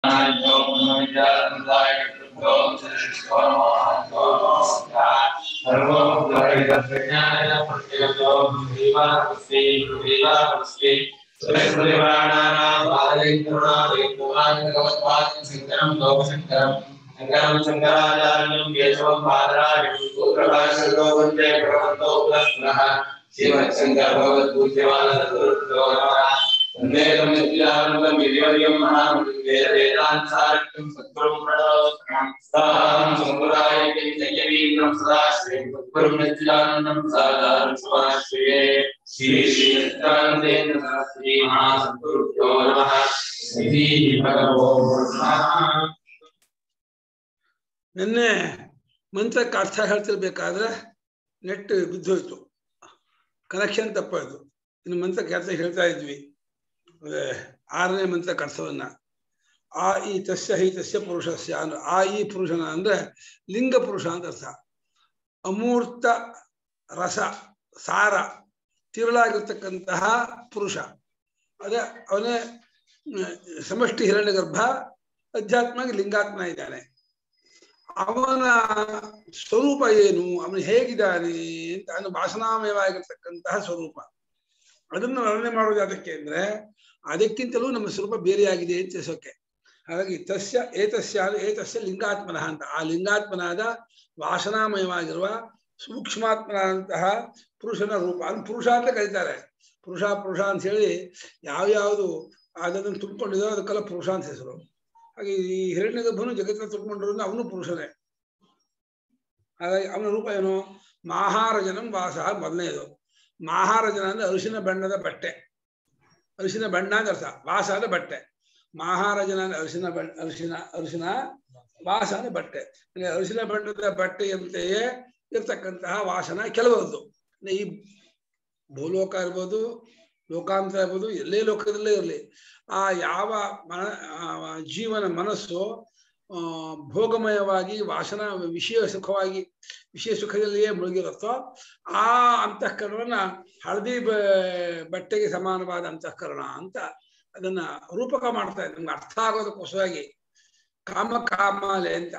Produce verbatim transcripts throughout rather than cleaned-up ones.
Shangam Shankaracharya Keshavam Bhadaraya Uttravashalo Vande Pravanto Prasnaha Shiva Shankar Bhagat Pujyavana Sadhurudhora Vande Tamidhyānandam Vidyavayam Mahamudam Veda Vedanta Saratam Satgurum Pradavastram Saham Samuraya Jayavindram Sadashrim Satgurum Nidhyanandam Sadharam Swamashriye Sri Sri Aksharanandendra Saraswathi Swamiji Sri VedaBrahmaShri ನಿನ್ನೆ ಮಂತ್ರಕ್ಕೆ ಅರ್ಥ ಹೇಳ್ತಿರ್ಬೇಕಾದ್ರೆ net ಬಿದ್ದೋಯ್ತು, connection ತಪ್ಪಾಯ್ತು. ಇನ್ನು ಮಂತ್ರಕ್ಕೆ ಅರ್ಥ ಹೇಳ್ತಾ ಇದ್ವಿ, ಆರನೇ ಮಂತ್ರಕ್ಕೆ ಅರ್ಥವನ್ನ. ಆ ಈ ತಸ್ಯ ಹಿ ತಸ್ಯ ಪುರುಷಸ್ಯ ಅಂದ್ರೆ ಆ ಈ ಪುರುಷನ ಅಂದ್ರೆ ಲಿಂಗ ಪುರುಷ ಅಂತ ಅರ್ಥ. ಅಮೂರ್ತ ರಸ ಸಾರ ತಿರುಳಾಗಿರ್ತಕ್ಕಂತಹ ಪುರುಷ, ಅದೇ ಅವನೇ ಸಮಷ್ಟಿ ಹಿರಣ್ಯ ಗರ್ಭ, ಅಧ್ಯಾತ್ಮ ಲಿಂಗಾತ್ಮ ಇದ್ದಾನೆ. ಅವನ ಸ್ವರೂಪ ಏನು, ಅವನು ಹೇಗಿದ್ದಾನೆ ಅಂತ ಅವನು ವಾಸನಾಮಯವಾಗಿರ್ತಕ್ಕಂತಹ ಸ್ವರೂಪ. ಅದನ್ನು ವರ್ಣನೆ ಮಾಡೋದು ಅದಕ್ಕೆ ಅಂದ್ರೆ ಅದಕ್ಕಿಂತಲೂ ನಮ್ಮ ಸ್ವರೂಪ ಬೇರೆಯಾಗಿದೆ ಅಂತ ತಿಳಿಸೋಕೆ. ಹಾಗಾಗಿ ತಸ್ಯ ಏತಸ್ಯ ಏತಸ್ಯ ಲಿಂಗಾತ್ಮನಃ ಅಂತ, ಆ ಲಿಂಗಾತ್ಮನಾದ ವಾಸನಾಮಯವಾಗಿರುವ ಸೂಕ್ಷ್ಮಾತ್ಮನಾದಂತಹ ಪುರುಷನ ರೂಪ, ಅದನ್ನು ಪುರುಷ ಅಂತ ಕರೀತಾರೆ. ಪುರುಷ ಪುರುಷ ಅಂತ ಹೇಳಿ ಯಾವ್ಯಾವುದು ಅದನ್ನು ತುಂಬಿಕೊಂಡಿದೋ ಅದಕ್ಕೆಲ್ಲ ಪುರುಷ ಅಂತ ಹೆಸರು. ಹಾಗೆ ಈ ಹಿರಣ್ಯ ಗರ್ಭನು ಜಗತ್ತಿನ ತುಂಬಿಕೊಂಡಿರೋದು ಅವನು ಪುರುಷನೇ. ಹಾಗಾಗಿ ಅವನ ರೂಪ ಏನು, ಮಹಾರಜನಂ ವಾಸ ಮೊದಲನೇದು. ಮಹಾರಜನ ಅಂದ್ರೆ ಅರಿಶಿನ ಬಣ್ಣದ ಬಟ್ಟೆ, ಅರಿಶಿನ ಬಣ್ಣ ಅಂತ ಅರ್ಥ, ವಾಸ ಅಂದ್ರೆ ಬಟ್ಟೆ. ಮಹಾರಜನ ಅಂದ್ರೆ ಅರಿಶಿನ ಬಣ್ಣ, ಅರಿಶಿನ ಅರಿಶಿನ ವಾಸ ಅಂದ್ರೆ ಬಟ್ಟೆ. ಅಂದ್ರೆ ಅರಿಶಿನ ಬಣ್ಣದ ಬಟ್ಟೆಯಂತೆಯೇ ಇರ್ತಕ್ಕಂತಹ ವಾಸನ ಕೆಲವೊಂದು. ಈ ಭೂಲೋಕ ಇರ್ಬೋದು, ಲೋಕಾಂತರ ಇರ್ಬೋದು, ಎಲ್ಲೇ ಲೋಕದಲ್ಲೇ ಇರಲಿ, ಆ ಯಾವ ಮನ ಜೀವನ ಮನಸ್ಸು ಭೋಗಮಯವಾಗಿ ವಾಸನ ವಿಷಯ ಸುಖವಾಗಿ ವಿಷಯ ಸುಖದಲ್ಲಿಯೇ ಮುಳುಗಿರುತ್ತೋ ಆ ಅಂತಃಕರಣವನ್ನ ಹಳದಿ ಬಟ್ಟೆಗೆ ಸಮಾನವಾದ ಅಂತಃಕರಣ ಅಂತ ಅದನ್ನ ರೂಪಕ ಮಾಡ್ತಾ ಇದ್ದ. ನಮ್ಗೆ ಅರ್ಥ ಆಗೋದಕ್ಕೋಸ್ಕರವಾಗಿ ಕಾಮ ಕಾಮಾಲೆ ಅಂತ,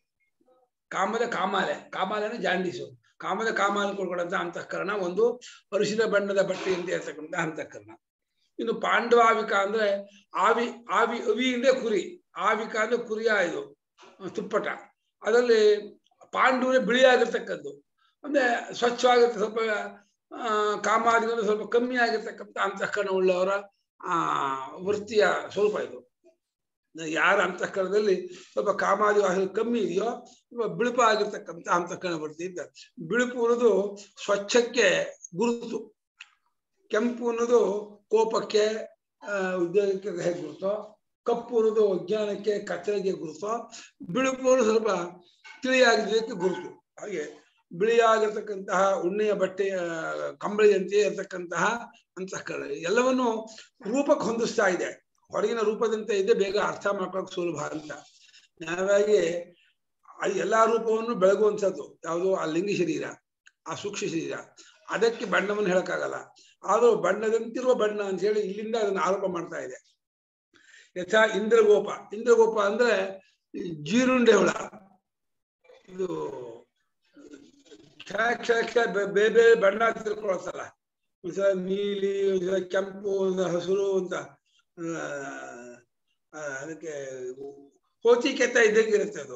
ಕಾಮದ ಕಾಮಾಲೆ, ಕಾಮಾಲೆ ಅಂದ್ರೆ ಜಾಂಡೀಸು, ಕಾಮದ ಕಾಮಾಲೆ ಕೊಡ್ಕೊಡಂತ ಅಂತಃಕರಣ ಒಂದು ಅರಿಶಿನ ಬಣ್ಣದ ಬಟ್ಟೆಯಂತೆ ಇರ್ತಕ್ಕಂಥ ಅಂತಃಕರಣ. ಇನ್ನು ಪಾಂಡವಾವಿಕ ಅಂದ್ರೆ ಆವಿ ಆವಿ ಅವಿ ಅಂದ್ರೆ ಕುರಿ, ಆವಿಕ ಅಂದ್ರೆ ಕುರಿಯ ಇದು ತುಪ್ಪಟ. ಅದರಲ್ಲಿ ಪಾಂಡುವಿನ ಬಿಳಿಯಾಗಿರ್ತಕ್ಕದ್ದು ಅಂದ್ರೆ ಸ್ವಚ್ಛವಾಗಿರ್ತ, ಸ್ವಲ್ಪ ಕಾಮಾದಿಗಳು ಸ್ವಲ್ಪ ಕಮ್ಮಿ ಆಗಿರ್ತಕ್ಕಂಥ ಅಂತಃಕರಣ ಉಳ್ಳವರ ಆ ವೃತ್ತಿಯ ಸ್ವರೂಪ ಇದು. ಯಾರ ಅಂತಃಕರಣದಲ್ಲಿ ಸ್ವಲ್ಪ ಕಾಮಾದಿ ವಾಸನೆ ಕಮ್ಮಿ ಇದೆಯೋ ಸ್ವಲ್ಪ ಬಿಳುಪ ಆಗಿರ್ತಕ್ಕಂಥ ಅಂತಃಕರಣ ವೃತ್ತಿ ಇದ್ದ. ಬಿಳುಪು ಅನ್ನೋದು ಸ್ವಚ್ಛಕ್ಕೆ ಗುರುತು, ಕೆಂಪು ಅನ್ನೋದು ಕೋಪಕ್ಕೆ ಉದ್ಯೋಗಕ್ಕೆ ಹೇಗೆ ಗುರುತೋ, ಕಪ್ಪು ಅನ್ನೋದು ಅಜ್ಞಾನಕ್ಕೆ ಕತ್ತಲೆಗೆ ಗುರುತೋ, ಬಿಳುಪು ಅನ್ನೋದು ಸ್ವಲ್ಪ ತಿಳಿಯಾಗಿದ್ದಕ್ಕೆ ಗುರುತು. ಹಾಗೆ ಬಿಳಿಯಾಗಿರ್ತಕ್ಕಂತಹ ಉಣ್ಣೆಯ ಬಟ್ಟೆಯ ಕಂಬಳಿಯಂತೆಯೇ ಇರತಕ್ಕಂತಹ ಅಂತಃಕರಣ ಎಲ್ಲವನ್ನು ರೂಪಕ್ಕೆ ಹೊಂದಿಸ್ತಾ ಇದೆ. ಹೊರಗಿನ ರೂಪದಂತೆ ಇದೆ, ಬೇಗ ಅರ್ಥ ಮಾಡ್ಕೊಳ್ಳೋಕೆ ಸುಲಭ ಅಂತ. ನಾವಾಗಿ ಎಲ್ಲಾ ರೂಪವನ್ನು ಬೆಳಗುವಂಥದ್ದು ಯಾವುದು, ಆ ಲಿಂಗ ಶರೀರ, ಆ ಸೂಕ್ಷ್ಮ ಶರೀರ. ಅದಕ್ಕೆ ಬಣ್ಣವನ್ನು ಹೇಳಕ್ಕಾಗಲ್ಲ, ಆದರೂ ಬಣ್ಣದಂತಿರುವ ಬಣ್ಣ ಅಂತ ಹೇಳಿ ಇಲ್ಲಿಂದ ಅದನ್ನು ಆರೋಪ ಮಾಡ್ತಾ ಇದೆ. ಯಥಾ ಇಂದ್ರಗೋಪ, ಇಂದ್ರಗೋಪ ಅಂದ್ರೆ ಜೀರುಂಡೆ ಹುಳ, ಇದು ಕ್ಷಣ ಕ್ಷಣ ಕ್ಷಣ ಬೇರೆ ಬೇರೆ ಬಣ್ಣ ತಿಳ್ಕೊಳತ್ತಲ್ಲ, ಒಂದ್ಸಲ ನೀಲಿ, ಒಂದ್ಸಲ ಕೆಂಪು, ಒಂದ್ಸಲ ಹಸಿರು ಅಂತ. ಅದಕ್ಕೆ ಹೋತಿ ಕೆತ್ತ ಇದ್ದಂಗೆ ಇರುತ್ತೆ ಅದು.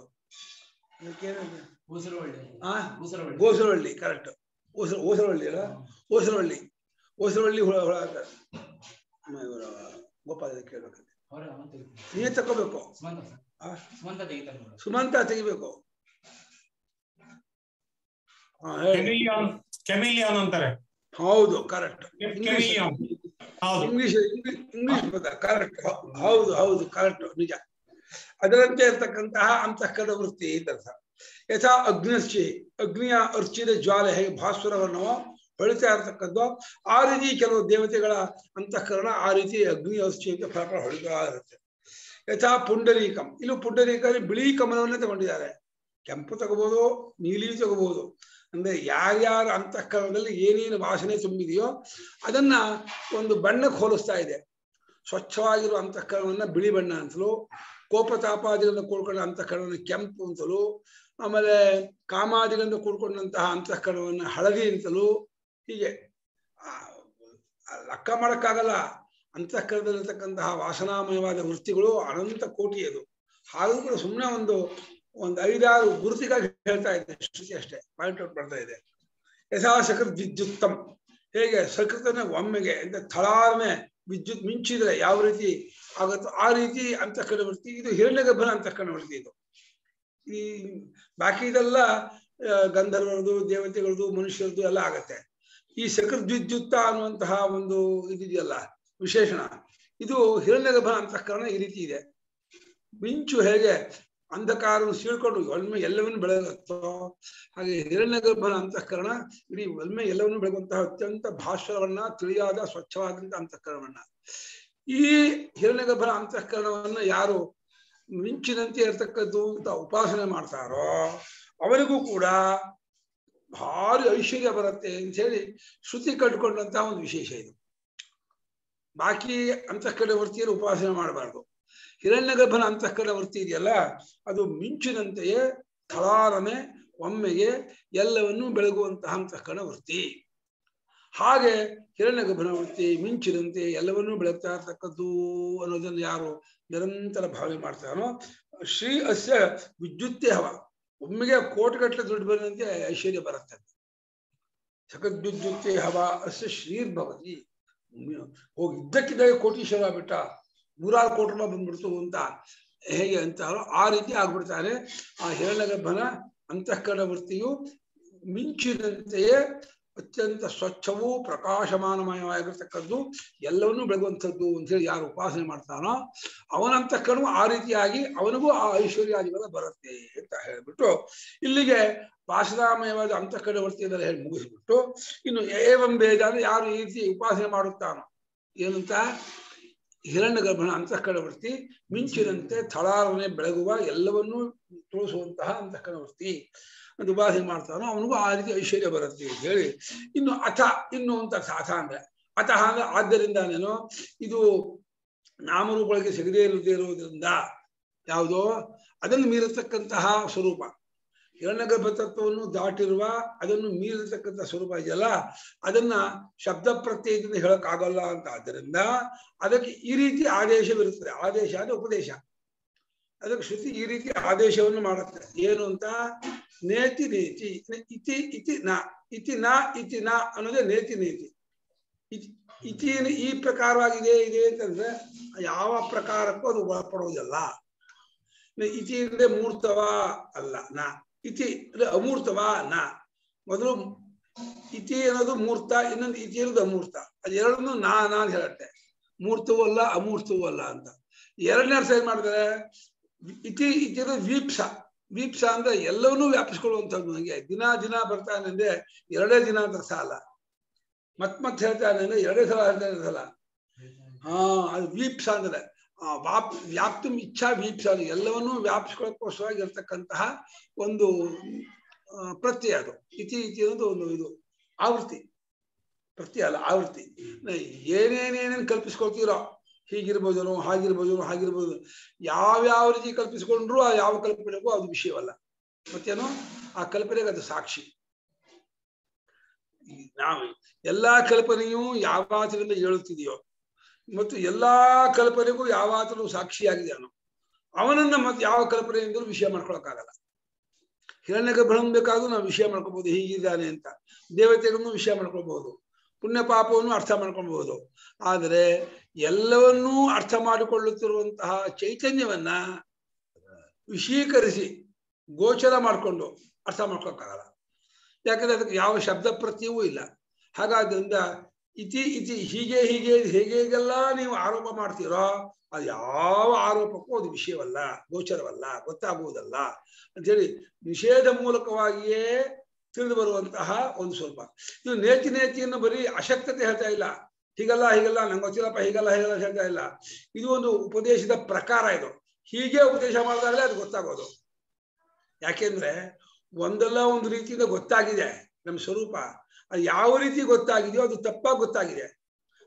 ಗೋಸರವಳ್ಳಿ, ಕರೆಕ್ಟ್. ಓಸರ ಓಸರವಳ್ಳಿ ಅಲ್ಲ, ಓಸರವಳ್ಳಿ ಓಸರವಳ್ಳಿ ಹುಳ ಹುಳ ಗೋಪಾಲ ಕೇಳ್ಬೇಕಂತೆ. ನೀವೇ ತಕೋಬೇಕು, ಸುಮಂತ ತೆಗಿಬೇಕು. ಹೌದು, ಕರೆಕ್ಟ್. ಇಂಗ್ಲಿಷ್ ಇಂಗ್ಲಿಷ್ ಪದ ಕರೆಕ್ಟ್. ಹೌದು ಹೌದು ಕರೆಕ್ಟ್, ನಿಜ. ಅದರಂತೆ ಇರ್ತಕ್ಕಂತಹ ಅಂತಃಕರಣ ವೃತ್ತಿ ಇದರ್ಥ. ಯಥಾ ಅಗ್ನಿಶ್ಚಿ, ಅಗ್ನಿಯ ಅರ್ಚಿದ ಜ್ವಾಲೆ ಹೇಗೆ ಭಾಸ್ವರವನ್ನೋ ಹೊಳಿತಾ ಇರ್ತಕ್ಕದ್ದು, ಆ ರೀತಿ ಕೆಲವು ದೇವತೆಗಳ ಅಂತಃಕರಣ ಆ ರೀತಿ ಅಗ್ನಿ ಅರ್ಚಿ ಅಂತ ಫಲ ಹೊಳಿತಾ ಇರುತ್ತೆ. ಯಥಾ ಪುಂಡರೀಕಂ, ಇಲ್ಲೂ ಪುಂಡರೀಕಲ್ಲಿ ಬಿಳಿ ಕಮಲವನ್ನೇ ತಗೊಂಡಿದ್ದಾರೆ. ಕೆಂಪು ತಗೋಬಹುದು, ನೀಲಿ ತಗೋಬಹುದು. ಅಂದ್ರೆ ಯಾರ್ಯಾರ ಅಂತಃಕರಣದಲ್ಲಿ ಏನೇನು ವಾಸನೆ ತುಂಬಿದೆಯೋ ಅದನ್ನ ಒಂದು ಬಣ್ಣಕ್ಕೆ ಹೋಲಿಸ್ತಾ ಇದೆ. ಸ್ವಚ್ಛವಾಗಿರುವ ಅಂತಃಕರಣವನ್ನ ಬಿಳಿ ಬಣ್ಣ ಅಂತಲೂ, ಕೋಪತಾಪಾದಿಗಳಿಂದ ಕೂಡ್ಕೊಂಡ ಅಂತಃಕರಣವನ್ನು ಕೆಂಪು ಅಂತಲೂ, ಆಮೇಲೆ ಕಾಮಾದಿಗಳಿಂದ ಕೂಡ್ಕೊಂಡಂತಹ ಅಂತಃಕರಣವನ್ನು ಹಳದಿ ಅಂತಲೂ, ಹೀಗೆ ಲೆಕ್ಕ ಮಾಡಕ್ಕಾಗಲ್ಲ. ಅಂತಃಕರಣದಲ್ಲಿರ್ತಕ್ಕಂತಹ ವಾಸನಾಮಯವಾದ ವೃತ್ತಿಗಳು ಅನಂತ ಕೋಟಿ. ಅದು ಹಾಗೂ ಕೂಡ ಸುಮ್ಮನೆ ಒಂದು ಒಂದು ಐದಾರು ಗುರುತಿಗಾಗಿ ಹೇಳ್ತಾ ಇದೆ ಶ್ರುತಿ ಅಷ್ಟೇ, ಪಾಯಿಂಟ್ ಔಟ್ ಮಾಡ್ತಾ ಇದೆ. ಯಥಾ ಸಕೃತ್ ವಿದ್ಯುತ್ತಂ, ಹೇಗೆ ಸಕೃತನ ಒಮ್ಮೆಗೆ ಅಂತ ಥಳಾರ್ಮೆ ವಿದ್ಯುತ್ ಮಿಂಚಿದ್ರೆ ಯಾವ ರೀತಿ ಆಗುತ್ತೋ ಆ ರೀತಿ ಅಂತಃಕರಣ ವೃತ್ತಿ. ಇದು ಹಿರಣ್ಯಗರ್ಭನ ಅಂತಃಕರಣ ವೃತ್ತಿ. ಇದು ಈ ಬಾಕಿ ಇದೆಲ್ಲ ಗಂಧರ್ವರದು, ದೇವತೆಗಳದು, ಮನುಷ್ಯರದು ಎಲ್ಲ ಆಗತ್ತೆ. ಈ ಸಕೃತ್ ವಿದ್ಯುತ್ತ ಅನ್ನುವಂತಹ ಒಂದು ಇದಿದೆಯಲ್ಲ ವಿಶೇಷಣ, ಇದು ಹಿರಣ್ಯಗರ್ಭನ ಅಂತಃಕರಣ ಈ ರೀತಿ ಇದೆ. ಮಿಂಚು ಹೇಗೆ ಅಂಧಕಾರವನ್ನು ಸೀಳ್ಕೊಂಡು ಒಲ್ಮೆ ಎಲ್ಲವನ್ನೂ ಬೆಳಗುತ್ತೋ ಹಾಗೆ ಹಿರಣ್ಯಗರ್ಭನ ಅಂತಃಕರಣ ಇಡೀ ಒಲ್ಮೆ ಎಲ್ಲವನ್ನೂ ಬೆಳಗುವಂತಹ ಅತ್ಯಂತ ಭಾಸ್ವರವನ್ನ, ತಿಳಿಯಾದ ಸ್ವಚ್ಛವಾದಂತ ಅಂತಃಕರಣವನ್ನ. ಈ ಹಿರಣ್ಯಗರ್ಭನ ಅಂತಃಕರಣವನ್ನ ಯಾರು ಮಿಂಚಿನಂತೆ ಇರ್ತಕ್ಕದ್ದು ಅಂತ ಉಪಾಸನೆ ಮಾಡ್ತಾರೋ ಅವರಿಗೂ ಕೂಡ ಭಾರಿ ಐಶ್ವರ್ಯ ಬರುತ್ತೆ ಅಂತ ಹೇಳಿ ಶ್ರುತಿ ಕಟ್ಕೊಂಡಂತಹ ಒಂದು ವಿಶೇಷ ಇದು. ಬಾಕಿ ಅಂತಃಕರಣ ವೃತ್ತಿಯನ್ನು ಉಪಾಸನೆ ಮಾಡಬಾರ್ದು. ಹಿರಣ್ಯಗರ್ಭನ ಅಂತಃಕರಣ ವೃತ್ತಿ ಇದೆಯಲ್ಲ ಅದು ಮಿಂಚಿನಂತೆಯೇ ಥಳಾರನೆ ಒಮ್ಮೆಗೆ ಎಲ್ಲವನ್ನೂ ಬೆಳಗುವಂತಹ ಅಂತಃಕರಣ ವೃತ್ತಿ. ಹಾಗೆ ಹಿರಣ್ಯಗರ್ಭನ ವೃತ್ತಿ ಮಿಂಚಿನಂತೆ ಎಲ್ಲವನ್ನೂ ಬೆಳಗ್ತಾ ಇರ್ತಕ್ಕದ್ದು ಅನ್ನೋದನ್ನು ಯಾರು ನಿರಂತರ ಭಾವನೆ ಮಾಡ್ತಾನೋ ಶ್ರೀ ಅಸ್ಯ ವಿದ್ಯುತ್ತೇ ಹವ, ಒಮ್ಮೆಗೆ ಕೋಟಿಗಟ್ಟಲೆ ದುಡ್ಡು ಬಂದಂತೆ ಐಶ್ವರ್ಯ ಬರುತ್ತೆ. ಸಕದ್ವಿದ್ಯುತ್ತೇ ಹವ ಅಸ್ಯ ಶ್ರೀರ್ಭವತಿ. ಹೋಗಿ ಇದ್ದಕ್ಕಿದ್ದಾಗ ಕೋಟೀಶ್ವರ ಬಿಟ್ಟ ನೂರಾರು ಕೋಟಿ ರೂಪಾಯಿ ಬಂದ್ಬಿಡ್ತು ಅಂತ ಹೇಗೆ ಅಂತಾರೋ ಆ ರೀತಿ ಆಗ್ಬಿಡ್ತಾನೆ. ಆ ಹಿರಣ್ಯಗರ್ಭನ ಅಂತಃಕರಣ ವೃತ್ತಿಯು ಮಿಂಚಿನಂತೆಯೇ ಅತ್ಯಂತ ಸ್ವಚ್ಛವೂ ಪ್ರಕಾಶಮಾನಮಯವಾಗಿರ್ತಕ್ಕದ್ದು, ಎಲ್ಲವನ್ನೂ ಬೆಳಗುವಂಥದ್ದು ಅಂತ ಹೇಳಿ ಯಾರು ಉಪಾಸನೆ ಮಾಡ್ತಾನೋ ಅವನಂತಃಕರಣವು ಆ ರೀತಿಯಾಗಿ ಅವನಿಗೂ ಆ ಐಶ್ವರ್ಯಾದಿಗಳ ಬರುತ್ತೆ ಅಂತ ಹೇಳ್ಬಿಟ್ಟು ಇಲ್ಲಿಗೆ ವಾಸನಾಮಯವಾದ ಅಂತಃಕರಣ ವೃತ್ತಿಯನ್ನೆಲ್ಲ ಹೇಳಿ ಮುಗಿಸ್ಬಿಟ್ಟು ಇನ್ನು ಏವಂ ಭೇದ ಅಂದ್ರೆ ಯಾರು ಈ ರೀತಿ ಉಪಾಸನೆ ಮಾಡುತ್ತಾನೋ ಏನಂತ ಹಿರಣ್ಯಗರ್ಭನ ಅಂತಃಕರಣ ವೃತ್ತಿ ಮಿಂಚಿನಂತೆ ಥಳಾರನೆ ಬೆಳಗುವ ಎಲ್ಲವನ್ನೂ ತೋರಿಸುವಂತಹ ಅಂತಃಕರಣ ವೃತ್ತಿ ಅಂತ ಉಪಾಸನೆ ಮಾಡ್ತಾನೋ ಅವನಿಗೂ ಆ ರೀತಿ ಐಶ್ವರ್ಯ ಬರುತ್ತೆ ಅಂತ ಹೇಳಿ ಇನ್ನು ಅಥ ಇನ್ನು ಅಂತ ಅಥ ಅಂದ್ರೆ ಅತಃ ಅಂದ್ರೆ ಆದ್ದರಿಂದಾನೇನೋ ಇದು ನಾಮರೂಪಗಳಿಗೆ ಸಿಗದೇ ಇರುವುದೇ ಇರುವುದರಿಂದ ಯಾವುದೋ ಅದನ್ನು ಮೀರತಕ್ಕಂತಹ ಸ್ವರೂಪ, ಹಿರಣ್ಯಗರ್ಭ ತತ್ವವನ್ನು ದಾಟಿರುವ ಅದನ್ನು ಮೀರತಕ್ಕಂಥ ಸ್ವರೂಪ ಇದೆಯಲ್ಲ ಅದನ್ನ ಶಬ್ದ ಪ್ರತ್ಯಯದಿಂದ ಹೇಳಕ್ಕಾಗಲ್ಲ ಅಂತ. ಆದ್ದರಿಂದ ಅದಕ್ಕೆ ಈ ರೀತಿ ಆದೇಶವಿರುತ್ತದೆ. ಆದೇಶ ಅಂದ್ರೆ ಉಪದೇಶ. ಅದಕ್ಕೆ ಶ್ರುತಿ ಈ ರೀತಿ ಆದೇಶವನ್ನು ಮಾಡುತ್ತೆ. ಏನು ಅಂತ ನೇತಿ ನೇತಿ ಇತಿ ಇತಿ ನ ಇತಿ ನ ಇತಿ ನ ಅನ್ನೋದೇ ನೇತಿ ನೇತಿ. ಇತಿ ಈ ಪ್ರಕಾರವಾಗಿದೆ ಇದೆ ಅಂತಂದ್ರೆ ಯಾವ ಪ್ರಕಾರಕ್ಕೂ ಅದು ಒಳಪಡುವುದಲ್ಲ. ಇತಿ ಅಂದ್ರೆ ಮೂರ್ತವ ಅಲ್ಲ, ನ ಇತಿ ಅಂದ್ರೆ ಅಮೂರ್ತವ ನ. ಮೊದಲು ಇತಿ ಅನ್ನೋದು ಮೂರ್ತ, ಇನ್ನೊಂದು ಇತಿ ಅನ್ನೋದು ಅಮೂರ್ತ. ಅದೆರಡನ್ನು ನಾ ನಾ ಅಂತ ಹೇಳುತ್ತೆ. ಮೂರ್ತವೂ ಅಲ್ಲ ಅಮೂರ್ತವೂ ಅಲ್ಲ ಅಂತ. ಎರಡನೇ ಅರ್ಥ ಏನ್ ಮಾಡ್ತಾರೆ, ಇತಿ ಇತಿ ಅನ್ನೋದು ವೀಪ್ಸ. ವೀಪ್ಸ ಅಂದ್ರೆ ಎಲ್ಲವನ್ನೂ ವ್ಯಾಪಿಸ್ಕೊಳ್ಳುವಂಥದ್ದು. ನನಗೆ ದಿನ ದಿನ ಬರ್ತಾನೆ ಅಂದ್ರೆ ಎರಡೇ ದಿನ ಅಂತ ಅರ್ಥ ಅಲ್ಲ. ಮತ್ ಮತ್ ಹೇಳ್ತಾನೆ ಅಂದ್ರೆ ಎರಡೇ ಸಲ ಹೇಳ್ತಾನೆ ಸಲ. ಹಾ ಅದು ವೀಪ್ಸ ಅಂದ್ರೆ ಆ ವಾಪ್ ವ್ಯಾಪ್ತಿ ಇಚ್ಛಾ ವೀಪ್ಸ ಅಂದ್ರೆ ಎಲ್ಲವನ್ನೂ ವ್ಯಾಪಿಸ್ಕೊಳ್ಳೋಕ್ಕೋಸ್ಕರವಾಗಿ ಇರ್ತಕ್ಕಂತಹ ಒಂದು ಪ್ರತ್ಯಯ ಅದು. ಇತಿ ಇತಿ ಅನ್ನೋದು ಒಂದು ಇದು ಆವೃತ್ತಿ, ಪ್ರತ್ಯಯ ಅಲ್ಲ ಆವೃತ್ತಿ. ಏನೇನೇನೇನು ಕಲ್ಪಿಸ್ಕೊಳ್ತೀರೋ ಹೀಗಿರ್ಬೋದನೋ ಹಾಗಿರ್ಬೋದನೋ ಹಾಗಿರ್ಬೋದು ಯಾವ್ಯಾವ ರೀತಿ ಕಲ್ಪಿಸ್ಕೊಂಡ್ರು ಆ ಯಾವ ಕಲ್ಪನೆಗೂ ಅದು ವಿಷಯವಲ್ಲ. ಮತ್ತೇನೋ ಆ ಕಲ್ಪನೆಗೆ ಅದು ಸಾಕ್ಷಿ. ನಾವು ಎಲ್ಲಾ ಕಲ್ಪನೆಯೂ ಯಾವಾತರಿಂದ ಹೇಳುತ್ತಿದೆಯೋ ಮತ್ತು ಎಲ್ಲಾ ಕಲ್ಪನೆಗೂ ಯಾವಾತನು ಸಾಕ್ಷಿಯಾಗಿದೆಯೋ ಅವನನ್ನ ಮತ್ತೆ ಯಾವ ಕಲ್ಪನೆಯಿಂದಲೂ ವಿಷಯ ಮಾಡ್ಕೊಳಕ್ಕಾಗಲ್ಲ. ಹಿರಣ್ಯಗರ್ಭನ ಬೇಕಾದ್ರೂ ನಾವು ವಿಷಯ ಮಾಡ್ಕೊಬಹುದು ಹೀಗಿದ್ದಾನೆ ಅಂತ. ದೇವತೆಗಳನ್ನು ವಿಷಯ ಮಾಡ್ಕೊಳ್ಬಹುದು, ಪುಣ್ಯ ಪಾಪವನ್ನು ಅರ್ಥ ಮಾಡ್ಕೊಳ್ಬಹುದು. ಆದರೆ ಎಲ್ಲವನ್ನೂ ಅರ್ಥ ಮಾಡಿಕೊಳ್ಳುತ್ತಿರುವಂತಹ ಚೈತನ್ಯವನ್ನ ವಿಷೀಕರಿಸಿ ಗೋಚರ ಮಾಡಿಕೊಂಡು ಅರ್ಥ ಮಾಡ್ಕೊಳಕ್ಕಾಗಲ್ಲ. ಯಾಕಂದ್ರೆ ಅದಕ್ಕೆ ಯಾವ ಶಬ್ದ ಪ್ರತ್ಯವೂ ಇಲ್ಲ. ಹಾಗಾದ್ರಿಂದ ಇತಿ ಇತಿ ಹೀಗೆ ಹೀಗೆ ಹೇಗೆ ಹೇಗೆಲ್ಲ ನೀವು ಆರೋಪ ಮಾಡ್ತೀರೋ ಅದು ಯಾವ ಆರೋಪಕ್ಕೂ ಅದು ವಿಷಯವಲ್ಲ, ಗೋಚರವಲ್ಲ, ಗೊತ್ತಾಗುವುದಲ್ಲ ಅಂತೇಳಿ ನಿಷೇಧ ಮೂಲಕವಾಗಿಯೇ ತಿಳಿದು ಬರುವಂತಹ ಒಂದು ಸ್ವಲ್ಪ. ಇದು ನೇತಿ ನೇತಿಯನ್ನು ಬರೀ ಅಶಕ್ತತೆ ಹೇಳ್ತಾ ಇಲ್ಲ, ಹೀಗಲ್ಲ ಹೀಗಲ್ಲ ನಂಗೆ ಗೊತ್ತಿಲ್ಲಪ್ಪ ಹೀಗಲ್ಲ ಹೀಗಲ್ಲ ಹೇಳ್ತಾ ಇಲ್ಲ. ಇದು ಒಂದು ಉಪದೇಶದ ಪ್ರಕಾರ. ಇದು ಹೀಗೆ ಉಪದೇಶ ಮಾಡಿದಾಗಲೇ ಅದು ಗೊತ್ತಾಗೋದು. ಯಾಕೆಂದ್ರೆ ಒಂದಲ್ಲ ಒಂದು ರೀತಿಯಿಂದ ಗೊತ್ತಾಗಿದೆ ನಮ್ಮ ಸ್ವರೂಪ. ಅದು ಯಾವ ರೀತಿ ಗೊತ್ತಾಗಿದೆಯೋ ಅದು ತಪ್ಪಾಗಿ ಗೊತ್ತಾಗಿದೆ.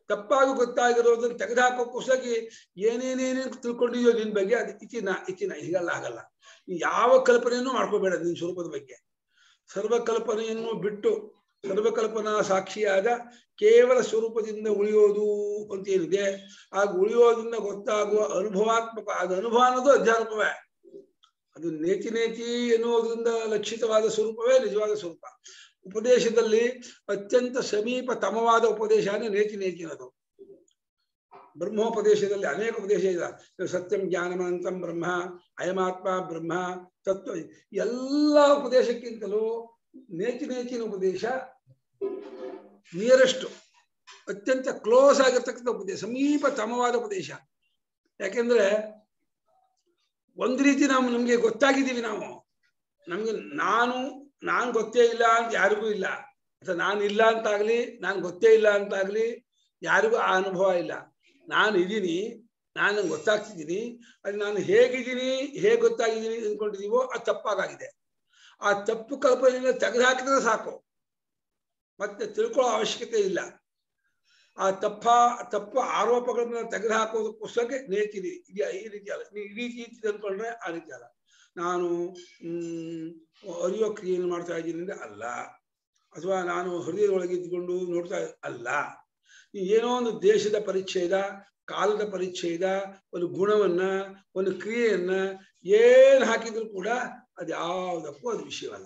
ತಪ್ಪಾಗಿ ಗೊತ್ತಾಗಿರೋದನ್ನ ತೆಗೆದುಹಾಕೋಕ್ಕೋಸ್ಕರ ಏನೇನೇನೇನು ತಿಳ್ಕೊಂಡಿದ್ಯೋ ನಿನ್ ಬಗ್ಗೆ ಅದು ಇತಿನ ಇತಿನ ಹೀಗಲ್ಲ ಆಗಲ್ಲ. ಯಾವ ಕಲ್ಪನೆಯನ್ನು ಮಾಡ್ಕೋಬೇಡ ನಿನ್ ಸ್ವರೂಪದ ಬಗ್ಗೆ. ಸರ್ವಕಲ್ಪನೆಯನ್ನು ಬಿಟ್ಟು ಸರ್ವಕಲ್ಪನಾ ಸಾಕ್ಷಿಯಾದ ಕೇವಲ ಸ್ವರೂಪದಿಂದ ಉಳಿಯೋದು ಅಂತ ಏನಿದೆ, ಆಗ ಉಳಿಯೋದ್ರಿಂದ ಗೊತ್ತಾಗುವ ಅನುಭವಾತ್ಮಕ, ಅದು ಅನುಭವ ಅನ್ನೋದು ಅಧ್ಯಾತ್ಮವೇ. ಅದು ನೇತಿ ನೇತಿ ಎನ್ನುವುದರಿಂದ ಲಕ್ಷಿತವಾದ ಸ್ವರೂಪವೇ ನಿಜವಾದ ಸ್ವರೂಪ. ಉಪದೇಶದಲ್ಲಿ ಅತ್ಯಂತ ಸಮೀಪತಮವಾದ ಉಪದೇಶ ಅಂದ್ರೆ ನೇತಿ ನೇತಿ ಅನ್ನೋದು. ಬ್ರಹ್ಮೋಪದೇಶದಲ್ಲಿ ಅನೇಕ ಉಪದೇಶ ಇದೆ. ಸತ್ಯಂ ಜ್ಞಾನಮನಂತಂ ಬ್ರಹ್ಮ, ಅಯಮಾತ್ಮ ಬ್ರಹ್ಮ, ತತ್ವ, ಎಲ್ಲ ಉಪದೇಶಕ್ಕಿಂತಲೂ ನೇತಿ ನೇತಿನ ಉಪದೇಶ ನಿಯರೆಸ್ಟ್, ಅತ್ಯಂತ ಕ್ಲೋಸ್ ಆಗಿರ್ತಕ್ಕಂಥ ಉಪದೇಶ, ಸಮೀಪತಮವಾದ ಉಪದೇಶ. ಯಾಕೆಂದ್ರೆ ಒಂದ್ ರೀತಿ ನಾವು ನಮ್ಗೆ ಗೊತ್ತಾಗಿದ್ದೀವಿ, ನಾವು ನಮ್ಗೆ ನಾನು ನಾನು ಗೊತ್ತೇ ಇಲ್ಲ ಅಂತ ಯಾರಿಗೂ ಇಲ್ಲ, ಅಥವಾ ನಾನು ಇಲ್ಲ ಅಂತಾಗ್ಲಿ ನಾನು ಗೊತ್ತೇ ಇಲ್ಲ ಅಂತಾಗ್ಲಿ ಯಾರಿಗೂ ಆ ಅನುಭವ ಇಲ್ಲ. ನಾನು ಇದ್ದೀನಿ, ನಾನು ಗೊತ್ತಾಗ್ತಿದ್ದೀನಿ, ಅದು ನಾನು ಹೇಗಿದ್ದೀನಿ ಹೇಗೆ ಗೊತ್ತಾಗಿದ್ದೀನಿ ಅಂದ್ಕೊಂಡಿದೀವೋ ಅದು ತಪ್ಪಾಗಿದೆ. ಆ ತಪ್ಪು ಕಲ್ಪನೆಯಿಂದ ತೆಗೆದುಹಾಕಿದ್ರೆ ಸಾಕು, ಮತ್ತೆ ತಿಳ್ಕೊಳ್ಳೋ ಅವಶ್ಯಕತೆ ಇಲ್ಲ. ಆ ತಪ್ಪ ತಪ್ಪು ಆರೋಪಗಳನ್ನ ತೆಗೆದುಹಾಕೋದಕ್ಕೋಸ್ಕರ ನೇತಿರಿ ಈ ರೀತಿ ಅಲ್ಲ. ನೀವು ಈ ರೀತಿ ಇರ್ತಿದೆ ಅಂದ್ಕೊಂಡ್ರೆ ಆ ರೀತಿ ಅಲ್ಲ. ನಾನು ಹ್ಮ್ ಅರಿಯೋ ಕ್ರಿಯೆಯನ್ನು ಮಾಡ್ತಾ ಇದ್ದೀನಿ ಅಂದ್ರೆ ಅಲ್ಲ, ಅಥವಾ ನಾನು ಹೃದಯದೊಳಗೆ ಇದ್ಕೊಂಡು ನೋಡ್ತಾ ಅಲ್ಲ. ಏನೋ ಒಂದು ದೇಶದ ಪರಿಚ್ಛೇದ, ಕಾಲದ ಪರಿಚ್ಛೇದ, ಒಂದು ಗುಣವನ್ನ, ಒಂದು ಕ್ರಿಯೆಯನ್ನ ಏನ್ ಹಾಕಿದ್ರು ಕೂಡ ಅದು ಯಾವುದಕ್ಕೂ ಅದು ವಿಷಯವಲ್ಲ.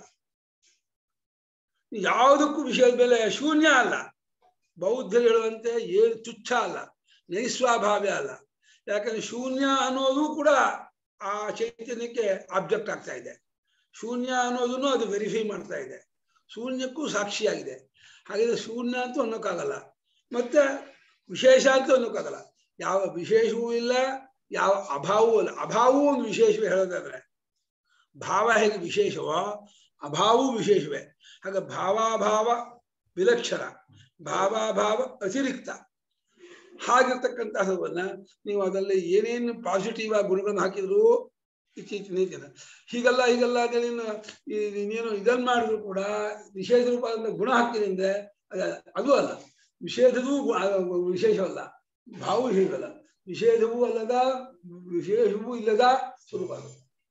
ಯಾವುದಕ್ಕೂ ವಿಷಯದ ಮೇಲೆ ಶೂನ್ಯ ಅಲ್ಲ. ಬೌದ್ಧರು ಹೇಳುವಂತೆ ಏನು ತುಚ್ಛ ಅಲ್ಲ, ನೈಸ್ವಾಭಾವ್ಯ ಅಲ್ಲ. ಯಾಕಂದ್ರೆ ಶೂನ್ಯ ಅನ್ನೋದು ಕೂಡ ಆ ಚೈತನ್ಯಕ್ಕೆ ಆಬ್ಜೆಕ್ಟ್ ಆಗ್ತಾ ಇದೆ. ಶೂನ್ಯ ಅನ್ನೋದನ್ನು ಅದು ವೆರಿಫೈ ಮಾಡ್ತಾ ಇದೆ, ಶೂನ್ಯಕ್ಕೂ ಸಾಕ್ಷಿಯಾಗಿದೆ. ಹಾಗಿದ್ರೆ ಶೂನ್ಯ ಅಂತೂ ಅನ್ನೋಕ್ಕಾಗಲ್ಲ, ಮತ್ತೆ ವಿಶೇಷ ಅಂತ ಅನ್ನೋಕ್ಕಾಗಲ್ಲ. ಯಾವ ವಿಶೇಷವೂ ಇಲ್ಲ, ಯಾವ ಅಭಾವವೂ ಇಲ್ಲ. ಅಭಾವವೂ ಒಂದು ವಿಶೇಷವೇ. ಹೇಳೋದಾದ್ರೆ ಭಾವ ಹೇಗೆ ವಿಶೇಷವೋ ಅಭಾವವೂ ವಿಶೇಷವೇ. ಹಾಗೆ ಭಾವಾಭಾವ ವಿಲಕ್ಷಣ, ಭಾವಾಭಾವ ಅತಿರಿಕ್ತ. ಹಾಗಿರ್ತಕ್ಕಂತಹದನ್ನ ನೀವು ಅದರಲ್ಲಿ ಏನೇನು ಪಾಸಿಟಿವ್ ಆಗಿ ಗುಣಗಳನ್ನು ಹಾಕಿದ್ರು ಇತ್ತೀಚಿನ ಜನ ಹೀಗಲ್ಲ ಹೀಗಲ್ಲ ಅಂತೇಳಿ ನೀನೇನು ಇದನ್ನ ಮಾಡಿದ್ರು ಕೂಡ ವಿಶೇಷ ರೂಪ ಗುಣ ಹಾಕ್ತೀನಿ ಅಂದ್ರೆ ಅದು ಅಲ್ಲ. ವಿಶೇಷವೂ ವಿಶೇಷವಲ್ಲ, ಭಾವೂ ಹೀಗಲ್ಲ, ವಿಶೇಷವೂ ಅಲ್ಲದ ವಿಶೇಷವೂ ಇಲ್ಲದ ಸ್ವರೂಪ ಅದು.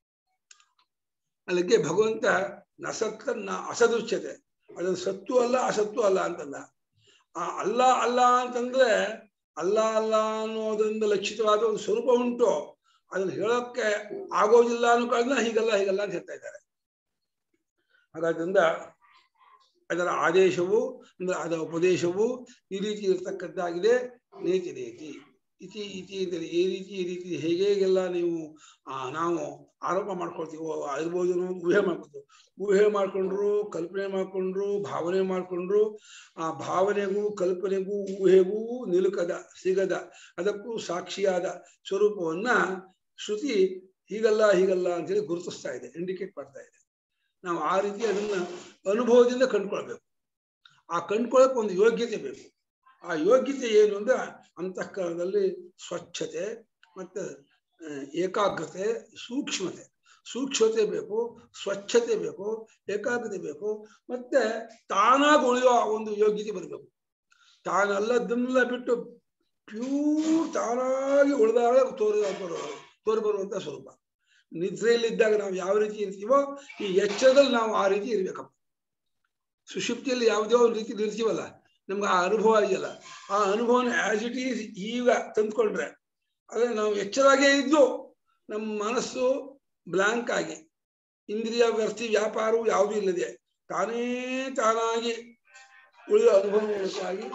ಅದಕ್ಕೆ ಭಗವಂತ ನಸತ್ತ ನ ಅಸದುಚ್ಯತೆ, ಅದನ್ನು ಸತ್ತು ಅಲ್ಲ ಅಸತ್ತು ಅಲ್ಲ ಅಂತಂದ. ಆ ಅಲ್ಲ ಅಲ್ಲ ಅಂತಂದ್ರೆ ಅಲ್ಲ ಅಲ್ಲ ಅನ್ನೋದರಿಂದ ಲಕ್ಷಿತವಾದ ಒಂದು ಸ್ವರೂಪ ಉಂಟು, ಅದನ್ನು ಹೇಳೋಕ್ಕೆ ಆಗೋದಿಲ್ಲ ಅನ್ನೋ ಕಾರಣ ಹೀಗಲ್ಲ ಹೀಗಲ್ಲ ಅಂತ ಹೇಳ್ತಾ ಇದ್ದಾರೆ. ಹಾಗಾದ್ರಿಂದ ಅದರ ಆದೇಶವು ಅಂದ್ರೆ ಅದರ ಉಪದೇಶವು ಈ ರೀತಿ ಇರ್ತಕ್ಕದ್ದಾಗಿದೆ. ನೇತಿ ನೇತಿ ಇತಿ ಇತಿ ಅಂದರೆ ಈ ರೀತಿ ಈ ರೀತಿ ಹೇಗೆ ಹೇಗೆಲ್ಲ ನೀವು ಆ ನಾವು ಆರೋಪ ಮಾಡ್ಕೊಳ್ತೀವೋ ಆಗಿರ್ಬೋದು ಅನ್ನೋದು ಊಹೆ ಮಾಡ್ಕೊತೀವಿ. ಊಹೆ ಮಾಡ್ಕೊಂಡ್ರು, ಕಲ್ಪನೆ ಮಾಡ್ಕೊಂಡ್ರು, ಭಾವನೆ ಮಾಡ್ಕೊಂಡ್ರು, ಆ ಭಾವನೆಗೂ ಕಲ್ಪನೆಗೂ ಊಹೆಗೂ ನಿಲುಕದ ಸಿಗದ ಅದಕ್ಕೂ ಸಾಕ್ಷಿಯಾದ ಸ್ವರೂಪವನ್ನ ಶ್ರುತಿ ಹೀಗಲ್ಲ ಹೀಗಲ್ಲ ಅಂತೇಳಿ ಗುರುತಿಸ್ತಾ ಇದೆ, ಇಂಡಿಕೇಟ್ ಮಾಡ್ತಾ ಇದೆ. ನಾವು ಆ ರೀತಿ ಅದನ್ನ ಅನುಭವದಿಂದ ಕಂಡುಕೊಳ್ಬೇಕು. ಆ ಕಂಡುಕೊಳ್ಳೋಕೆ ಒಂದು ಯೋಗ್ಯತೆ ಬೇಕು. ಆ ಯೋಗ್ಯತೆ ಏನು ಅಂದ್ರೆ ಅಂತಃಕರಣದಲ್ಲಿ ಸ್ವಚ್ಛತೆ ಮತ್ತೆ ಏಕಾಗ್ರತೆ, ಸೂಕ್ಷ್ಮತೆ. ಸೂಕ್ಷ್ಮತೆ ಬೇಕು, ಸ್ವಚ್ಛತೆ ಬೇಕು, ಏಕಾಗ್ರತೆ ಬೇಕು, ಮತ್ತೆ ತಾನಾಗಿ ಉಳಿಯೋ ಒಂದು ಯೋಗ್ಯತೆ ಬರಬೇಕು. ತಾನಲ್ಲದನ್ನೆಲ್ಲ ಬಿಟ್ಟು ಪ್ಯೂರ್ ತಾನಾಗಿ ಉಳಿದಾಗ ತೋರಿ ತೋರಿ ಬರುವಂತ ಸ್ವರೂಪ. ನಿದ್ರೆಯಲ್ಲಿದ್ದಾಗ ನಾವು ಯಾವ ರೀತಿ ಇರ್ತೀವೋ ಈ ಎಚ್ಚರದಲ್ಲಿ ನಾವು ಆ ರೀತಿ ಇರ್ಬೇಕಪ್ಪ. ಸುಷುಪ್ತಿಯಲ್ಲಿ ಯಾವುದೇ ಒಂದು ರೀತಿ ಇರ್ತೀವಲ್ಲ, ನಮ್ಗೆ ಆ ಅನುಭವ ಇದೆಯಲ್ಲ, ಆ ಅನುಭವನ ಆಸ್ ಇಟ್ ಈಸ್ ಈಗ ತಂದ್ಕೊಂಡ್ರೆ ಅದೇ ನಾವು ಎಚ್ಚರಾಗೇ ಇದ್ದು ನಮ್ಮ ಮನಸ್ಸು ಬ್ಲಾಂಕ್ ಆಗಿ ಇಂದ್ರಿಯ ವ್ಯರ್ಥಿ ವ್ಯಾಪಾರವು ಯಾವುದೂ ಇಲ್ಲದೆ ತಾನೇ ತಾನಾಗಿ ಉಳಿದ ಅನುಭವ ಮೂಲಕವಾಗಿ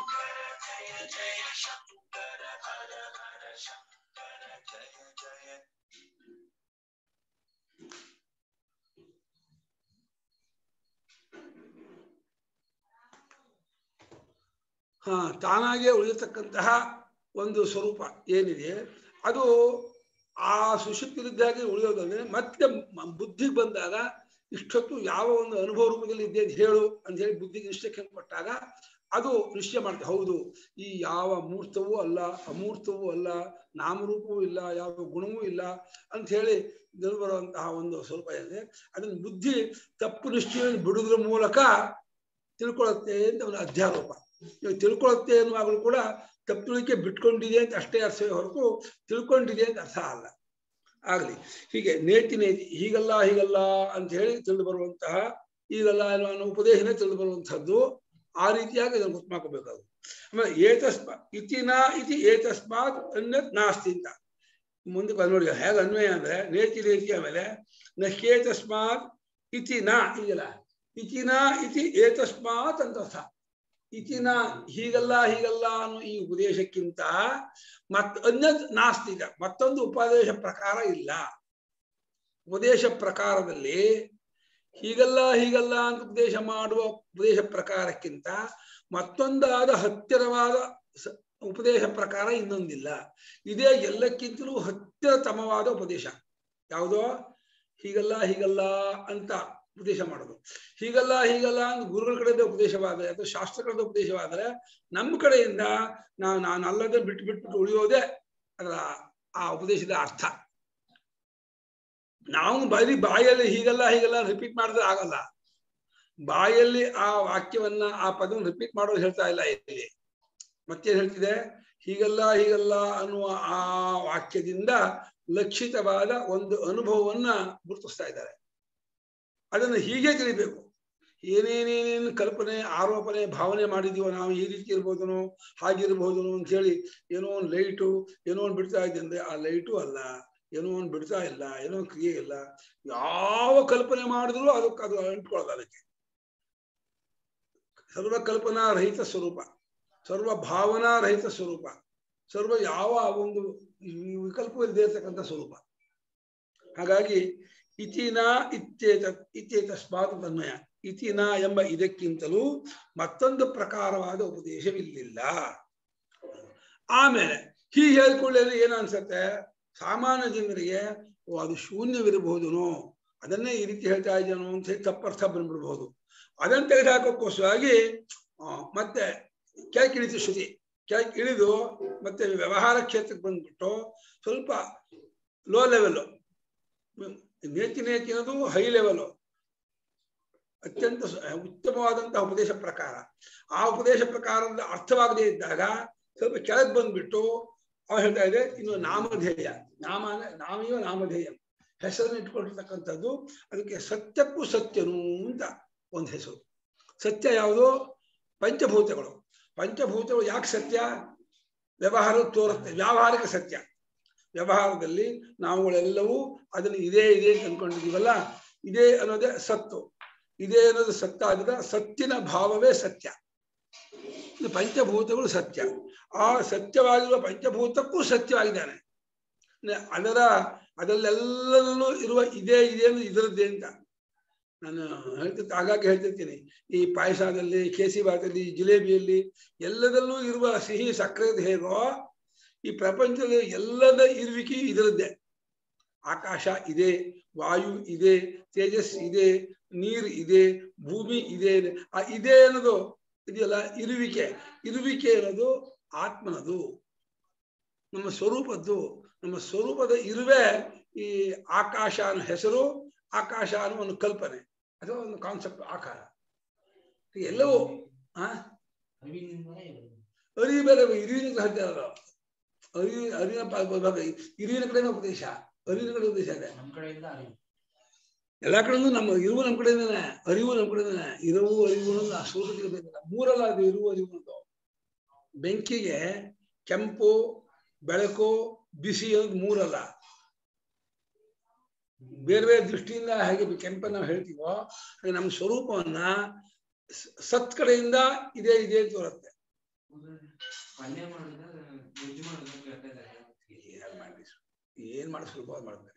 ಹಾ ತಾನಾಗೆ ಉಳಿಯತಕ್ಕಂತಹ ಒಂದು ಸ್ವರೂಪ ಏನಿದೆ ಅದು ಆ ಸುಷುಪ್ತಿಲಿದ್ದಾಗೆ ಉಳಿಯೋದಂದ್ರೆ ಮತ್ತೆ ಬುದ್ಧಿಗೆ ಬಂದಾಗ ಇಷ್ಟೊತ್ತು ಯಾವ ಒಂದು ಅನುಭವ ರೂಪದಲ್ಲಿ ಇದ್ದೇ ಹೇಳು ಅಂತ ಹೇಳಿ ಬುದ್ಧಿಗೆ ನಿಶ್ಚಯಕ್ಕೆ ಕೊಟ್ಟಾಗ ಅದು ನಿಶ್ಚಯ ಮಾಡ್ತದೆ. ಹೌದು, ಈ ಯಾವ ಮೂರ್ತವೂ ಅಲ್ಲ, ಅಮೂರ್ತವೂ ಅಲ್ಲ, ನಾಮರೂಪವೂ ಇಲ್ಲ, ಯಾವ ಗುಣವೂ ಇಲ್ಲ ಅಂತ ಹೇಳಿ ಬರುವಂತಹ ಒಂದು ಸ್ವಲ್ಪ ಇದೆ. ಅದನ್ನ ಬುದ್ಧಿ ತಪ್ಪು ನಿಶ್ಚಯವನ್ನು ಬಿಡುವುದರ ಮೂಲಕ ತಿಳ್ಕೊಳ್ಳುತ್ತೆ ಅಂತ ಒಂದು ಅಧ್ಯಾರೋಪ. ಇವಾಗ ತಿಳ್ಕೊಳ್ಳುತ್ತೆ ಅನ್ನುವಾಗಲೂ ಕೂಡ ತಪ್ಪು ತಿಳುವಳಿಕೆ ಬಿಟ್ಕೊಂಡಿದೆ ಅಂತ ಅಷ್ಟೇ ಅರ್ಥವೇ ಹೊರತು ತಿಳ್ಕೊಂಡಿದೆ ಅಂತ ಅರ್ಥ ಅಲ್ಲ. ಆಗ್ಲಿ ಹೀಗೆ ನೇತಿ ನೇತಿ ಹೀಗಲ್ಲ ಹೀಗಲ್ಲ ಅಂತ ಹೇಳಿ ತಿಳಿದು ಬರುವಂತಹ ಈಗಲ್ಲ ಅನ್ನೋ ಉಪದೇಶನೇ ತಿಳಿದು ಬರುವಂತಹದ್ದು. ಆ ರೀತಿಯಾಗಿ ಅದನ್ನು ಗೊತ್ತು ಮಾಡ್ಕೋಬೇಕಾದ್ರು. ಆಮೇಲೆ ಏತಸ್ಮಾ ಇತಿನ ಇತಿ ಏತಸ್ಮಾತ್ ಅನ್ಯತ್ ನಾಸ್ತಿ ಅಂತ ಮುಂದಕ್ಕೆ ನೋಡಿ ಹೇಗೆ ಅನ್ವಯ ಅಂದ್ರೆ ನೇತಿ ನೇತಿ ಆಮೇಲೆ ನಹ್ಯೇತಸ್ಮಾತ್ ಇತಿ ನ ಈಗಲ್ಲ ಇತಿನ ಇತಿ ಏತಸ್ಮಾತ್ ಅಂತ ಅರ್ಥ. ಇತಿನ ಹೀಗಲ್ಲ ಹೀಗಲ್ಲ ಅನ್ನೋ ಈ ಉಪದೇಶಕ್ಕಿಂತ ಮತ್ ಅನ್ಯತ್ ನಾಸ್ತಿ ಇದೆ, ಮತ್ತೊಂದು ಉಪದೇಶ ಪ್ರಕಾರ ಇಲ್ಲ. ಉಪದೇಶ ಪ್ರಕಾರದಲ್ಲಿ ಹೀಗಲ್ಲ ಹೀಗಲ್ಲ ಅಂತ ಉಪದೇಶ ಮಾಡುವ ಉಪದೇಶ ಪ್ರಕಾರಕ್ಕಿಂತ ಮತ್ತೊಂದಾದ ಹತ್ತಿರವಾದ ಉಪದೇಶ ಪ್ರಕಾರ ಇನ್ನೊಂದಿಲ್ಲ. ಇದೇ ಎಲ್ಲಕ್ಕಿಂತಲೂ ಹತ್ತಿರತಮವಾದ ಉಪದೇಶ. ಯಾವುದೋ ಹೀಗಲ್ಲ ಹೀಗಲ್ಲ ಅಂತ ಉಪದೇಶ ಮಾಡೋದು. ಹೀಗಲ್ಲ ಹೀಗಲ್ಲ ಅಂತ ಗುರುಗಳ ಕಡೆಯಿಂದ ಉಪದೇಶವಾದರೆ ಅಥವಾ ಶಾಸ್ತ್ರ ಕಡೆಯಿಂದ ಉಪದೇಶವಾದರೆ ನಮ್ಮ ಕಡೆಯಿಂದ ನಾವು ನಾನು ಅಲ್ಲದ ಬಿಟ್ಟು ಬಿಟ್ಬಿಟ್ಟು ಉಳಿಯೋದೇ ಅದರ ಆ ಉಪದೇಶದ ಅರ್ಥ. ನಾವು ಬರೀ ಬಾಯಲ್ಲಿ ಹೀಗಲ್ಲ ಹೀಗಲ್ಲ ರಿಪೀಟ್ ಮಾಡಿದ್ರೆ ಆಗಲ್ಲ. ಬಾಯಲ್ಲಿ ಆ ವಾಕ್ಯವನ್ನ ಆ ಪದವನ್ನು ರಿಪೀಟ್ ಮಾಡೋದು ಹೇಳ್ತಾ ಇಲ್ಲ ಇಲ್ಲಿ. ಮತ್ತೇನ್ ಹೇಳ್ತಿದೆ? ಹೀಗಲ್ಲ ಹೀಗಲ್ಲ ಅನ್ನುವ ಆ ವಾಕ್ಯದಿಂದ ಲಕ್ಷಿತವಾದ ಒಂದು ಅನುಭವವನ್ನ ಗುರುತಿಸ್ತಾ ಇದ್ದಾರೆ. ಅದನ್ನು ಹೀಗೆ ತಿಳಿಬೇಕು. ಏನೇನೇನೇನು ಕಲ್ಪನೆ ಆರೋಪನೆ ಭಾವನೆ ಮಾಡಿದೀವೋ ನಾವು ಈ ರೀತಿ ಇರ್ಬೋದನೋ ಹಾಗಿರ್ಬೋದನೋ ಅಂತ ಹೇಳಿ ಏನೋ ಒಂದು ಲೈಟು ಏನೋ ಒಂದು ಬಿಡ್ತಾ ಇದೆ ಅಂದ್ರೆ ಆ ಲೈಟು ಅಲ್ಲ, ಏನೋ ಒಂದು ಬಿಡ್ತಾ ಇಲ್ಲ, ಏನೋ ಒಂದು ಕ್ರಿಯೆ ಇಲ್ಲ. ಯಾವ ಕಲ್ಪನೆ ಮಾಡಿದ್ರು ಅದಕ್ಕೆ ಅದು ಅಂಟ್ಕೊಳ್ಳೋದು. ಅದಕ್ಕೆ ಸರ್ವ ಕಲ್ಪನಾ ರಹಿತ ಸ್ವರೂಪ, ಸರ್ವ ಭಾವನಾ ರಹಿತ ಸ್ವರೂಪ, ಸರ್ವ ಯಾವ ಒಂದು ವಿಕಲ್ಪ ಇಲ್ಲದೆ ಇರತಕ್ಕಂಥ ಸ್ವರೂಪ. ಹಾಗಾಗಿ ಇತಿನ ಇತ್ಯೇತ ಇತ್ಯೇತಸ್ಮಾತ್ ತನ್ಮಯ. ಇತಿನ ಎಂಬ ಇದಕ್ಕಿಂತಲೂ ಮತ್ತೊಂದು ಪ್ರಕಾರವಾದ ಉಪದೇಶವಿಲ್ಲ. ಆಮೇಲೆ ಹೀಗೆ ಹೇಳ್ಕೊಳ್ಳಿ ಏನು ಅನ್ಸತ್ತೆ? ಸಾಮಾನ್ಯ ಜನರಿಗೆ ಓ ಅದು ಶೂನ್ಯವಿರಬಹುದನೋ, ಅದನ್ನೇ ಈ ರೀತಿ ಹೇಳ್ತಾ ಇದ್ದಾನೋ ಅಂತ ಹೇಳಿ ತಪ್ಪರ್ಥ ಬಂದ್ಬಿಡ್ಬಹುದು. ಅದನ್ನು ತೆಗೆದುಹಾಕೋಕ್ಕೋಸ್ಕರವಾಗಿ ಮತ್ತೆ ಕೆಳಗಿಳಿತು ಶ್ರುತಿ. ಕೆಳಗೆ ಇಳಿದು ಮತ್ತೆ ವ್ಯವಹಾರ ಕ್ಷೇತ್ರಕ್ಕೆ ಬಂದ್ಬಿಟ್ಟು ಸ್ವಲ್ಪ ಲೋ ಲೆವೆಲ್, ನೇತಿ ನೇತಿ ಅನ್ನೋದು ಹೈ ಲೆವೆಲ್, ಅತ್ಯಂತ ಉತ್ತಮವಾದಂತಹ ಉಪದೇಶ ಪ್ರಕಾರ. ಆ ಉಪದೇಶ ಪ್ರಕಾರದ ಅರ್ಥವಾಗದೇ ಇದ್ದಾಗ ಸ್ವಲ್ಪ ಕೆಳಗೆ ಬಂದ್ಬಿಟ್ಟು ಅವ ಹೇಳ್ತಾ ಇದೆ ಇನ್ನು ನಾಮಧೇಯ. ನಾಮ ನಾಮೀವ ನಾಮಧೇಯ, ಹೆಸರನ್ನು ಇಟ್ಕೊಂಡಿರ್ತಕ್ಕಂಥದ್ದು. ಅದಕ್ಕೆ ಸತ್ಯಕ್ಕೂ ಸತ್ಯನು ಅಂತ ಒಂದು ಹೆಸರು. ಸತ್ಯ ಯಾವುದು? ಪಂಚಭೂತಗಳು. ಪಂಚಭೂತಗಳು ಯಾಕೆ ಸತ್ಯ? ವ್ಯವಹಾರ ತೋರುತ್ತೆ, ವ್ಯಾವಹಾರಿಕ ಸತ್ಯ. ವ್ಯವಹಾರದಲ್ಲಿ ನಾವುಗಳೆಲ್ಲವೂ ಅದನ್ನು ಇದೇ ಇದೆ ಅಂತ ಅನ್ಕೊಂಡಿದೀವಲ್ಲ, ಇದೇ ಅನ್ನೋದೇ ಸತ್ತು. ಇದೇ ಅನ್ನೋದು ಸತ್ಯ ಆಗಿದೆ. ಸತ್ತಿನ ಭಾವವೇ ಸತ್ಯ. ಇದು ಪಂಚಭೂತಗಳು ಸತ್ಯ. ಆ ಸತ್ಯವಾಗಿರುವ ಪಂಚಭೂತಕ್ಕೂ ಸತ್ಯವಾಗಿದ್ದಾನೆ. ಅದರ ಅದರಲ್ಲೆಲ್ಲದಲ್ಲೂ ಇರುವ ಇದೇ ಇದೆ ಅಂದ್ರೆ ಇದರದ್ದೇ ಅಂತ ನಾನು ಹೇಳ್ತಿರ್ತೀನಿ, ಆಗಾಗ್ಗೆ ಹೇಳ್ತಿರ್ತೀನಿ. ಈ ಪಾಯಸದಲ್ಲಿ, ಕೇಸರಿಬಾತಲ್ಲಿ, ಜಿಲೇಬಿಯಲ್ಲಿ ಎಲ್ಲದಲ್ಲೂ ಇರುವ ಸಿಹಿ ಸಕ್ಕರೆ ಹೇಗೋ ಈ ಪ್ರಪಂಚದ ಎಲ್ಲದ ಇರುವಿಕೆ ಇದರದ್ದೇ. ಆಕಾಶ ಇದೆ, ವಾಯು ಇದೆ, ತೇಜಸ್ ಇದೆ, ನೀರು ಇದೆ, ಭೂಮಿ ಇದೆ. ಆ ಇದೆ ಅನ್ನೋದು ಇದೆಯಲ್ಲ ಇರುವಿಕೆ. ಇರುವಿಕೆ ಅನ್ನೋದು ಆತ್ಮನದು, ನಮ್ಮ ಸ್ವರೂಪದ್ದು. ನಮ್ಮ ಸ್ವರೂಪದ ಇರುವೆ ಈ ಆಕಾಶ ಅನ್ನೋ ಹೆಸರು, ಆಕಾಶ ಅನ್ನೋ ಒಂದು ಕಲ್ಪನೆ ಅಥವಾ ಒಂದು ಕಾನ್ಸೆಪ್ಟ್, ಆಕಾರ ಎಲ್ಲವೂ ಆ ಅರಿವು ಬೇರೆ. ಇರುವಿನ ಹೇಳ್ತಾರ ಅರಿವು ಅರಿವಿನ ಇರುವಿನ ಕಡೆಯಿಂದ ಉಪದೇಶ, ಅರಿವಿನ ಕಡೆ ಉಪದೇಶ ಇದೆ. ನಮ್ಮ ಕಡೆಯಿಂದ ಅರಿವು ಎಲ್ಲಾ ಕಡೆಯಿಂದ ನಮ್ಮ ಇರುವು ನಮ್ಮ ಕಡೆಯಿಂದಾನೆ, ಅರಿವು ನಮ್ಮ ಕಡೆಯಿಂದಾನೆ. ಇರುವು ಅರಿವು ಅನ್ನೋದು ಆ ಸ್ವರೂಪಕ್ಕೆ ಬೇಕಲ್ಲ, ಮೂರಲ್ಲ ಅದು ಇರುವು ಅರಿವು ಅನ್ನೋದು. ಬೆಂಕಿಗೆ ಕೆಂಪು, ಬೆಳಕು, ಬಿಸಿ ಅನ್ನೋದು ಮೂರಲ್ಲ. ಬೇರೆ ಬೇರೆ ದೃಷ್ಟಿಯಿಂದ ಹೇಗೆ ಕೆಂಪನ್ನು ನಾವು ಹೇಳ್ತೀವೋ ಹಾಗೆ ನಮ್ಮ ಸ್ವರೂಪವನ್ನ ಸತ್ ಕಡೆಯಿಂದ ಇದೇ ಇದೆ ಅಂತ ತೋರುತ್ತೆ. ಏನ್ ಮಾಡಿ ಸುಲಭ ಮಾಡ್ತಾರೆ.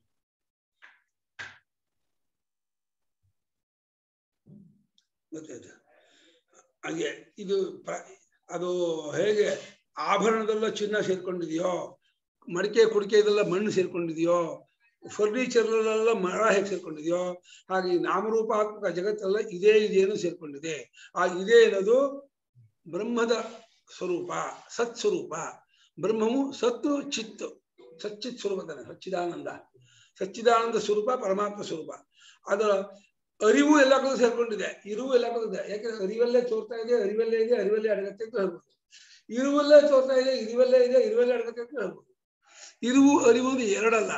ಗೊತ್ತಾಯ್ತು? ಹಾಗೆ ಇದು ಅದು ಹೇಗೆ ಆಭರಣದಲ್ಲ ಚಿನ್ನ ಸೇರ್ಕೊಂಡಿದೆಯೋ, ಮಡಿಕೆ ಕುಡಿಕೆ ಇದೆಲ್ಲ ಮಣ್ಣು ಸೇರ್ಕೊಂಡಿದೆಯೋ, ಫರ್ನಿಚರ್ಲೆಲ್ಲ ಮರ ಹೇಗೆ ಸೇರ್ಕೊಂಡಿದೆಯೋ, ಹಾಗೆ ನಾಮರೂಪಾತ್ಮಕ ಜಗತ್ತೆಲ್ಲ ಇದೇ ಇದೇನು ಸೇರ್ಕೊಂಡಿದೆ. ಆ ಇದೇ ಅನ್ನೋದು ಬ್ರಹ್ಮದ ಸ್ವರೂಪ, ಸತ್ ಸ್ವರೂಪ. ಬ್ರಹ್ಮವು ಸತ್ತು ಚಿತ್ತು, ಸಚ್ಚಿತ್ ಸ್ವರೂಪ ತಾನೆ, ಸಚ್ಚಿದಾನಂದ. ಸಚ್ಚಿದಾನಂದ ಸ್ವರೂಪ ಪರಮಾತ್ಮ ಸ್ವರೂಪ. ಅದರ ಅರಿವು ಎಲ್ಲ ಕಡೆ ಸೇರ್ಕೊಂಡಿದೆ, ಇರುವು ಎಲ್ಲ ಕಡೆ ಇದೆ. ಯಾಕಂದ್ರೆ ಅರಿವಲ್ಲೇ ತೋರ್ತಾ ಇದೆ, ಅರಿವಲ್ಲೇ ಇದೆ, ಅರಿವಲ್ಲೇ ಅಡಗತ್ತೆ ಅಂತ ಹೇಳ್ಬೋದು. ಇರುವಲ್ಲೇ ತೋರ್ತಾ ಇದೆ, ಇರುವಲ್ಲೇ ಇದೆ, ಇರುವಲ್ಲೇ ಅಡ್ಬೇಕಂತ ಹೇಳ್ಬೋದು. ಇರುವು ಅರಿವು ಎರಡಲ್ಲ,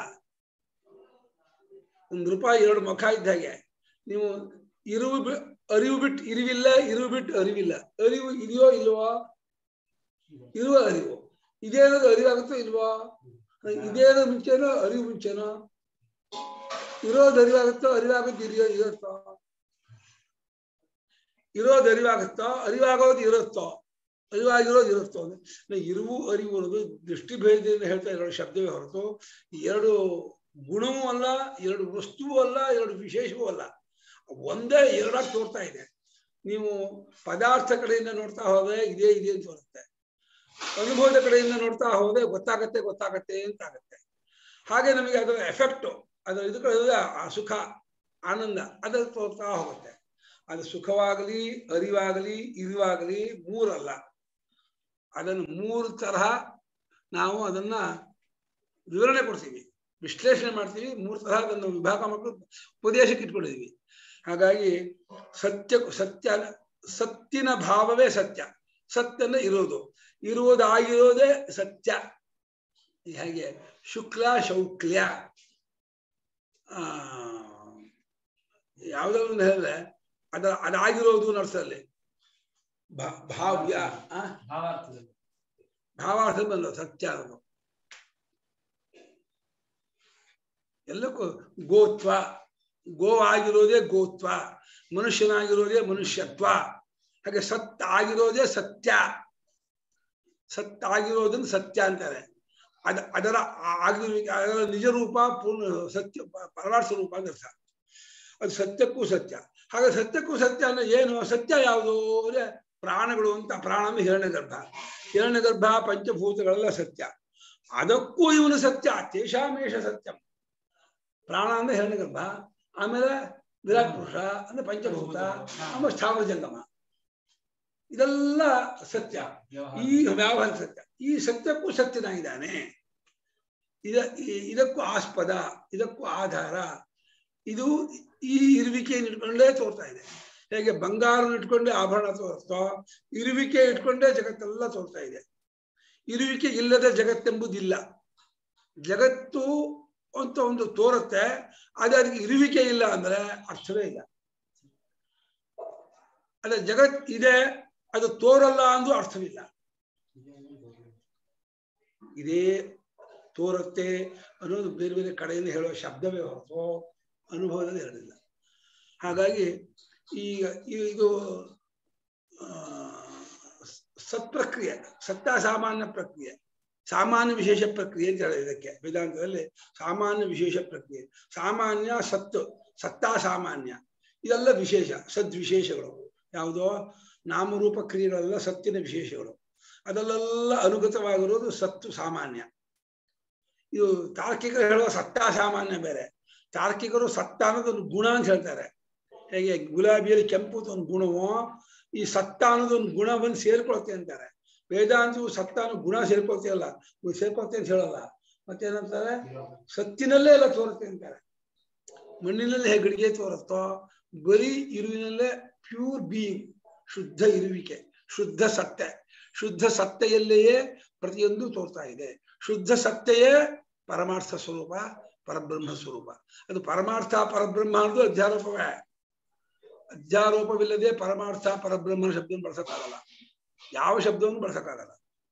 ಒಂದು ರೂಪಾಯಿ ಎರಡು ಮುಖ ಇದ್ದ ಹಾಗೆ. ನೀವು ಇರುವು ಬಿ ಅರಿವು ಬಿಟ್ಟು ಇರುವಿಲ್ಲ, ಇರುವು ಬಿಟ್ಟು ಅರಿವಿಲ್ಲ. ಅರಿವು ಇದೆಯೋ ಇಲ್ವೋ? ಇರುವ ಅರಿವು ಇದೇನದು ಅರಿವಾಗುತ್ತೋ ಇಲ್ವೋ? ಇದೇನೋ ಮುಂಚೆನೋ ಅರಿವು ಮುಂಚೆನೋ? ಇರೋದು ಅರಿವಾಗುತ್ತೋ ಅರಿವಾಗುತ್ತೆ ಇದೆಯೋ ಇರುತ್ತೋ? ಇರೋದು ಅರಿವಾಗುತ್ತೋ ಅರಿವಾಗೋದು ಇರುತ್ತೋ? ಅರಿವಾಗಿರೋದು ಇರುತ್ತೋ? ಅಂದ್ರೆ ಇರುವು ಅರಿವು ಅನ್ನೋದು ದೃಷ್ಟಿಭೇದದಿಂದ ಹೇಳ್ತಾ ಎರಡು ಶಬ್ದವೇ ಹೊರತು ಎರಡು ಗುಣವೂ ಅಲ್ಲ, ಎರಡು ವಸ್ತುವೂ ಅಲ್ಲ, ಎರಡು ವಿಶೇಷವೂ ಅಲ್ಲ. ಒಂದೇ ಎರಡಾಗಿ ತೋರ್ತಾ ಇದೆ. ನೀವು ಪದಾರ್ಥ ಕಡೆಯಿಂದ ನೋಡ್ತಾ ಹೋದ್ರೆ ಇದೇ ಇದೆ ಅಂತ ಬರುತ್ತೆ, ಅನುಭವದ ಕಡೆಯಿಂದ ನೋಡ್ತಾ ಹೋದ್ರೆ ಗೊತ್ತಾಗತ್ತೆ ಗೊತ್ತಾಗತ್ತೆ ಅಂತ ಆಗತ್ತೆ. ಹಾಗೆ ನಮಗೆ ಅದರ ಎಫೆಕ್ಟು, ಅದರ ಇದು ಆ ಸುಖ ಆನಂದ ಅದರ ತೋರ್ತಾ ಹೋಗುತ್ತೆ. ಅದು ಸುಖವಾಗಲಿ ಅರಿವಾಗಲಿ ಇರುವಾಗಲಿ ಮೂರಲ್ಲ. ಅದನ್ನು ಮೂರು ತರಹ ನಾವು ಅದನ್ನ ವಿವರಣೆ ಕೊಡ್ತೀವಿ, ವಿಶ್ಲೇಷಣೆ ಮಾಡ್ತೀವಿ. ಮೂರು ತರಹ ಅದನ್ನು ವಿಭಾಗ ಮಾಡಿ ಉಪದೇಶಕ್ಕೆ ಇಟ್ಕೊಂಡಿದ್ದೀವಿ. ಹಾಗಾಗಿ ಸತ್ಯ ಸತ್ಯ ಸತ್ತಿನ ಭಾವವೇ ಸತ್ಯ. ಸತ್ಯನ ಇರೋದು, ಇರುವುದಾಗಿರೋದೇ ಸತ್ಯ. ಹಾಗೆ ಶುಕ್ಲ ಶೌಕ್ಲ್ಯ ಆ ಯಾವುದನ್ನು ಹೇಳಿದ್ರೆ ಅದ ಅದಾಗಿರೋದು ನರ್ಸಲ್ಲಿ ಭಾವ್ಯ ಭಾವಾರ್ಥದಲ್ಲಿ ಭಾವಾರ್ಥ ಬಂದ ಸತ್ಯ ಅನ್ನೋದು. ಎಲ್ಲಕ್ಕೂ ಗೋತ್ವ, ಗೋ ಆಗಿರೋದೇ ಗೋತ್ವ, ಮನುಷ್ಯನಾಗಿರೋದೇ ಮನುಷ್ಯತ್ವ. ಹಾಗೆ ಸತ್ ಆಗಿರೋದೇ ಸತ್ಯ. ಸತ್ ಆಗಿರೋದನ್ನು ಸತ್ಯ ಅಂತಾರೆ. ಅದ ಅದರ ಆಗಿರುವಿಕೆ, ಅದರ ನಿಜ ರೂಪ ಪೂರ್ಣ ಸತ್ಯ ಪರಮಾರ್ಥ ರೂಪ ಅಂತ ಅರ್ಥ. ಅದು ಸತ್ಯಕ್ಕೂ ಸತ್ಯ. ಹಾಗೆ ಸತ್ಯಕ್ಕೂ ಸತ್ಯ ಅಂದ್ರೆ ಏನು? ಸತ್ಯ ಯಾವುದು ಅಂದ್ರೆ ಪ್ರಾಣಗಳು ಅಂತ. ಪ್ರಾಣ ಅಂದ್ರೆ ಹಿರಣ್ಯಗರ್ಭ. ಹಿರಣ್ಯಗರ್ಭ ಪಂಚಭೂತಗಳೆಲ್ಲ ಸತ್ಯ. ಅದಕ್ಕೂ ಇವನು ಸತ್ಯ. ತೇಷಾಮೇಷ ಸತ್ಯಂ. ಪ್ರಾಣ ಅಂದ್ರೆ ಹಿರಣ್ಯಗರ್ಭ, ಆಮೇಲೆ ವಿರಾಟ್ ಪುರುಷ ಅಂದ್ರೆ ಪಂಚಭೂತ, ಆಮೇಲೆ ಸ್ಥಾವರ ಜಂಗಮ, ಇದೆಲ್ಲ ಸತ್ಯ. ಈ ವ್ಯವಹಾರ ಸತ್ಯ. ಈ ಸತ್ಯಕ್ಕೂ ಸತ್ಯನಾಗಿದ್ದಾನೆ. ಇದ ಇದಕ್ಕೂ ಆಸ್ಪದ, ಇದಕ್ಕೂ ಆಧಾರ. ಇದು ಈ ಇರುವಿಕೆಯನ್ನು ಇಟ್ಕೊಂಡೇ ತೋರ್ತಾ ಇದೆ. ಹೇಗೆ ಬಂಗಾರನ ಇಟ್ಕೊಂಡೆ ಆಭರಣ ತೋರ್ತೋ, ಇರುವಿಕೆ ಇಟ್ಕೊಂಡೇ ಜಗತ್ತೆಲ್ಲ ತೋರ್ತಾ ಇದೆ. ಇರುವಿಕೆ ಇಲ್ಲದ ಜಗತ್ತೆಂಬುದಿಲ್ಲ. ಜಗತ್ತು ಅಂತ ಒಂದು ತೋರುತ್ತೆ, ಅದೇ ಅದಕ್ಕೆ ಇರುವಿಕೆ ಇಲ್ಲ ಅಂದ್ರೆ ಅರ್ಥವೇ ಇಲ್ಲ. ಅದೇ ಜಗತ್ ಇದೆ, ಅದು ತೋರಲ್ಲ ಅಂದ್ರೂ ಅರ್ಥವಿಲ್ಲ. ಇದೇ ತೋರುತ್ತೆ ಅನ್ನೋದು ಬೇರೆ ಬೇರೆ ಕಡೆಯಿಂದ ಹೇಳುವ ಶಬ್ದವೇ ಹೊರತು ಅನುಭವದಲ್ಲಿ ಹೇಳಿಲ್ಲ. ಹಾಗಾಗಿ ಈಗ ಇದು ಸತ್ಪ್ರಕ್ರಿಯೆ, ಸತ್ತ ಸಾಮಾನ್ಯ ಪ್ರಕ್ರಿಯೆ, ಸಾಮಾನ್ಯ ವಿಶೇಷ ಪ್ರಕ್ರಿಯೆ ಅಂತ ಹೇಳಿದೆ. ಇದಕ್ಕೆ ವೇದಾಂತದಲ್ಲಿ ಸಾಮಾನ್ಯ ವಿಶೇಷ ಪ್ರಕ್ರಿಯೆ. ಸಾಮಾನ್ಯ ಸತ್ತು, ಸತ್ತಾ ಸಾಮಾನ್ಯ, ಇದೆಲ್ಲ ವಿಶೇಷ, ಸದ್ವಿಶೇಷಗಳು. ಯಾವುದೋ ನಾಮರೂಪ ಕ್ರಿಯೆಗಳೆಲ್ಲ ಸತ್ತಿನ ವಿಶೇಷಗಳು. ಅದಲ್ಲೆಲ್ಲ ಅನುಗತವಾಗಿರೋದು ಸತ್ತು ಸಾಮಾನ್ಯ. ಇದು ತಾರ್ಕಿಕರು ಹೇಳುವ ಸತ್ತಾ ಸಾಮಾನ್ಯ ಬೇರೆ. ತಾರ್ಕಿಕರು ಸತ್ತ ಅನ್ನೋದು ಒಂದು ಗುಣ ಅಂತ ಹೇಳ್ತಾರೆ. ಹೇಗೆ ಗುಲಾಬಿಯಲ್ಲಿ ಕೆಂಪು ಒಂದು ಗುಣವೋ, ಈ ಸತ್ತ ಅನ್ನೋದು ಒಂದು ಗುಣವನ್ನು ಸೇರ್ಕೊಳ್ತೆ ಅಂತಾರೆ. ವೇದಾಂತವು ಸತ್ತ ಅನ್ನೋ ಗುಣ ಸೇರ್ಕೊಳ್ತೀಯಲ್ಲ, ಸೇರ್ಕೊಳ್ತೆ ಅಂತ ಹೇಳಲ್ಲ. ಮತ್ತೇನಂತಾರೆ? ಸತ್ತಿನಲ್ಲೇ ಎಲ್ಲ ತೋರುತ್ತೆ ಅಂತಾರೆ. ಮಣ್ಣಿನಲ್ಲೇ ಹೇಗೆ ಗಡಿಗೆ ತೋರುತ್ತೋ, ಬರೀ ಇರುವಿನಲ್ಲೇ ಪ್ಯೂರ್ ಬೀಯಿಂಗ್, ಶುದ್ಧ ಇರುವಿಕೆ, ಶುದ್ಧ ಸತ್ಯ. ಶುದ್ಧ ಸತ್ತೆಯಲ್ಲೆಯೇ ಪ್ರತಿಯೊಂದು ತೋರ್ತಾ ಇದೆ. ಶುದ್ಧ ಸತ್ತೆಯೇ ಪರಮಾರ್ಥ ಸ್ವರೂಪ, ಪರಬ್ರಹ್ಮ ಸ್ವರೂಪ. ಅದು ಪರಮಾರ್ಥ ಪರಬ್ರಹ್ಮ ಅನ್ನೋದು ಅಧ್ಯಾರೋಪವೇ. ಅಧ್ಯಾರೋಪವಿಲ್ಲದೆ ಪರಮಾರ್ಥ ಪರಬ್ರಹ್ಮನ ಶಬ್ದವನ್ನು ಬಳಸಕ್ಕಾಗಲ್ಲ, ಯಾವ ಶಬ್ದವನ್ನು ಬಳಸಕ್ಕಾಗಲ್ಲ.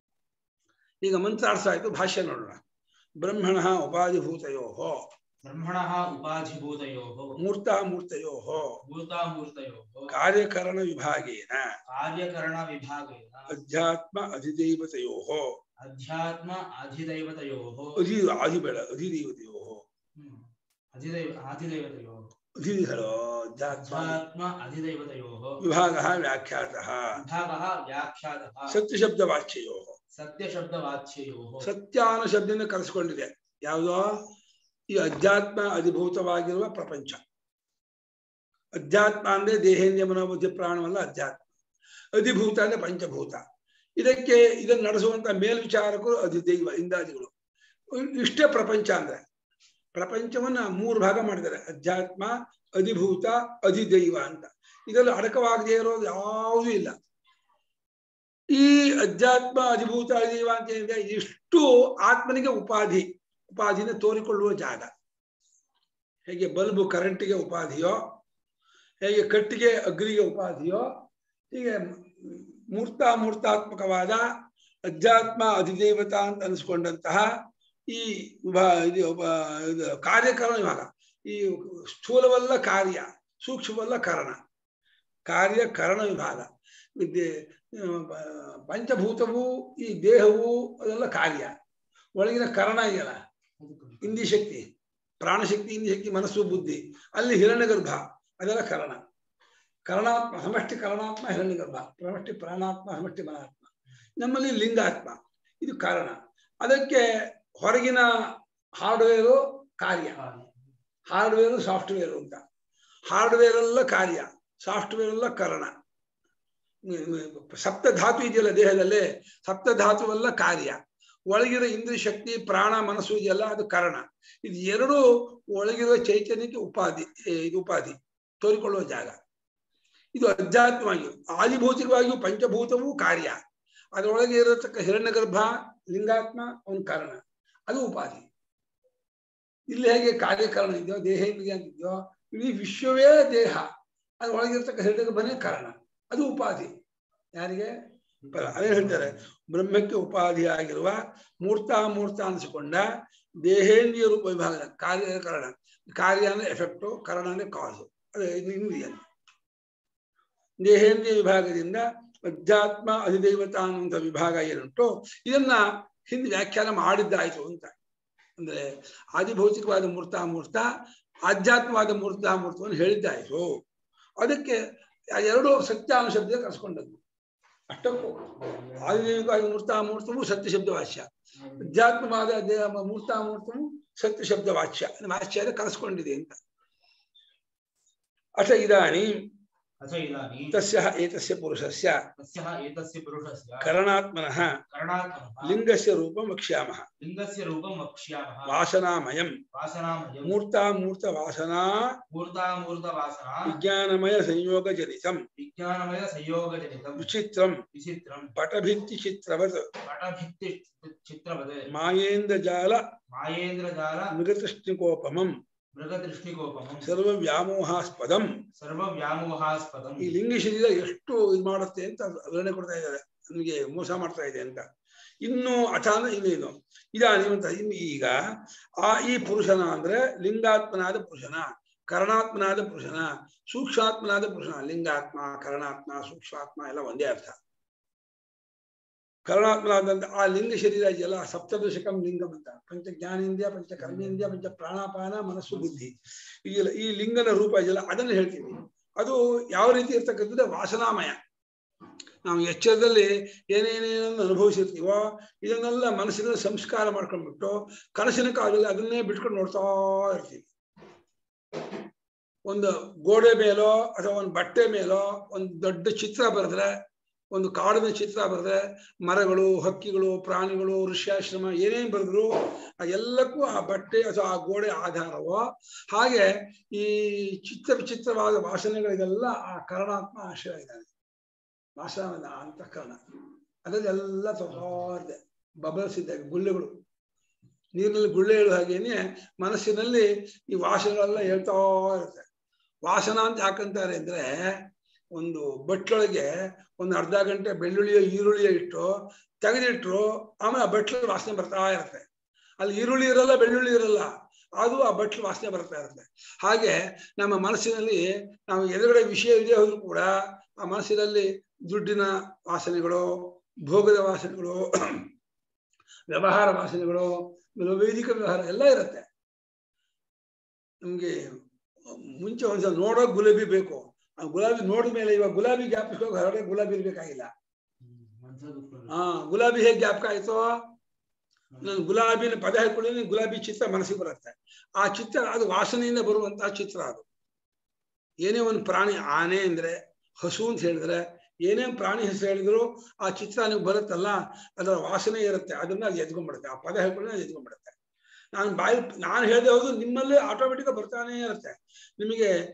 ಈಗ ಮಂತ್ರಾರ್ಥ ಆಯ್ತು, ಭಾಷ್ಯ ನೋಡೋಣ. ಬ್ರಹ್ಮಣ ಉಪಾಧಿಭೂತಯೋ ಬ್ರಹ್ಮಣ ಉಪಾಧಿಭೂತಯೋ ಮೂರ್ತಾ ಮೂರ್ತಯೋ ಮೂರ್ತಾ ಮೂರ್ತಯೋ ಕಾರ್ಯಕರಣ ವಿಭಾಗೇನ ಕಾರ್ಯಕರಣ ವಿಭಾಗೇನ ಅಧ್ಯಾತ್ಮ ಅಧಿದೈವತಯೋ ಅಧ್ಯಾತ್ಮ ಅಧಿದೈವತಯೋ ಅಧಿ ಆದಿಬೇಡ ಅಧಿದೈವತಯೋ ಅಧಿದೈವ ಅಧಿದೈವತಯೋ ಅಧಿಧಿಗಳು ಅಧ್ಯಾತ್ಮ ಅಧಿದೈವತಯೋ ವಿಭಾಗ ವ್ಯಾಖ್ಯಾತಃ ವಿಭಾಗಃ ವ್ಯಾಖ್ಯಾತಃ ಸತ್ಯಶಬ್ದವಾಚ್ಯಯೋ ಸತ್ಯಶಬ್ದವಾಚ್ಯಯೋ. ಸತ್ಯ ಅನ್ನೋ ಶಬ್ದದಿಂದ ಕರೆಸ್ಕೊಂಡಿದೆ. ಯಾವುದೋ ಈ ಅಧ್ಯಾತ್ಮ ಅಧಿಭೂತವಾಗಿರುವ ಪ್ರಪಂಚ. ಅಧ್ಯಾತ್ಮ ಅಂದ್ರೆ ದೇಹೇಂದ್ರಿಯ ಮನೋಬುದ್ಧಿ ಪ್ರಾಣವಲ್ಲ ಅಧ್ಯಾತ್ಮ. ಅಧಿಭೂತ ಅಂದ್ರೆ ಪಂಚಭೂತ. ಇದಕ್ಕೆ ಇದನ್ನು ನಡೆಸುವಂತ ಮೇಲ್ವಿಚಾರಕರು ಅಧಿದೈವ ಇಂದಾದಿಗಳು. ಇಷ್ಟೇ ಪ್ರಪಂಚ ಅಂದ್ರೆ. ಪ್ರಪಂಚವನ್ನ ಮೂರು ಭಾಗ ಮಾಡಿದ್ದಾರೆ, ಅಧ್ಯಾತ್ಮ, ಅಧಿಭೂತ, ಅಧಿದೈವ ಅಂತ. ಇದರಲ್ಲಿ ಅಡಕವಾಗದೇ ಇರೋದು ಯಾವುದೂ ಇಲ್ಲ. ಈ ಅಧ್ಯಾತ್ಮ ಅಧಿಭೂತ ಅಧಿದೇವ ಅಂತ ಏನಿದೆ ಇಷ್ಟು ಆತ್ಮನಿಗೆ ಉಪಾಧಿ, ಉಪಾಧಿನ ತೋರಿಕೊಳ್ಳುವ ಜಾಗ. ಹೇಗೆ ಬಲ್ಬು ಕರೆಂಟಿಗೆ ಉಪಾಧಿಯೋ, ಹೇಗೆ ಕಟ್ಟಿಗೆ ಅಗ್ನಿಗೆ ಉಪಾಧಿಯೋ, ಹೀಗೆ ಮೂರ್ತಾಮೂರ್ತಾತ್ಮಕವಾದ ಅಧ್ಯಾತ್ಮ ಅಧಿದೇವತಾ ಅಂತ ಅನಿಸ್ಕೊಂಡಂತಹ ಈ ವಿಭಾ ಇದು ಇದು ಕಾರ್ಯಕರಣ ವಿಭಾಗ. ಈ ಸ್ಥೂಲವಲ್ಲ ಕಾರ್ಯ, ಸೂಕ್ಷ್ಮವಲ್ಲ ಕರಣ, ಕಾರ್ಯಕರಣ ವಿಭಾಗ. ವಿದ್ಯೆ ಪಂಚಭೂತವು ಈ ದೇಹವು ಅದೆಲ್ಲ ಕಾರ್ಯ. ಒಳಗಿನ ಕರಣ ಇದೆಯಲ್ಲ, ಇಂದ್ರಿಯ ಶಕ್ತಿ, ಪ್ರಾಣಶಕ್ತಿ, ಇಂದ್ರಿಯ ಶಕ್ತಿ, ಮನಸ್ಸು, ಬುದ್ಧಿ, ಅಲ್ಲಿ ಹಿರಣ್ಯಗರ್ಭ ಅದೆಲ್ಲ ಕರಣ. ಕರಣಾತ್ಮ ಸಮಷ್ಟಿ ಕರಣಾತ್ಮ ಹಿರಣ್ಯಗರ್ಭ, ಸಮಷ್ಟಿ ಪ್ರಾಣಾತ್ಮ, ಸಮಷ್ಟಿ ಮನಾತ್ಮ. ನಮ್ಮಲ್ಲಿ ಲಿಂಗಾತ್ಮ, ಇದು ಕಾರಣ. ಅದಕ್ಕೆ ಹೊರಗಿನ ಹಾರ್ಡ್ವೇರು ಕಾರ್ಯ, ಹಾರ್ಡ್ವೇರು ಸಾಫ್ಟ್ವೇರು ಅಂತ. ಹಾರ್ಡ್ವೇರ್ ಎಲ್ಲ ಕಾರ್ಯ, ಸಾಫ್ಟ್ವೇರ್ ಎಲ್ಲ ಕರಣ. ಸಪ್ತಧಾತು ಇದೆಯಲ್ಲ ದೇಹದಲ್ಲಿ, ಸಪ್ತಧಾತುವೆಲ್ಲ ಕಾರ್ಯ. ಒಳಗಿರೋ ಇಂದ್ರಿಯ ಶಕ್ತಿ, ಪ್ರಾಣ, ಮನಸ್ಸು ಇದೆಯಲ್ಲ ಅದು ಕರಣ. ಇದು ಎರಡು ಒಳಗಿರೋ ಚೈತನ್ಯಕ್ಕೆ ಉಪಾಧಿ, ಇದು ಉಪಾಧಿ ತೋರಿಕೊಳ್ಳುವ ಜಾಗ. ಇದು ಅಧ್ಯಾತ್ಮವಾಗಿಯೂ ಆದಿಭೌತಿಕವಾಗಿಯೂ ಪಂಚಭೂತವೂ ಕಾರ್ಯ. ಅದರೊಳಗೆ ಇರತಕ್ಕ ಹಿರಣ್ಯಗರ್ಭ ಲಿಂಗಾತ್ಮ ಅವನ ಕಾರಣ, ಅದು ಉಪಾಧಿ. ಇಲ್ಲಿ ಹೇಗೆ ಕಾರ್ಯಕಾರಣ ಇದೆಯೋ, ದೇಹೇಂದ್ರಿಯ ಅಂತಿದೆಯೋ, ಇಡೀ ವಿಶ್ವವೇ ದೇಹ, ಅದರೊಳಗಿರ್ತಕ್ಕ ಹಿರಣ್ಯಗರ್ಭನೇ ಕಾರಣ, ಅದು ಉಪಾಧಿ. ಯಾರಿಗೆ? ಅದೇ ಹೇಳ್ತಾರೆ, ಬ್ರಹ್ಮಕ್ಕೆ ಉಪಾಧಿಯಾಗಿರುವ ಮೂರ್ತಾಮೂರ್ತ ಅನಿಸಿಕೊಂಡ ದೇಹೇಂದ್ರಿಯ ರೂಪ ವಿಭಾಗದ ಕಾರ್ಯಕರಣ. ಕಾರ್ಯ ಅಂದ್ರೆ ಎಫೆಕ್ಟು, ಕರಣ ಅಂದ್ರೆ ಕಾಸು, ಅದೇ ಇಂದ್ರಿಯ. ದೇಹೇಂದ್ರಿಯ ವಿಭಾಗದಿಂದ ಅಧ್ಯಾತ್ಮ ಅಧಿದೈವತ ಅನ್ನುವಂಥ ವಿಭಾಗ ಏನುಂಟು, ಇದನ್ನ ಹಿಂದೆ ವ್ಯಾಖ್ಯಾನ ಮಾಡಿದ್ದಾಯ್ತು ಅಂತ. ಅಂದ್ರೆ ಆದಿಭೌತಿಕವಾದ ಮೂರ್ತಾಮೂರ್ತ, ಆಧ್ಯಾತ್ಮವಾದ ಮೂರ್ತಾಮೂರ್ತವನ್ನು ಹೇಳಿದ್ದಾಯ್ತು. ಅದಕ್ಕೆ ಎರಡು ಸತ್ಯಾನು ಶಬ್ದ ಕರೆಸ್ಕೊಂಡದ್ದು. ಅಷ್ಟಕ್ಕೂ ಆದಿದೈವಿಕವಾದ ಮೂರ್ತಾಮೂರ್ತವು ಸತ್ಯ ಶಬ್ದ ವಾಚ್ಯ, ಅಧ್ಯಾತ್ಮವಾದ ಮೂರ್ತಾಮೂರ್ತವು ಸತ್ಯ ಶಬ್ದ ವಾಚ್ಯ, ವಾಚ್ಯ ಕರೆಸ್ಕೊಂಡಿದೆ ಅಂತ. ಅಥ ಇದಾನಿ ತಸ್ಯ ಏತಸ್ಯ ಪುರುಷಸ್ಯ ಕರಣಾತ್ಮನಃ ಲಿಂಗಸ್ಯ ರೂಪಂ ವಕ್ಷ್ಯಾಮಃ. ಲಿಂಗಸ್ಯ ರೂಪಂ ವಕ್ಷ್ಯಾಮಃ. ವಾಸನಾಮಯಂ ವಾಸನಾಮಯಂ ಮೂರ್ತಾಮೂರ್ತ ವಾಸನಾ ಮೂರ್ತಾಮೂರ್ತ ವಾಸನಾ ವಿಜ್ಞಾನಮಯ ಸಂಯೋಗಜನಿತಂ ವಿಜ್ಞಾನಮಯ ಸಂಯೋಗಜನಿತಂ ವಿಚಿತ್ರಂ ವಿಚಿತ್ರಂ ಪಟಭಿತ್ತಿ ಚಿತ್ರವತ್ ಪಟಭಿತ್ತಿ ಚಿತ್ರವತ್ ಮಾಯೇಂದ್ರಜಾಲ ಮಾಯೇಂದ್ರಜಾಲ ಮೃಗತೃಷ್ಣಿಕೋಪಮಂ ಮೃಗದೃಷ್ಟಿಕೋಪಮಂ ಸರ್ವ ವ್ಯಾಮೋಹಾಸ್ಪದಂ. ಸರ್ವ ವ್ಯಾಮೋಹಾಸ್ಪದಂ. ಈ ಲಿಂಗ ಶರೀರ ಎಷ್ಟು ಇದು ಮಾಡುತ್ತೆ ಅಂತ ವಿವರಣೆ ಕೊಡ್ತಾ ಇದ್ದಾರೆ, ನಮಗೆ ಮೋಸ ಮಾಡ್ತಾ ಇದೆ ಅಂತ. ಇನ್ನು ಅಚಾನ ಇನ್ನೇನು ಇದಾನಿವಂತ. ಇನ್ನು ಈಗ ಆ ಈ ಪುರುಷನ ಅಂದ್ರೆ ಲಿಂಗಾತ್ಮನಾದ ಪುರುಷನ, ಕರಣಾತ್ಮನಾದ ಪುರುಷನ, ಸೂಕ್ಷ್ಮಾತ್ಮನಾದ ಪುರುಷನ. ಲಿಂಗಾತ್ಮ, ಕರಣಾತ್ಮ, ಸೂಕ್ಷ್ಮಾತ್ಮ ಎಲ್ಲ ಒಂದೇ ಅರ್ಥ. ಕರಣಾತ್ಮನಾದಂತ ಆ ಲಿಂಗ ಶರೀರ ಇದೆಯಲ್ಲ, ಸಪ್ತದಶಕಂ ಲಿಂಗಂ ಅಂತ. ಪಂಚ ಜ್ಞಾನೇಂದ್ರಿಯ, ಪಂಚ ಕರ್ಮೇಂದ್ರಿಯ, ಪಂಚ ಪ್ರಾಣಾಪಾನ, ಮನಸ್ಸು, ಬುದ್ಧಿ, ಇದೆಯಲ್ಲ ಈ ಲಿಂಗನ ರೂಪ ಇದೆಯಲ್ಲ, ಅದನ್ನು ಹೇಳ್ತೀವಿ. ಅದು ಯಾವ ರೀತಿ ಇರ್ತಕ್ಕಂಥದ್ದು? ವಾಸನಾಮಯ. ನಾವು ಎಚ್ಚರದಲ್ಲಿ ಏನೇನೇನನ್ನು ಅನುಭವಿಸಿರ್ತೀವೋ ಇದನ್ನೆಲ್ಲ ಮನಸ್ಸಿನ ಸಂಸ್ಕಾರ ಮಾಡ್ಕೊಂಡ್ಬಿಟ್ಟು ಕನಸಿನ ಕಾಲದಲ್ಲಿ ಅದನ್ನೇ ಬಿಟ್ಕೊಂಡು ನೋಡ್ತಾ ಇರ್ತೀವಿ. ಒಂದು ಗೋಡೆ ಮೇಲೋ ಅಥವಾ ಒಂದು ಬಟ್ಟೆ ಮೇಲೋ ಒಂದು ದೊಡ್ಡ ಚಿತ್ರ ಬರೆದ್ರೆ, ಒಂದು ಕಾಡಿನ ಚಿತ್ರ ಬರೆದ್ರೆ, ಮರಗಳು, ಹಕ್ಕಿಗಳು, ಪ್ರಾಣಿಗಳು, ಋಷ್ಯಾಶ್ರಮ ಏನೇನು ಬರೆದ್ರು ಎಲ್ಲಕ್ಕೂ ಆ ಬಟ್ಟೆ ಅಥವಾ ಆ ಗೋಡೆ ಆಧಾರವೋ ಹಾಗೆ ಈ ಚಿತ್ರ ವಿಚಿತ್ರವಾದ ವಾಸನೆಗಳಿಗೆಲ್ಲ ಆ ಕರಣಾತ್ಮ ಆಶ್ರಯ ಇದ್ದಾನೆ. ವಾಸನ ಅಂತಃಕರಣ ಅದರಲ್ಲಿ ಎಲ್ಲ ತೊಗೊಂಡೆ ಬಬಲ್ಸ್ ಇದ್ದಾಗ ಗುಳ್ಳೆಗಳು, ನೀರಿನಲ್ಲಿ ಗುಳ್ಳೆ ಹೇಳುವ ಹಾಗೇನೆ ಮನಸ್ಸಿನಲ್ಲಿ ಈ ವಾಸನೆಗಳೆಲ್ಲ ಹೇಳ್ತಾ ಇರುತ್ತೆ. ವಾಸನ ಅಂತ ಯಾಕಂತಾರೆ ಅಂದ್ರೆ, ಒಂದು ಬಟ್ಲೊಳಗೆ ಒಂದು ಅರ್ಧ ಗಂಟೆ ಬೆಳ್ಳುಳ್ಳಿಯ ಈರುಳ್ಳಿಯ ಇಟ್ಟು ತೆಗೆದಿಟ್ರು, ಆಮೇಲೆ ಆ ಬಟ್ಲಲ್ಲಿ ವಾಸನೆ ಬರ್ತಾ ಇರುತ್ತೆ. ಅಲ್ಲಿ ಈರುಳ್ಳಿ ಇರಲ್ಲ, ಬೆಳ್ಳುಳ್ಳಿ ಇರಲ್ಲ, ಅದು ಆ ಬಟ್ಲು ವಾಸನೆ ಬರ್ತಾ ಇರುತ್ತೆ. ಹಾಗೆ ನಮ್ಮ ಮನಸ್ಸಿನಲ್ಲಿ ನಾವು ಎದುರುಗಡೆ ವಿಷಯ ಇದೆ ಹೋದ್ರೂ ಕೂಡ ಆ ಮನಸ್ಸಿನಲ್ಲಿ ದುಡ್ಡಿನ ವಾಸನೆಗಳು, ಭೋಗದ ವಾಸನೆಗಳು, ವ್ಯವಹಾರ ವಾಸನೆಗಳು, ವೈದಿಕ ವ್ಯವಹಾರ ಎಲ್ಲ ಇರುತ್ತೆ. ನಮ್ಗೆ ಮುಂಚೆ ಒಂದ್ಸಲ ನೋಡೋ ಗುಲಾಬಿ ಬೇಕು, ಆ ಗುಲಾಬಿ ನೋಡಿದ ಮೇಲೆ ಇವಾಗ ಗುಲಾಬಿ ಜ್ಞಾಪಿಸ್ಕೋ ಹೊರಗಡೆ ಗುಲಾಬಿ ಇರ್ಬೇಕಾಗಿಲ್ಲ. ಹಾ, ಗುಲಾಬಿ ಹೇಗೆ ಜ್ಞಾಪಕ ಆಯ್ತೋ, ನಾನು ಗುಲಾಬಿನ ಪದ ಹಾಕೊಳ್ಳಿ ಗುಲಾಬಿ ಚಿತ್ರ ಮನಸ್ಸಿಗೆ ಬರುತ್ತೆ. ಆ ಚಿತ್ರ ಅದು ವಾಸನೆಯಿಂದ ಬರುವಂತಹ ಚಿತ್ರ. ಅದು ಏನೇ ಒಂದು ಪ್ರಾಣಿ, ಆನೆ ಅಂದ್ರೆ, ಹಸು ಅಂತ ಹೇಳಿದ್ರೆ, ಏನೇ ಪ್ರಾಣಿ ಹೆಸರು ಹೇಳಿದ್ರು ಆ ಚಿತ್ರ ನೀವು ಬರುತ್ತಲ್ಲ, ಅದರ ವಾಸನೆ ಇರುತ್ತೆ, ಅದನ್ನ ಅದು ಎದ್ಕೊಂಡ್ಬಿಡುತ್ತೆ. ಆ ಪದ ಹೇಳ್ಕೊಳ್ಳಿ ಅದು ಎದ್ಕೊಂಡ್ಬಿಡುತ್ತೆ. ನಾನು ಬಾಯಿ ನಾನು ಹೇಳಿದೆ ಹೌದು, ನಿಮ್ಮಲ್ಲೇ ಆಟೋಮೆಟಿಕ್ ಬರ್ತಾನೆ ಇರುತ್ತೆ. ನಿಮಗೆ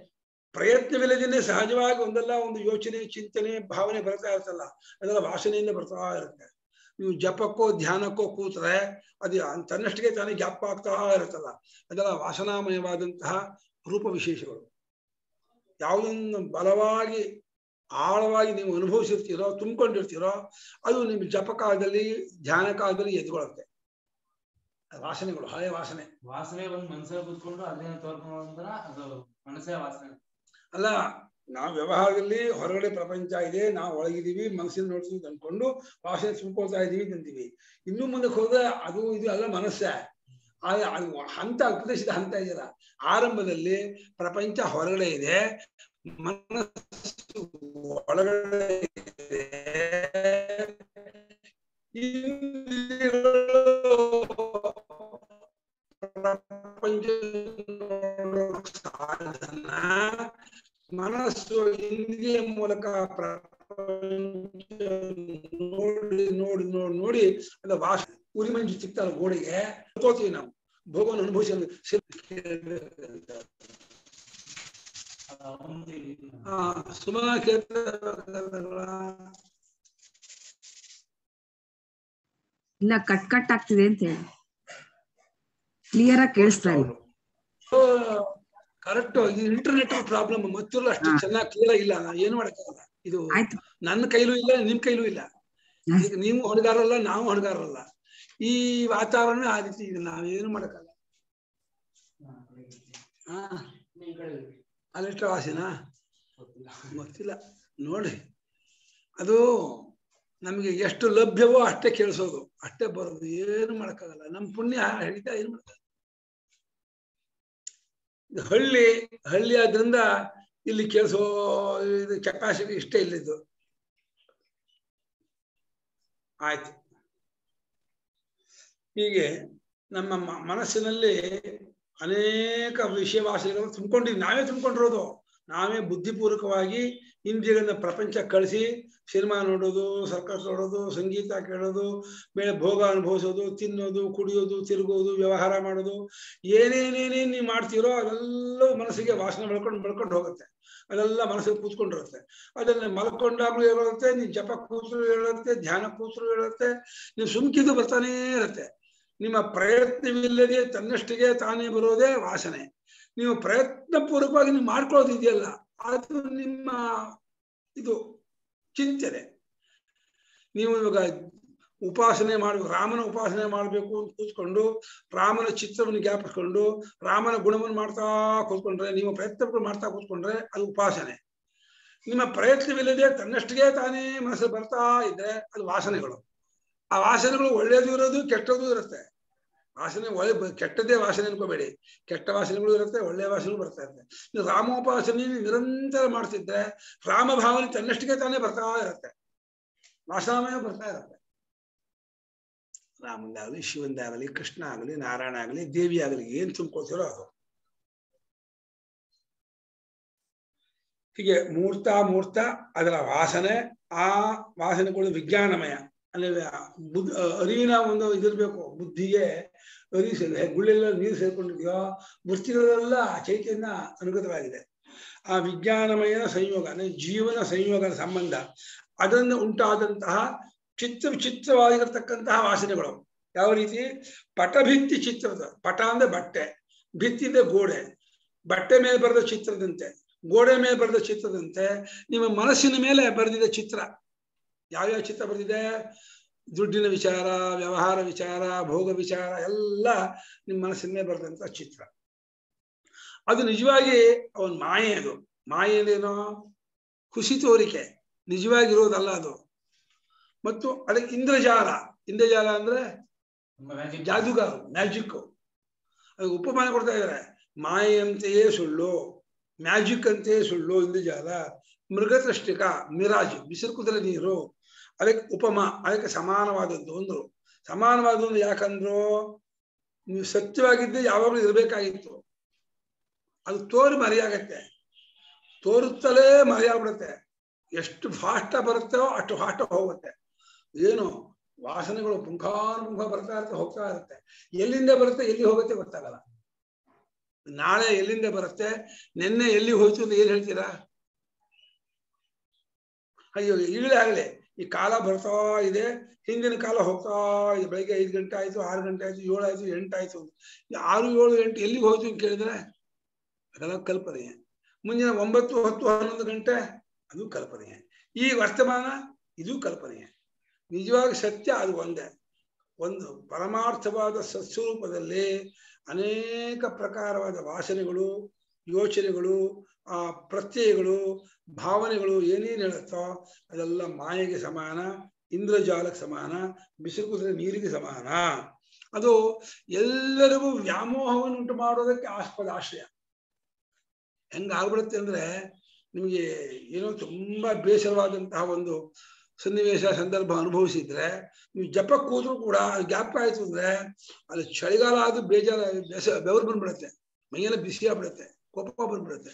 ಪ್ರಯತ್ನವಿಲ್ಲದೇನೆ ಸಹಜವಾಗಿ ಒಂದಲ್ಲ ಒಂದು ಯೋಚನೆ ಚಿಂತನೆ ಭಾವನೆ ಬರ್ತಾ ಇರ್ತಲ್ಲ, ಅದೆಲ್ಲ ವಾಸನೆಯಿಂದ ಬರ್ತಾ ಇರುತ್ತೆ. ನೀವು ಜಪಕ್ಕೋ ಧ್ಯಾನಕ್ಕೋ ಕೂತ್ರೆ ಅದು ತನ್ನಷ್ಟಿಗೆ ತಾನೇ ಜ್ಞಾಪ ಆಗ್ತಾ ಇರುತ್ತಲ್ಲ, ಅದೆಲ್ಲ ವಾಸನಾಮಯವಾದಂತಹ ರೂಪ ವಿಶೇಷಗಳು. ಯಾವುದನ್ನು ಬಲವಾಗಿ ಆಳವಾಗಿ ನೀವು ಅನುಭವಿಸಿರ್ತೀರೋ ತುಂಬಿಕೊಂಡಿರ್ತೀರೋ ಅದು ನಿಮ್ಮ ಜಪ ಕಾಲದಲ್ಲಿ ಧ್ಯಾನ ಕಾಲದಲ್ಲಿ ಎದ್ಕೊಳ್ಳುತ್ತೆ. ವಾಸನೆಗಳು ಹಳೆ ವಾಸನೆ ವಾಸನೆ ಒಂದು ಮನಸ್ಸಲ್ಲಿ ಕೂತ್ಕೊಂಡು ಅದೇನ ತೋರ್ಕೊಂಡ್ರ ಅದು ಮನಸ್ಸೇ ವಾಸನೆ ಅಲ್ಲ. ನಾವು ವ್ಯವಹಾರದಲ್ಲಿ ಹೊರಗಡೆ ಪ್ರಪಂಚ ಇದೆ, ನಾವು ಒಳಗಿದೀವಿ, ಮನಸ್ಸಿನ ನೋಡ್ತೀವಿ ಅಂದ್ಕೊಂಡು ವಾಸನೆ ತುಂಬ್ಕೊಳ್ತಾ ಇದೀವಿ ಅಂತೀವಿ. ಇನ್ನು ಮುಂದಕ್ಕೆ ಹೋದ್ರೆ ಅದು ಇದು ಎಲ್ಲ ಮನಸ್ಸೇ. ಆದ್ರೆ ಅದು ಹಂತ ಉಪದೇಶದ ಹಂತ ಇದೆಯಲ್ಲ, ಆರಂಭದಲ್ಲಿ ಪ್ರಪಂಚ ಹೊರಗಡೆ ಇದೆ, ಮನಸ್ಸು ಒಳಗಡೆ ಇದೆ. ಪ್ರಪಂಚ ಸಾಧನ ಮನಸ್ಸು ಇಂದ್ರಿಯ ಮೂಲಕ ಪ್ರಪಂಚ ನೋಡಿ ನೋಡಿ ನೋಡಿ ನೋಡಿ ಅದ ವಾಸ ಉರಿ ಮಂಜು ಚಿಕ್ತಾರ ಗೋಡೆಗೆ ತೋತೀವಿ ನಾವು. ಭೋಗವನ್ನು ಅನುಭವಿಸಿ ಹಾ ಸುಮಾರು ಇಲ್ಲ ಕಟ್ ಕಟ್ ಆಗ್ತಿದೆ ಅಂತ ಹೇಳಿ ಕ್ಲಿಯರ್ ಆಗಿ ಕೇಳಿಸ್ತಾ ಇಲ್ಲ. ಕರೆಕ್ಟ್. ಇದು ಇಂಟರ್ನೆಟ್ ಪ್ರಾಬ್ಲಮ್ ಮತ್ತೂ ಅಷ್ಟು ಚೆನ್ನಾಗಿ ಕ್ಲಿಯರ್ ಆಗಿಲ್ಲ. ನಾ ಏನು ಮಾಡಕ್ಕಾಗಲ್ಲ. ಇದು ನನ್ನ ಕೈಲೂ ಇಲ್ಲ, ನಿಮ್ ಕೈಲೂ ಇಲ್ಲ. ಈಗ ನೀವು ಹೊಣೆಗಾರಲ್ಲ, ನಾವು ಹೊಣೆಗಾರಲ್ಲ. ಈ ವಾತಾವರಣ ಆ ರೀತಿ ಇದೆ, ನಾವೇನು ಮಾಡಕ್ಕಾಗಲ್ಲ. ಹಾ ಅಲ್ಲಿಷ್ಟ ವಾಸಿನ ಗೊತ್ತಿಲ್ಲ ನೋಡಿ. ಅದು ನಮ್ಗೆ ಎಷ್ಟು ಲಭ್ಯವೋ ಅಷ್ಟೇ ಕೇಳಿಸೋದು, ಅಷ್ಟೇ ಬರೋದು, ಏನು ಮಾಡಕ್ಕಾಗಲ್ಲ. ನಮ್ ಪುಣ್ಯ ಹಿಡಿತಾ ಏನು ಮಾಡಕ್ಕಾಗಲ್ಲ. ಹಳ್ಳಿ ಹಳ್ಳಿ ಆದ್ರಿಂದ ಇಲ್ಲಿ ಕೇಳಿಸೋ ಇದು ಕೆಪಾಸಿಟಿ ಇಷ್ಟೇ ಇಲ್ಲಿದ್ದು. ಆಯ್ತು. ಹೀಗೆ ನಮ್ಮ ಮನಸ್ಸಿನಲ್ಲಿ ಅನೇಕ ವಿಷಯ ವಾಸನೆಗಳನ್ನು ತುಂಬಿಕೊಂಡಿವಿ. ನಾವೇ ತುಂಬಿಕೊಂಡಿರೋದು. ನಾವೇ ಬುದ್ಧಿಪೂರ್ವಕವಾಗಿ ಇಂದ್ರಿಯಗಳನ್ನ ಪ್ರಪಂಚ ಕಳಿಸಿ ಸಿನಿಮಾ ನೋಡೋದು, ಸರ್ಕಸ್ ನೋಡೋದು, ಸಂಗೀತ ಕೇಳೋದು, ಮೇಲೆ ಭೋಗ ಅನುಭವಿಸೋದು, ತಿನ್ನೋದು, ಕುಡಿಯೋದು, ತಿರುಗೋದು, ವ್ಯವಹಾರ ಮಾಡೋದು, ಏನೇನೇನೇನು ನೀವು ಮಾಡ್ತೀರೋ ಅದೆಲ್ಲ ಮನಸ್ಸಿಗೆ ವಾಸನೆ ಬೆಳ್ಕೊಂಡು ಬೆಳ್ಕೊಂಡು ಹೋಗುತ್ತೆ. ಅದೆಲ್ಲ ಮನಸ್ಸಿಗೆ ಕೂತ್ಕೊಂಡಿರುತ್ತೆ. ಅದನ್ನ ಮಲ್ಕೊಂಡಾಗ್ಲೂ ಇರುತ್ತೆ, ನೀವು ಜಪ ಕೂತ್ರು ಹೇಳುತ್ತೆ, ಧ್ಯಾನ ಕೂತ್ರು ಹೇಳುತ್ತೆ, ನೀವು ಸುಮ್ಕಿದು ಬರ್ತಾನೇ ಇರುತ್ತೆ. ನಿಮ್ಮ ಪ್ರಯತ್ನವಿಲ್ಲದೆ ತನ್ನಷ್ಟಿಗೆ ತಾನೇ ಬರೋದೇ ವಾಸನೆ. ನೀವು ಪ್ರಯತ್ನ ಪೂರ್ವಕವಾಗಿ ನೀವು ಮಾಡ್ಕೊಳ್ಳೋದು ಇದೆಯಲ್ಲ, ಅದು ನಿಮ್ಮ ಇದು ಚಿಂತನೆ. ನೀವು ಇವಾಗ ಉಪಾಸನೆ ಮಾಡ್ಬೇಕು, ರಾಮನ ಉಪಾಸನೆ ಮಾಡ್ಬೇಕು ಅಂತ ಕೂತ್ಕೊಂಡು ರಾಮನ ಚಿತ್ರವನ್ನು ಜ್ಞಾಪಿಸ್ಕೊಂಡು ರಾಮನ ಗುಣವನ್ನು ಮಾಡ್ತಾ ಕೂತ್ಕೊಂಡ್ರೆ, ನೀವು ಪ್ರಯತ್ನ ಮಾಡ್ತಾ ಕೂತ್ಕೊಂಡ್ರೆ ಅದು ಉಪಾಸನೆ. ನಿಮ್ಮ ಪ್ರಯತ್ನವಿಲ್ಲದೆ ತನ್ನಷ್ಟಿಗೆ ತಾನೇ ಮನಸ್ಸು ಬರ್ತಾ ಇದ್ರೆ ಅದು ವಾಸನೆಗಳು. ಆ ವಾಸನೆಗಳು ಒಳ್ಳೇದು ಇರೋದು, ಕೆಟ್ಟದ್ದು ಇರುತ್ತೆ. ವಾಸನೆ ಒಳ್ಳೆ ಕೆಟ್ಟದೇ ವಾಸನೆ ಅನ್ಕೋಬೇಡಿ, ಕೆಟ್ಟ ವಾಸನೆಗಳು ಇರುತ್ತೆ, ಒಳ್ಳೆ ವಾಸನೆಗಳು ಬರ್ತಾ ಇರುತ್ತೆ. ನೀವು ರಾಮೋಪಾಸನೆ ನಿರಂತರ ಮಾಡ್ತಿದ್ರೆ ರಾಮ ಭಾವನೆ ತನ್ನಷ್ಟಿಗೆ ತಾನೇ ಬರ್ತಾ ಇರುತ್ತೆ, ವಾಸನಾಮಯ ಬರ್ತಾ ಇರುತ್ತೆ. ರಾಮಂದಾಗಲಿ, ಶಿವಂದಾಗಲಿ, ಕೃಷ್ಣ ಆಗಲಿ, ನಾರಾಯಣ ಆಗಲಿ, ದೇವಿ ಆಗಲಿ, ಏನ್ ತುಂಬ್ಕೊಳ್ತಿರೋ ಅದು. ಹೀಗೆ ಮೂರ್ತ ಮೂರ್ತ ಅದರ ವಾಸನೆ, ಆ ವಾಸನೆಗಳು ವಿಜ್ಞಾನಮಯ. ಅಲ್ಲಿ ಬುದ್ಧ ಅರಿವಿನ ಒಂದು ಇದಿರ್ಬೇಕು. ಬುದ್ಧಿಗೆ ಅರಿವು ಸೇರಿ ಗುಳ್ಳೆಲ್ಲ ನೀರು ಸೇರ್ಕೊಂಡಿದೆಯೋ, ವೃತ್ತಿಗಳೆಲ್ಲ ಚೈತನ್ಯ ಅನುಗತವಾಗಿದೆ. ಆ ವಿಜ್ಞಾನಮಯ ಸಂಯೋಗ ಅಂದ್ರೆ ಜೀವನ ಸಂಯೋಗದ ಸಂಬಂಧ, ಅದನ್ನು ಉಂಟಾದಂತಹ ಚಿತ್ರ ವಿಚಿತ್ರವಾಗಿರತಕ್ಕಂತಹ ವಾಸನೆಗಳು. ಯಾವ ರೀತಿ? ಪಟಭಿತ್ತಿ ಚಿತ್ರದ, ಪಟ ಅಂದ್ರೆ ಬಟ್ಟೆ, ಭಿತ್ತಿ ಅಂದ್ರೆ ಗೋಡೆ, ಬಟ್ಟೆ ಮೇಲೆ ಬರೆದ ಚಿತ್ರದಂತೆ, ಗೋಡೆ ಮೇಲೆ ಬರೆದ ಚಿತ್ರದಂತೆ ನಿಮ್ಮ ಮನಸ್ಸಿನ ಮೇಲೆ ಬರೆದಿದ್ದ ಚಿತ್ರ. ಯಾವ್ಯಾವ ಚಿತ್ರ ಬರೆದಿದೆ? ದುಡ್ಡಿನ ವಿಚಾರ, ವ್ಯವಹಾರ ವಿಚಾರ, ಭೋಗ ವಿಚಾರ ಎಲ್ಲ ನಿಮ್ಮ ಮನಸ್ಸಿನ ಬರೆದಂತ ಚಿತ್ರ. ಅದು ನಿಜವಾಗಿ ಅವನ್ ಮಾಯೆ. ಅದು ಮಾಯೆ ಅಂದ್ರೇನೋ? ಖುಷಿ ತೋರಿಕೆ, ನಿಜವಾಗಿರೋದಲ್ಲ ಅದು. ಮತ್ತು ಅದಕ್ಕೆ ಇಂದ್ರಜಾಲ. ಇಂದ್ರಜಾಲ ಅಂದ್ರೆ ಜಾದುಗಾರು, ಮ್ಯಾಜಿಕ್. ಅದಕ್ಕೆ ಉಪಮಾನ ಕೊಡ್ತಾ ಇದ್ದಾರೆ. ಮಾಯೆಯಂತೆಯೇ ಸುಳ್ಳು, ಮ್ಯಾಜಿಕ್ ಅಂತೆಯೇ ಸುಳ್ಳು ಇಂದ್ರಜಾಲ. ಮೃಗತೃಷ್ಟಿಕ, ಮಿರಾಜ್, ಬಿಸಿಲು ಕುದುರೆ ನೀರು, ಅದಕ್ಕೆ ಉಪಮಾ, ಅದಕ್ಕೆ ಸಮಾನವಾದದ್ದು ಅಂದ್ರು. ಸಮಾನವಾದದ್ದು ಯಾಕಂದ್ರು, ನೀವು ಸತ್ಯವಾಗಿದ್ದೆ ಯಾವಾಗಲೂ ಇರಬೇಕಾಗಿತ್ತು. ಅದು ತೋರಿ ಮರೆಯಾಗತ್ತೆ, ತೋರುತ್ತಲೇ ಮರೆಯಾಗ್ಬಿಡುತ್ತೆ. ಎಷ್ಟು ಫಾಸ್ಟ್ ಬರುತ್ತೋ ಅಷ್ಟು ಫಾಸ್ಟ್ ಹೋಗುತ್ತೆ. ಏನು ವಾಸನೆಗಳು ಪುಂಖಾನುಪುಂಖ ಬರ್ತಾ ಇರುತ್ತೆ, ಹೋಗ್ತಾ ಇರುತ್ತೆ. ಎಲ್ಲಿಂದ ಬರುತ್ತೆ ಎಲ್ಲಿ ಹೋಗುತ್ತೆ ಗೊತ್ತಾಗಲ್ಲ. ನಾಳೆ ಎಲ್ಲಿಂದ ಬರುತ್ತೆ, ನಿನ್ನೆ ಎಲ್ಲಿ ಹೋಯ್ತು ಅಂತ ಏನ್ ಹೇಳ್ತೀರಾ? ಅಯ್ಯೋ ಈಗಲೇ ಆಗಲೇ ಈ ಕಾಲ ಬರ್ತಾ ಇದೆ, ಹಿಂದಿನ ಕಾಲ ಹೋಗ್ತಾ ಇದೆ. ಬೆಳಿಗ್ಗೆ ಐದು ಗಂಟೆ ಆಯ್ತು, ಆರು ಗಂಟೆ ಆಯ್ತು, ಏಳು ಆಯ್ತು, ಎಂಟು ಆಯ್ತು. ಆರು ಏಳು ಎಂಟು ಎಲ್ಲಿಗೆ ಹೋಯ್ತು ಅಂತ ಕೇಳಿದ್ರೆ ಅದೆಲ್ಲ ಕಲ್ಪನೆ. ಮುಂದಿನ ಒಂಬತ್ತು ಹತ್ತು ಹನ್ನೊಂದು ಗಂಟೆ ಅದು ಕಲ್ಪನೆ. ಈ ವರ್ತಮಾನ ಇದು ಕಲ್ಪನೆ. ನಿಜವಾಗಿ ಸತ್ಯ ಅದು ಒಂದೇ. ಒಂದು ಪರಮಾರ್ಥವಾದ ಸತ್ಸ್ವರೂಪದಲ್ಲಿ ಅನೇಕ ಪ್ರಕಾರವಾದ ವಾಸನೆಗಳು, ಯೋಚನೆಗಳು, ಆ ಪ್ರತ್ಯಯಗಳು, ಭಾವನೆಗಳು ಏನೇನು ಹೇಳುತ್ತೋ ಅದೆಲ್ಲ ಮಾಯೆಗೆ ಸಮಾನ, ಇಂದ್ರಜಾಲಕ್ಕೆ ಸಮಾನ, ಬಿಸಿಲು ಕುದುರೆ ನೀರಿಗೆ ಸಮಾನ. ಅದು ಎಲ್ಲರಿಗೂ ವ್ಯಾಮೋಹವನ್ನು ಉಂಟು ಮಾಡೋದಕ್ಕೆ ಆಸ್ಪದ ಆಶ್ರಯ. ಹೆಂಗಾಗ್ಬಿಡುತ್ತೆ ಅಂದ್ರೆ, ನಿಮಗೆ ಏನೋ ತುಂಬಾ ಬೇಸರವಾದಂತಹ ಒಂದು ಸನ್ನಿವೇಶ ಸಂದರ್ಭ ಅನುಭವಿಸಿದ್ರೆ ನೀವು ಜಪ ಕೂತ್ರು ಕೂಡ ಗ್ಯಾಪ್ ಆಯ್ತು ಅಂದ್ರೆ ಅಲ್ಲಿ ಚಳಿಗಾಲ ಆದ್ರೂ ಬೇಜಾರ ಬೇಸ ಬೆವರು ಬಂದ್ಬಿಡುತ್ತೆ, ಮೈಯೆಲ್ಲ ಬಿಸಿ ಆಗ್ಬಿಡುತ್ತೆ, ಕೋಪ ಬಂದ್ಬಿಡುತ್ತೆ.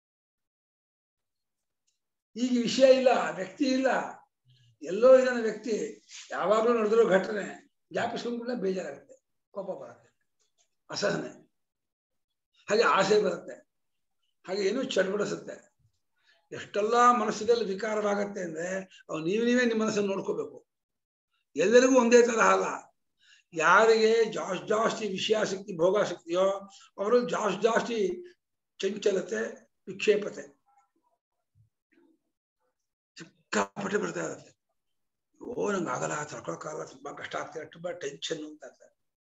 ಈಗ ವಿಷಯ ಇಲ್ಲ, ವ್ಯಕ್ತಿ ಇಲ್ಲ, ಎಲ್ಲೋ ಇದ್ದಾನೆ ವ್ಯಕ್ತಿ, ಯಾವಾಗಲೂ ನಡೆದಿರೋ ಘಟನೆ ಜ್ಞಾಪಿಸ್ಕೊಂಡ್ಬಿಟ್ರೆ ಬೇಜಾರಾಗುತ್ತೆ, ಕೋಪ ಬರುತ್ತೆ, ಅಸಹನೆ, ಹಾಗೆ ಆಸೆ ಬರುತ್ತೆ, ಹಾಗೆ ಏನೋ ಚಡ್ಬಡಿಸುತ್ತೆ. ಎಷ್ಟೆಲ್ಲ ಮನಸ್ಸಿನಲ್ಲಿ ವಿಕಾರವಾಗತ್ತೆ ಅಂದ್ರೆ ಅವು ನೀವು ನೀವೇ ನಿಮ್ಮ ಮನಸ್ಸನ್ನು ನೋಡ್ಕೋಬೇಕು. ಎಲ್ಲರಿಗೂ ಒಂದೇ ತರ ಅಲ್ಲ. ಯಾರಿಗೆ ಜಾಸ್ತಿ ಜಾಸ್ತಿ ವಿಷಯಾಸಕ್ತಿ ಭೋಗಾಸಕ್ತಿಯೋ ಅವರು ಜಾಸ್ತಿ ಜಾಸ್ತಿ ಚಂಚಲತೆ ವಿಕ್ಷೇಪತೆ ಸಿಕ್ಕಾಪಟ್ಟೆ ಬರ್ತಾ ಇರುತ್ತೆ. ಓ ನಂಗೆ ಆಗಲ್ಲ, ತಡ್ಕೊಳಕ್ಕಾಗಲ್ಲ, ತುಂಬಾ ಕಷ್ಟ ಆಗ್ತದೆ, ತುಂಬಾ ಟೆನ್ಷನ್ ಅಂತ ಇರ್ತಾರೆ.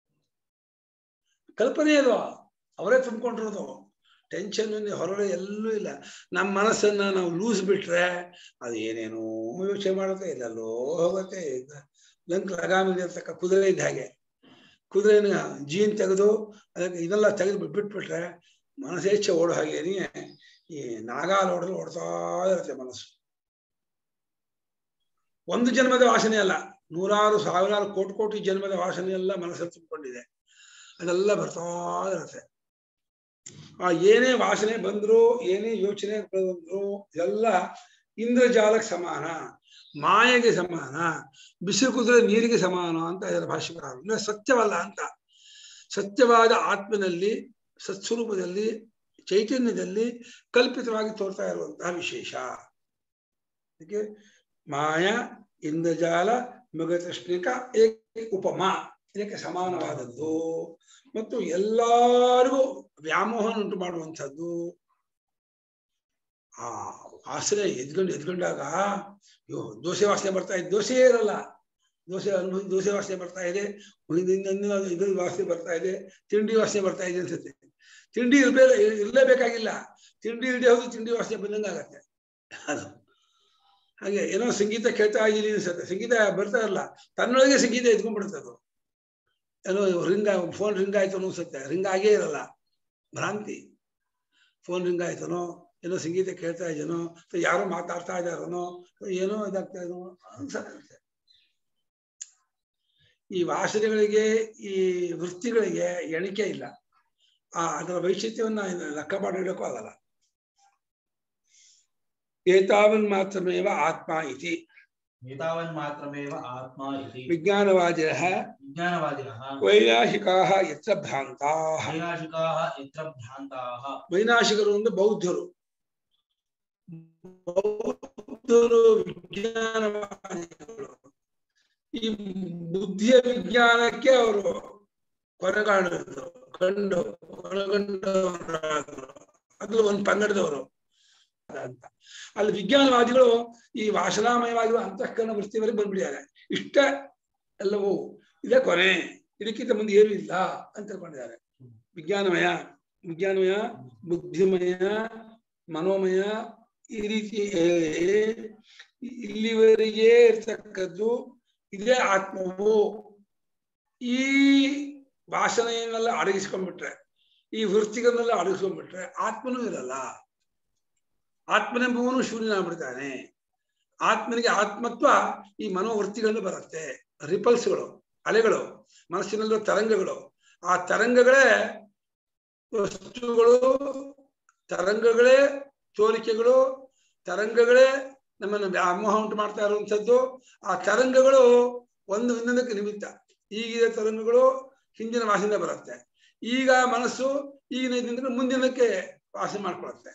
ಕಲ್ಪನೆ ಅಲ್ವಾ, ಅವರೇ ತುಂಬಿಕೊಂಡಿರೋದು. ಟೆನ್ಷನ್ ಹೊರಗಡೆ ಎಲ್ಲೂ ಇಲ್ಲ. ನಮ್ಮ ಮನಸ್ಸನ್ನ ನಾವು ಲೂಸ್ ಬಿಟ್ರೆ ಅದು ಏನೇನೋ ಯೋಚನೆ ಮಾಡುತ್ತೆ, ಎಲ್ಲೆಲ್ಲೋ ಹೋಗುತ್ತೆ. ಲಂಕ್ ಲಗಾಮಿಗೆ ಇರ್ತಕ್ಕ ಕುದುರೆ ಇದ್ದ ಹಾಗೆ, ಕುದುರೆನ ಜೀನ್ ತೆಗೆದು ಅದಕ್ಕೆ ಇದೆಲ್ಲ ತೆಗೆದು ಬಿಟ್ಬಿಟ್ಬಿಟ್ರೆ ಮನಸ್ಸೇಚ್ಛೆ ಓಡೋ ಹಾಗೇನಿ ಈ ನಾಗಾಲ್ ಓಡಲು ಓಡ್ತಾ ಇರುತ್ತೆ ಮನಸ್ಸು. ಒಂದು ಜನ್ಮದ ವಾಸನೆ ಅಲ್ಲ, ನೂರಾರು ಸಾವಿರಾರು ಕೋಟಿ ಕೋಟಿ ಜನ್ಮದ ವಾಸನೆ ಎಲ್ಲ ಮನಸ್ಸಲ್ಲಿ ತುಂಬಿಕೊಂಡಿದೆ. ಅದೆಲ್ಲ ಬರ್ತಾ ಇರುತ್ತೆ. ಆ ಏನೇ ವಾಸನೆ ಬಂದ್ರು, ಏನೇ ಯೋಚನೆ ಬಂದ್ರು ಎಲ್ಲ ಇಂದ್ರಜಾಲಕ್ಕೆ ಸಮಾನ, ಮಾಯೆಗೆ ಸಮಾನ, ಬಿಸಿಲು ಕುದುರೆ ನೀರಿಗೆ ಸಮಾನ ಅಂತ ಇದರ ಭಾಷ್ಯಕಾರರು. ಅಂದ್ರೆ ಸತ್ಯವಲ್ಲ ಅಂತ. ಸತ್ಯವಾದ ಆತ್ಮನಲ್ಲಿ, ಸತ್ಸ್ವರೂಪದಲ್ಲಿ, ಚೈತನ್ಯದಲ್ಲಿ ಕಲ್ಪಿತವಾಗಿ ತೋರ್ತಾ ಇರುವಂತಹ ವಿಶೇಷ. ಅದಕ್ಕೆ ಮಾಯ, ಇಂದ್ರಜಾಲ, ಮೃಗತೃಷ್ಣಿಕ ಏಕ ಉಪಮಾ, ಇದಕ್ಕೆ ಸಮಾನವಾದದ್ದು ಮತ್ತು ಎಲ್ಲರಿಗೂ ವ್ಯಾಮೋಹನ ಉಂಟು ಮಾಡುವಂಥದ್ದು. ಆ ವಾಸನೆ ಎದ್ಕೊಂಡು ಎದ್ಕೊಂಡಾಗ ಅಯ್ಯೋ ದೋಸೆ ವಾಸನೆ ಬರ್ತಾ ಇದೆ, ದೋಸೆ ಇರಲ್ಲ, ದೋಸೆ ಅನುಭವ ದೋಸೆ ವಾಸನೆ ಬರ್ತಾ ಇದೆ, ಇದ್ರ ವಾಸನೆ ಬರ್ತಾ ಇದೆ, ತಿಂಡಿ ವಾಸನೆ ಬರ್ತಾ ಇದೆ ಅನ್ಸುತ್ತೆ. ತಿಂಡಿ ಇರ್ಬೇ ಇರ್ಲೇಬೇಕಾಗಿಲ್ಲ, ತಿಂಡಿ ಇಲ್ಲದೆ ಹೋದ್ರು ತಿಂಡಿ ವಾಸನೆ ಬಂದಂಗೆ ಆಗತ್ತೆ. ಅದು ಹಾಗೆ ಏನೋ ಸಂಗೀತ ಕೇಳ್ತಾ ಇದ್ದೀನಿ ಅನ್ಸುತ್ತೆ, ಸಂಗೀತ ಬರ್ತಾ ಇರಲ್ಲ, ತನ್ನೊಳಗೆ ಸಂಗೀತ ಎದ್ಕೊಂಡ್ಬಿಡುತ್ತೆ. ಅದು ಏನೋ ರಿಂಗ್ ಫೋನ್ ರಿಂಗ್ ಆಯ್ತು ಅನ್ಸುತ್ತೆ, ರಿಂಗ್ ಆಗೇ ಇರಲ್ಲ, ಭ್ರಾಂತಿ. ಫೋನ್ ರಿಂಗ್ ಆಯ್ತನೋ, ಏನೋ ಸಂಗೀತ ಕೇಳ್ತಾ ಇದ್ದೇನೋ, ಯಾರೋ ಮಾತಾಡ್ತಾ ಇದ್ದಾರನೋ, ಏನೋ ಇದಾಗ್ತಾ ಇದೋ ಅನ್ಸುತ್ತೆ. ಈ ವಾಸನೆಗಳಿಗೆ, ಈ ವೃತ್ತಿಗಳಿಗೆ ಎಣಿಕೆ ಇಲ್ಲ. ಆ ಅದರ ವೈಶಿಷ್ಟ್ಯವನ್ನ ಲೆಕ್ಕ ಮಾಡಿಡಕ್ಕೂ ಆಗಲ್ಲ. ಏತಾವನ್ ಮಾತ್ರಮೇವ ಆತ್ಮ ಇತಿ ಏತಾವನ್ ಮಾತ್ರಮೇವ ಆತ್ಮ ಇತಿ ವಿಜ್ಞಾನವಾದಿನಃ ವಿಜ್ಞಾನವಾದಿನಃ ವೈನಾಶಿಕಾಃ ಯತ್ರ ಭ್ರಾಂತಾಃ. ವೈನಾಶಿಕಾಃ ಯತ್ರ ಭ್ರಾಂತಾಃ. ವೈನಾಶಿಕರು ಅಂದ್ರೆ ಬೌದ್ಧರು. ಬೌದ್ಧರು ವಿಜ್ಞಾನವಾದಿಗಳು. ಈ ಬುದ್ಧಿಯ ವಿಜ್ಞಾನಕ್ಕೆ ಅವರು ಕೊನೆಗಾಣಿದ್ರು, ಕಂಡು ಕೊನೆಗೊಂಡವರು, ಅದು ಒಂದು ಪಂಗಡದವರು ಅಂತ. ಅಲ್ಲಿ ವಿಜ್ಞಾನವಾದಿಗಳು ಈ ವಾಸನಾಮಯವಾಗಿರುವ ಅಂತಃಕರಣ ವೃತ್ತಿವರೆಗೆ ಬಂದ್ಬಿಟ್ಟಿದ್ದಾರೆ. ಇಷ್ಟ ಎಲ್ಲವೂ ಇದೇ ಕೊನೆ, ಇದಕ್ಕಿಂತ ಮುಂದೆ ಏನೂ ಇಲ್ಲ ಅಂತ ತಿಳ್ಕೊಂಡಿದ್ದಾರೆ. ವಿಜ್ಞಾನಮಯ ವಿಜ್ಞಾನಮಯ ಬುದ್ಧಿಮಯ ಮನೋಮಯ ಈ ರೀತಿ ಇಲ್ಲಿವರೆಗೆ ಇರ್ತಕ್ಕದ್ದು ಇದೇ ಆತ್ಮವು. ಈ ವಾಸನೆಯನ್ನೆಲ್ಲ ಅಡಗಿಸ್ಕೊಂಡ್ಬಿಟ್ರೆ, ಈ ವೃತ್ತಿಗಳನ್ನೆಲ್ಲ ಅಡಗಿಸ್ಕೊಂಡ್ಬಿಟ್ರೆ ಆತ್ಮನೂ ಇರಲ್ಲ. ಆತ್ಮನೆಂಬುವನು ಶೂನ್ಯನಾಗ್ಬಿಡ್ತಾನೆ. ಆತ್ಮನಿಗೆ ಆತ್ಮತ್ವ ಈ ಮನೋವೃತ್ತಿಗಳಿಂದ ಬರುತ್ತೆ. ರಿಪಲ್ಸ್ಗಳು, ಅಲೆಗಳು, ಮನಸ್ಸಿನಲ್ಲಿರೋ ತರಂಗಗಳು. ಆ ತರಂಗಗಳೇ ವಸ್ತುಗಳು, ತರಂಗಗಳೇ ತೋರಿಕೆಗಳು, ತರಂಗಗಳೇ ನಮ್ಮನ್ನು ವ್ಯಾಮೋಹ ಉಂಟು ಮಾಡ್ತಾ ಇರುವಂಥದ್ದು. ಆ ತರಂಗಗಳು ಒಂದು ಇನ್ನೊಂದಕ್ಕೆ ನಿಮಿತ್ತ. ಈಗಿನ ತರಂಗಗಳು ಹಿಂದಿನ ವಾಸನೆಯಿಂದ ಬರುತ್ತೆ, ಈಗ ಮನಸ್ಸು ಈಗಿನ ಇದ್ದಂದ್ರೆ ಮುಂದಿನಕ್ಕೆ ವಾಸನೆ ಮಾಡ್ಕೊಳುತ್ತೆ.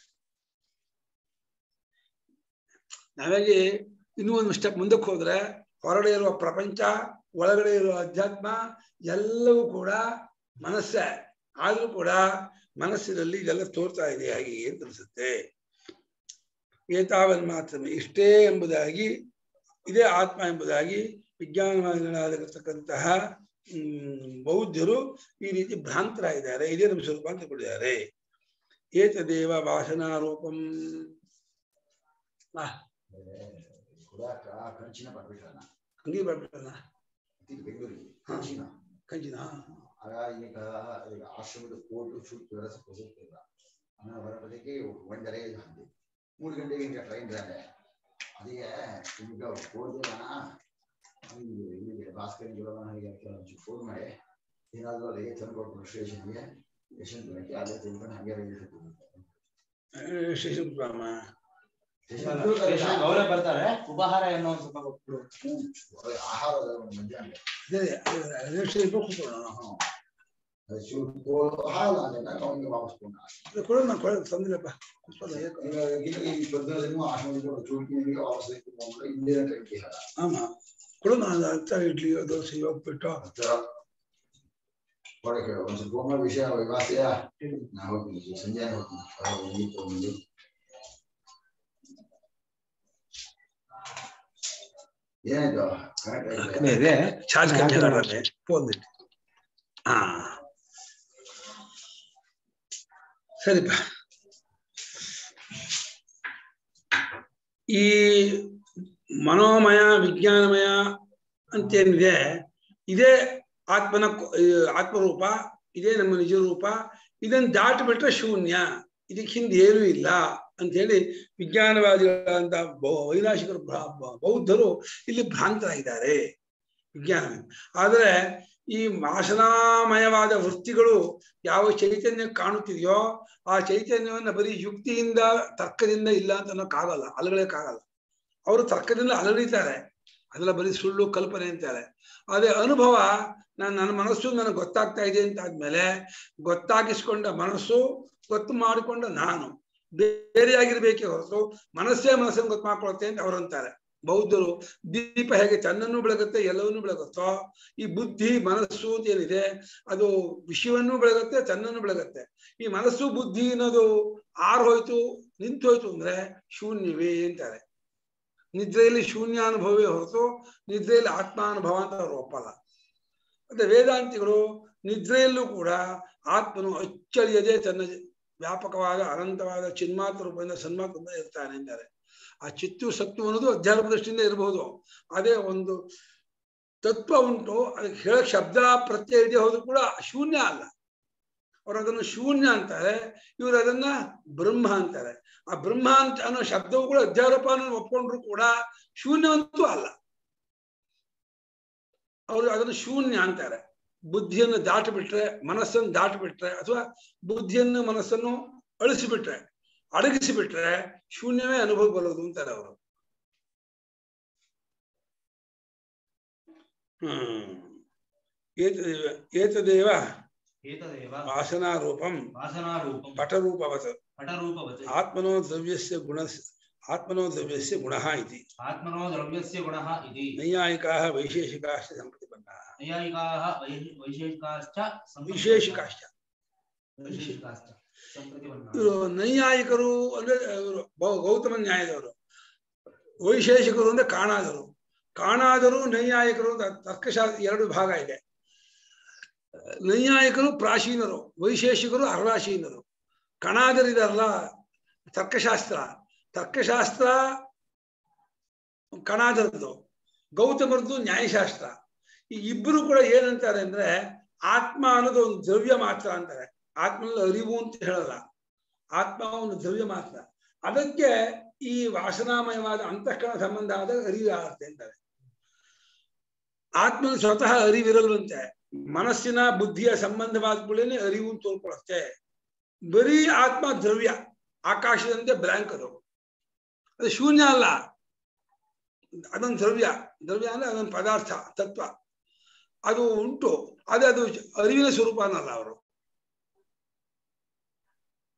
ನಾವಾಗಿ ಇನ್ನೂ ಒಂದು ಸ್ಟೆಪ್ ಮುಂದಕ್ಕೆ ಹೋದ್ರೆ ಹೊರಗಡೆ ಇರುವ ಪ್ರಪಂಚ, ಒಳಗಡೆ ಇರುವ ಅಧ್ಯಾತ್ಮ ಎಲ್ಲವೂ ಕೂಡ ಮನಸ್ಸೇ. ಆದ್ರೂ ಕೂಡ ಮನಸ್ಸಿನಲ್ಲಿ ಇದೆಲ್ಲ ತೋರ್ತಾ ಇದೆ ಹಾಗೆ ಅಂತ ಅನಿಸುತ್ತೆ. ಏತಾವನ್ ಮಾತ್ರ ಇಷ್ಟೇ ಎಂಬುದಾಗಿ, ಇದೇ ಆತ್ಮ ಎಂಬುದಾಗಿ ವಿಜ್ಞಾನವಾಗಿರತಕ್ಕಂತಹ ಹ್ಮ್ ಬೌದ್ಧರು ಈ ರೀತಿ ಭ್ರಾಂತರಾಗಿದ್ದಾರೆ. ಇದೇ ನಮ್ಮ ಸ್ವರೂಪ ಅಂತ ಕೊಟ್ಟಿದ್ದಾರೆ. ಏತದೇವ ವಾಸನಾರೂಪಂ. ಕಂಚಿನ ಬರ್ಬಿಟ್ರಣ ಹಂಗೆ ಬರ್ಬಿಟ್ಟಲ್ಲ ಬೆಂಗಳೂರಿಗೆ ಕಂಚಿನ ಕಂಚಿನ ಆಗ ಈಗ ಆಶ್ರಮದ ಕೋರ್ಟು ಶೂಟ್ ವ್ಯವಸ್ಥೆ ಹೋಗ್ತಿಲ್ಲ. ಆಮೇಲೆ ಹೊರಬದಿಗೆ ಒಂದரை ಹಂದಿ ಮೂರು ಗಂಟೆಗೆ ಹಿಂಗೆ ಟ್ರೈನ್ ಇದ್ದಾರೆ. ಅದಕ್ಕೆ ಈಗ ಹೋದಣ ಇಲ್ಲಿಗೆ ಭಾಸ್ಕರ್ ಜೋಳವನಿಗೆ ಫೋನ್ ಮಾಡಿ ಏನಾದರೂ ಅಲ್ಲಿಗೆ ತಂದುಕೊಟ್ಟು ಸ್ಟೇಷನ್ಗೆ ಯಶವಂತಪುರಕ್ಕೆ ಅಲ್ಲೇ ತಿಳ್ಕೊಂಡು ಹಾಗೆ ಸ್ಟೇಷನ್ ಪ್ರಾಮ ಗೌರವ ಬರ್ತಾರೆ. ಉಪಹಾರ ಏನೋ ಒಂದು ಸ್ವಲ್ಪ ಕೊಟ್ಟು ಆಹಾರ ಮಧ್ಯಾಹ್ನ ವಾಪಸ್ ತಂದಿಲ್ಲಪ್ಪ ಆಮಾ ಕೊಡು. ನಾನು ಅರ್ಥ ಇಡ್ಲಿ ದೋಸೆ ಹೋಗ್ಬಿಟ್ಟು ಒಂದು ಸ್ವಲ್ಪ ವಿಷಯ ವಿವಾಸೆಯ ನಾ ಹೋಗ್ತೀನಿ ಸಂಜೆ ಹೋಗ್ತೀನಿ. ಏನಾಯ್ತು ಚಾರ್ಜ್ ಕಮ್ಮಿ ಆಗುತ್ತೆ ಫೋನ್ ಹಾ ಸರಿಪ. ಈ ಮನೋಮಯ ವಿಜ್ಞಾನಮಯ ಅಂತೇನಿದೆ ಇದೇ ಆತ್ಮನ ಆತ್ಮರೂಪ, ಇದೇ ನಮ್ಮ ನಿಜ ರೂಪ. ಇದನ್ನು ದಾಟಿ ಬಿಟ್ರೆ ಶೂನ್ಯ, ಇದಕ್ಕೆ ಹಿಂದೆ ಏನೂ ಇಲ್ಲ ಅಂತ ಹೇಳಿ ವಿಜ್ಞಾನವಾದಿಗಳಂತ ವೈನಾಶಿಕರು ಬೌದ್ಧರು ಇಲ್ಲಿ ಭ್ರಾಂತರಾಗಿದ್ದಾರೆ ವಿಜ್ಞಾನ. ಆದರೆ ಈ ವಾಸನಾಮಯವಾದ ವೃತ್ತಿಗಳು ಯಾವ ಚೈತನ್ಯ ಕಾಣುತ್ತಿದೆಯೋ ಆ ಚೈತನ್ಯವನ್ನ ಬರೀ ಯುಕ್ತಿಯಿಂದ ತರ್ಕದಿಂದ ಇಲ್ಲ ಅಂತ ಅನ್ನೋಕ್ಕಾಗಲ್ಲ, ಅಲಗಳಕ್ಕಾಗಲ್ಲ. ಅವರು ತರ್ಕದಿಂದ ಅಲಳಿತಾರೆ, ಅದೆಲ್ಲ ಬರೀ ಸುಳ್ಳು ಕಲ್ಪನೆ ಅಂತಾರೆ. ಅದೇ ಅನುಭವ, ನಾನು ನನ್ನ ಮನಸ್ಸು ನನಗೆ ಗೊತ್ತಾಗ್ತಾ ಇದೆ ಅಂತ ಆದ್ಮೇಲೆ ಗೊತ್ತಾಗಿಸ್ಕೊಂಡ ಮನಸ್ಸು, ಗೊತ್ತು ಮಾಡಿಕೊಂಡ ನಾನು ಬೇರೆಯಾಗಿರ್ಬೇಕೇ ಹೊರತು ಮನಸ್ಸೇ ಮನಸ್ಸನ್ನು ಗೊತ್ತು ಮಾಡ್ಕೊಳುತ್ತೆ ಅಂತ ಅವರು ಅಂತಾರೆ ಬೌದ್ಧರು. ದೀಪ ಹೇಗೆ ತನ್ನನ್ನು ಬೆಳಗುತ್ತೆ ಎಲ್ಲವನ್ನೂ ಬೆಳಗುತ್ತೋ, ಈ ಬುದ್ಧಿ ಮನಸ್ಸು ಅಂತ ಏನಿದೆ ಅದು ವಿಷಯವನ್ನೂ ಬೆಳಗುತ್ತೆ ತನ್ನನ್ನು ಬೆಳಗುತ್ತೆ. ಈ ಮನಸ್ಸು ಬುದ್ಧಿ ಅನ್ನೋದು ಆರು ಹೋಯ್ತು ನಿಂತು ಹೋಯ್ತು ಅಂದ್ರೆ ಶೂನ್ಯವೇ ಅಂತಾರೆ. ನಿದ್ರೆಯಲ್ಲಿ ಶೂನ್ಯಾನುಭವವೇ ಹೊರತು ನಿದ್ರೆಯಲ್ಲಿ ಆತ್ಮಾನುಭವ ಅಂತ ಅವರು ಒಪ್ಪಲ್ಲ. ಮತ್ತೆ ವೇದಾಂತಿಗಳು ನಿದ್ರೆಯಲ್ಲೂ ಕೂಡ ಆತ್ಮನು ಅಚ್ಚಳಿಯದೆ ತನ್ನ ವ್ಯಾಪಕವಾದ ಅನಂತವಾದ ಚಿನ್ಮಾತ್ರ ರೂಪದಿಂದ ಸನ್ಮಾತ್ರ ರೂಪದಿಂದ ಇರ್ತಾನೆ ಅಂತಾರೆ. ಆ ಚಿತ್ತು ಸತ್ತು ಅನ್ನೋದು ಅಧ್ಯಾತ್ಮ ದೃಷ್ಟಿಯಿಂದ ಇರಬಹುದು. ಅದೇ ಒಂದು ತತ್ವ ಉಂಟು, ಅದಕ್ಕೆ ಹೇಳಕ್ ಶಬ್ದ ಪ್ರತ್ಯಯ ಇದೆ ಹೋದ್ರು ಕೂಡ ಶೂನ್ಯ ಅಲ್ಲ. ಅವರು ಅದನ್ನು ಶೂನ್ಯ ಅಂತಾರೆ, ಇವರು ಅದನ್ನ ಬ್ರಹ್ಮ ಅಂತಾರೆ. ಆ ಬ್ರಹ್ಮ ಅಂತ ಅನ್ನೋ ಶಬ್ದವು ಕೂಡ ಅಧ್ಯಾರೋಪ ಅನ್ನೋ ಒಪ್ಕೊಂಡ್ರು ಕೂಡ ಶೂನ್ಯವಂತೂ ಅಲ್ಲ. ಅವರು ಅದನ್ನು ಶೂನ್ಯ ಅಂತಾರೆ. ಬುದ್ಧಿಯನ್ನು ದಾಟಿ ಬಿಟ್ರೆ, ಮನಸ್ಸನ್ನು ದಾಟಿ ಬಿಟ್ರೆ, ಅಥವಾ ಬುದ್ಧಿಯನ್ನು ಮನಸ್ಸನ್ನು ಅಳಿಸಿಬಿಟ್ರೆ, ಅಡಗಿಸಿಬಿಟ್ರೆ ಶೂನ್ಯವೇ ಅನುಭವ ಬರೋದು ಅಂತಾರೆ ಅವರು. ಹ್ಮ್ ಏತದೇವ ಏತದೇವ ವಾಸನಾರೂಪಂ ಪಟರೂಪವತ್ ಆತ್ಮನೋ ದ್ರವ್ಯಸ್ಯ ಗುಣ ಆತ್ಮನೋ ದ್ರವ್ಯಸ್ಯ ಗುಣಃ ಇತಿ ಆತ್ಮನೋ ದ್ರವ್ಯಸ್ಯ ಗುಣಃ ಇತಿ ನೈಯಾಯಿಕಾಃ ವೈಶೇಷಿಕಾಶ್ಚ ಸಂಪ್ರತಿಪನ್ನಾಃ. ನೈಯಾಯಿಕಾಃ ವೈಶೇಷಿಕಾಶ್ಚ ವಿಶೇಷಿಕಾಶ್ಚ ವೈಶೇಷಿಕಾಶ್ಚ ಸಂಪ್ರತಿಪನ್ನಾಃ. ಇವರು ನೈಯಾಯಿಕರು ಅಂದ್ರೆ ಗೌತಮ ನ್ಯಾಯದವರು, ವೈಶೇಷಿಕರು ಅಂದ್ರೆ ಕಾಣಾದರು. ಕಾಣಾದರು ನೈಯಾಯಿಕರು ಅಂತ ತರ್ಕಶಾಸ್ತ್ರ ಎರಡು ಭಾಗ ಇದೆ. ನೈಯಾಯಿಕರು ಪ್ರಾಚೀನರು, ವೈಶೇಷಿಕರು ಅರ್ವಾಚೀನರು. ಕಣಾದರಿದಾರಲ್ಲ ತರ್ಕಶಾಸ್ತ್ರ, ತರ್ಕಶಾಸ್ತ್ರ ಕಣಾದರದ್ದು, ಗೌತಮರದ್ದು ನ್ಯಾಯಶಾಸ್ತ್ರ. ಈ ಇಬ್ಬರು ಕೂಡ ಏನಂತಾರೆ ಅಂದ್ರೆ ಆತ್ಮ ಅನ್ನೋದು ಒಂದು ದ್ರವ್ಯ ಮಾತ್ರ ಅಂತಾರೆ. ಆತ್ಮನಲ್ಲಿ ಅರಿವು ಅಂತ ಹೇಳಲ್ಲ, ಆತ್ಮ ಒಂದು ದ್ರವ್ಯ ಮಾತ್ರ. ಅದಕ್ಕೆ ಈ ವಾಸನಾಮಯವಾದ ಅಂತಃಕರಣ ಸಂಬಂಧ ಆದಾಗ ಅರಿವು ಆಗುತ್ತೆ ಅಂತಾರೆ. ಆತ್ಮನ ಸ್ವತಃ ಅರಿವಿರಲ್ವಂತೆ, ಮನಸ್ಸಿನ ಬುದ್ಧಿಯ ಸಂಬಂಧವಾದ ಕೂಡಲೇ ಅರಿವು ತೋರ್ಕೊಳ್ಳುತ್ತೆ. ಬರೀ ಆತ್ಮ ದ್ರವ್ಯ, ಆಕಾಶದಂತೆ ಬ್ಲ್ಯಾಂಕ್ ಅದು, ಅದು ಶೂನ್ಯ ಅಲ್ಲ, ಅದೊಂದು ದ್ರವ್ಯ. ದ್ರವ್ಯ ಅಂದ್ರೆ ಅದೊಂದು ಪದಾರ್ಥ ತತ್ವ, ಅದು ಉಂಟು. ಅದೇ ಅದು ಅರಿವಿನ ಸ್ವರೂಪ ಅನ್ನಲ್ಲ ಅವರು.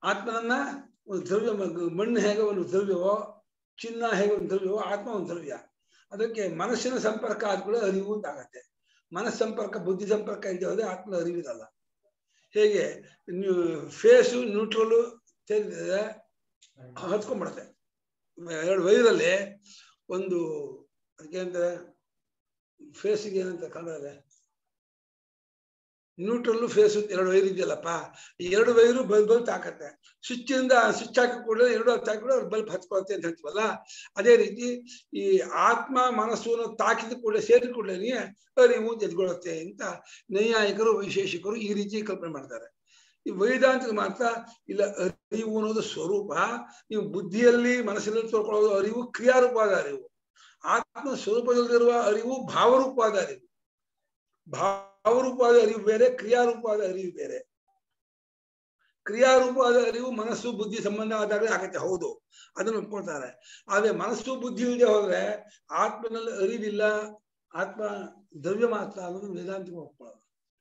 ಆತ್ಮನನ್ನ ಒಂದು ದ್ರವ್ಯ, ಮಣ್ಣು ಹೇಗೆ ಒಂದು ದ್ರವ್ಯವೋ, ಚಿನ್ನ ಹೇಗೆ ಒಂದು ದ್ರವ್ಯವೋ, ಆತ್ಮ ಒಂದು ದ್ರವ್ಯ. ಅದಕ್ಕೆ ಮನಸ್ಸಿನ ಸಂಪರ್ಕ ಆದ್ಮೇಲೆ ಅರಿವು ಅಂತ ಆಗತ್ತೆ. ಮನಸ್ಸು ಸಂಪರ್ಕ, ಬುದ್ಧಿ ಸಂಪರ್ಕ ಇಲ್ಲದೆ ಹೋದ್ರೆ ಆತ್ಮದ ಅರಿವಿರಲ್ಲ. ಹೇಗೆ ನೀವು ಫೇಸು ನ್ಯೂಟ್ರಲ್ ಸೇರಿದ್ರೆ ಹತ್ಕೊಂಡ್ಬಿಡುತ್ತೆ. ಎರಡು ವೈರಲ್ಲಿ ಒಂದು ಅದಕ್ಕೆ ಅಂತ ಫೇಸಿಗೆ ಏನಂತ ಕನ್ನಡದಲ್ಲಿ ನ್ಯೂಟ್ರಲ್ ಫೇಸ್ ಎರಡು ವೈರ್ ಇದೆಯಲ್ಲಪ್ಪ, ಈ ಎರಡು ವೈರು ಬಲ್ಬ್ ಬಲ್ಬ್ ತಾಕತ್ತೆ. ಸ್ವಿಚ್ ಇಂದ ಸ್ವಿಚ್ ಹಾಕಿ ಕೂಡಲೇ ಎರಡು ಹತ್ತು ಹಾಕಿ ಕೂಡ ಬಲ್ಬ್ ಹಚ್ಕೊಳುತ್ತೆ ಅಂತ ಹೇಳ್ತೀವಲ್ಲ, ಅದೇ ರೀತಿ ಈ ಆತ್ಮ ಮನಸ್ಸನ್ನು ತಾಕಿದ ಕೂಡಲೇ ಸೇರಿದ ಕೂಡಲೇ ಅರಿವು ಎದ್ಕೊಳ್ಳುತ್ತೆ ಅಂತ ನೈಯಾಯಿಕರು ವೈಶೇಷಿಕರು ಈ ರೀತಿ ಕಲ್ಪನೆ ಮಾಡ್ತಾರೆ. ಈ ವೇದಾಂತಿಕ ಮಾತ್ರ ಇಲ್ಲ, ಅರಿವು ಅನ್ನೋದು ಸ್ವರೂಪ. ನೀವು ಬುದ್ಧಿಯಲ್ಲಿ ಮನಸ್ಸಿನಲ್ಲಿ ತಿಳ್ಕೊಳ್ಳೋದು ಅರಿವು ಕ್ರಿಯಾರೂಪವಾದ ಅರಿವು. ಆತ್ಮ ಸ್ವರೂಪದಲ್ಲಿರುವ ಅರಿವು ಭಾವರೂಪವಾದ ಅರಿವು. ಭಾವರೂಪವಾದ ಅರಿವು ಬೇರೆ, ಕ್ರಿಯಾರೂಪವಾದ ಅರಿವು ಬೇರೆ. ಕ್ರಿಯಾರೂಪವಾದ ಅರಿವು ಮನಸ್ಸು ಬುದ್ಧಿ ಸಂಬಂಧ ಆದಾಗ ಆಗತ್ತೆ, ಹೌದು, ಅದನ್ನು ಒಪ್ಕೊಳ್ತಾರೆ. ಆದ್ರೆ ಮನಸ್ಸು ಬುದ್ಧಿ ಇಲ್ಲದೆ ಹೋದ್ರೆ ಆತ್ಮನಲ್ಲಿ ಅರಿವಿಲ್ಲ, ಆತ್ಮ ದ್ರವ್ಯ ಮಾತ್ರ ಅನ್ನೋದು ವೇದಾಂತಿಕ ಒಪ್ಕೊಳ್ಳೋದು.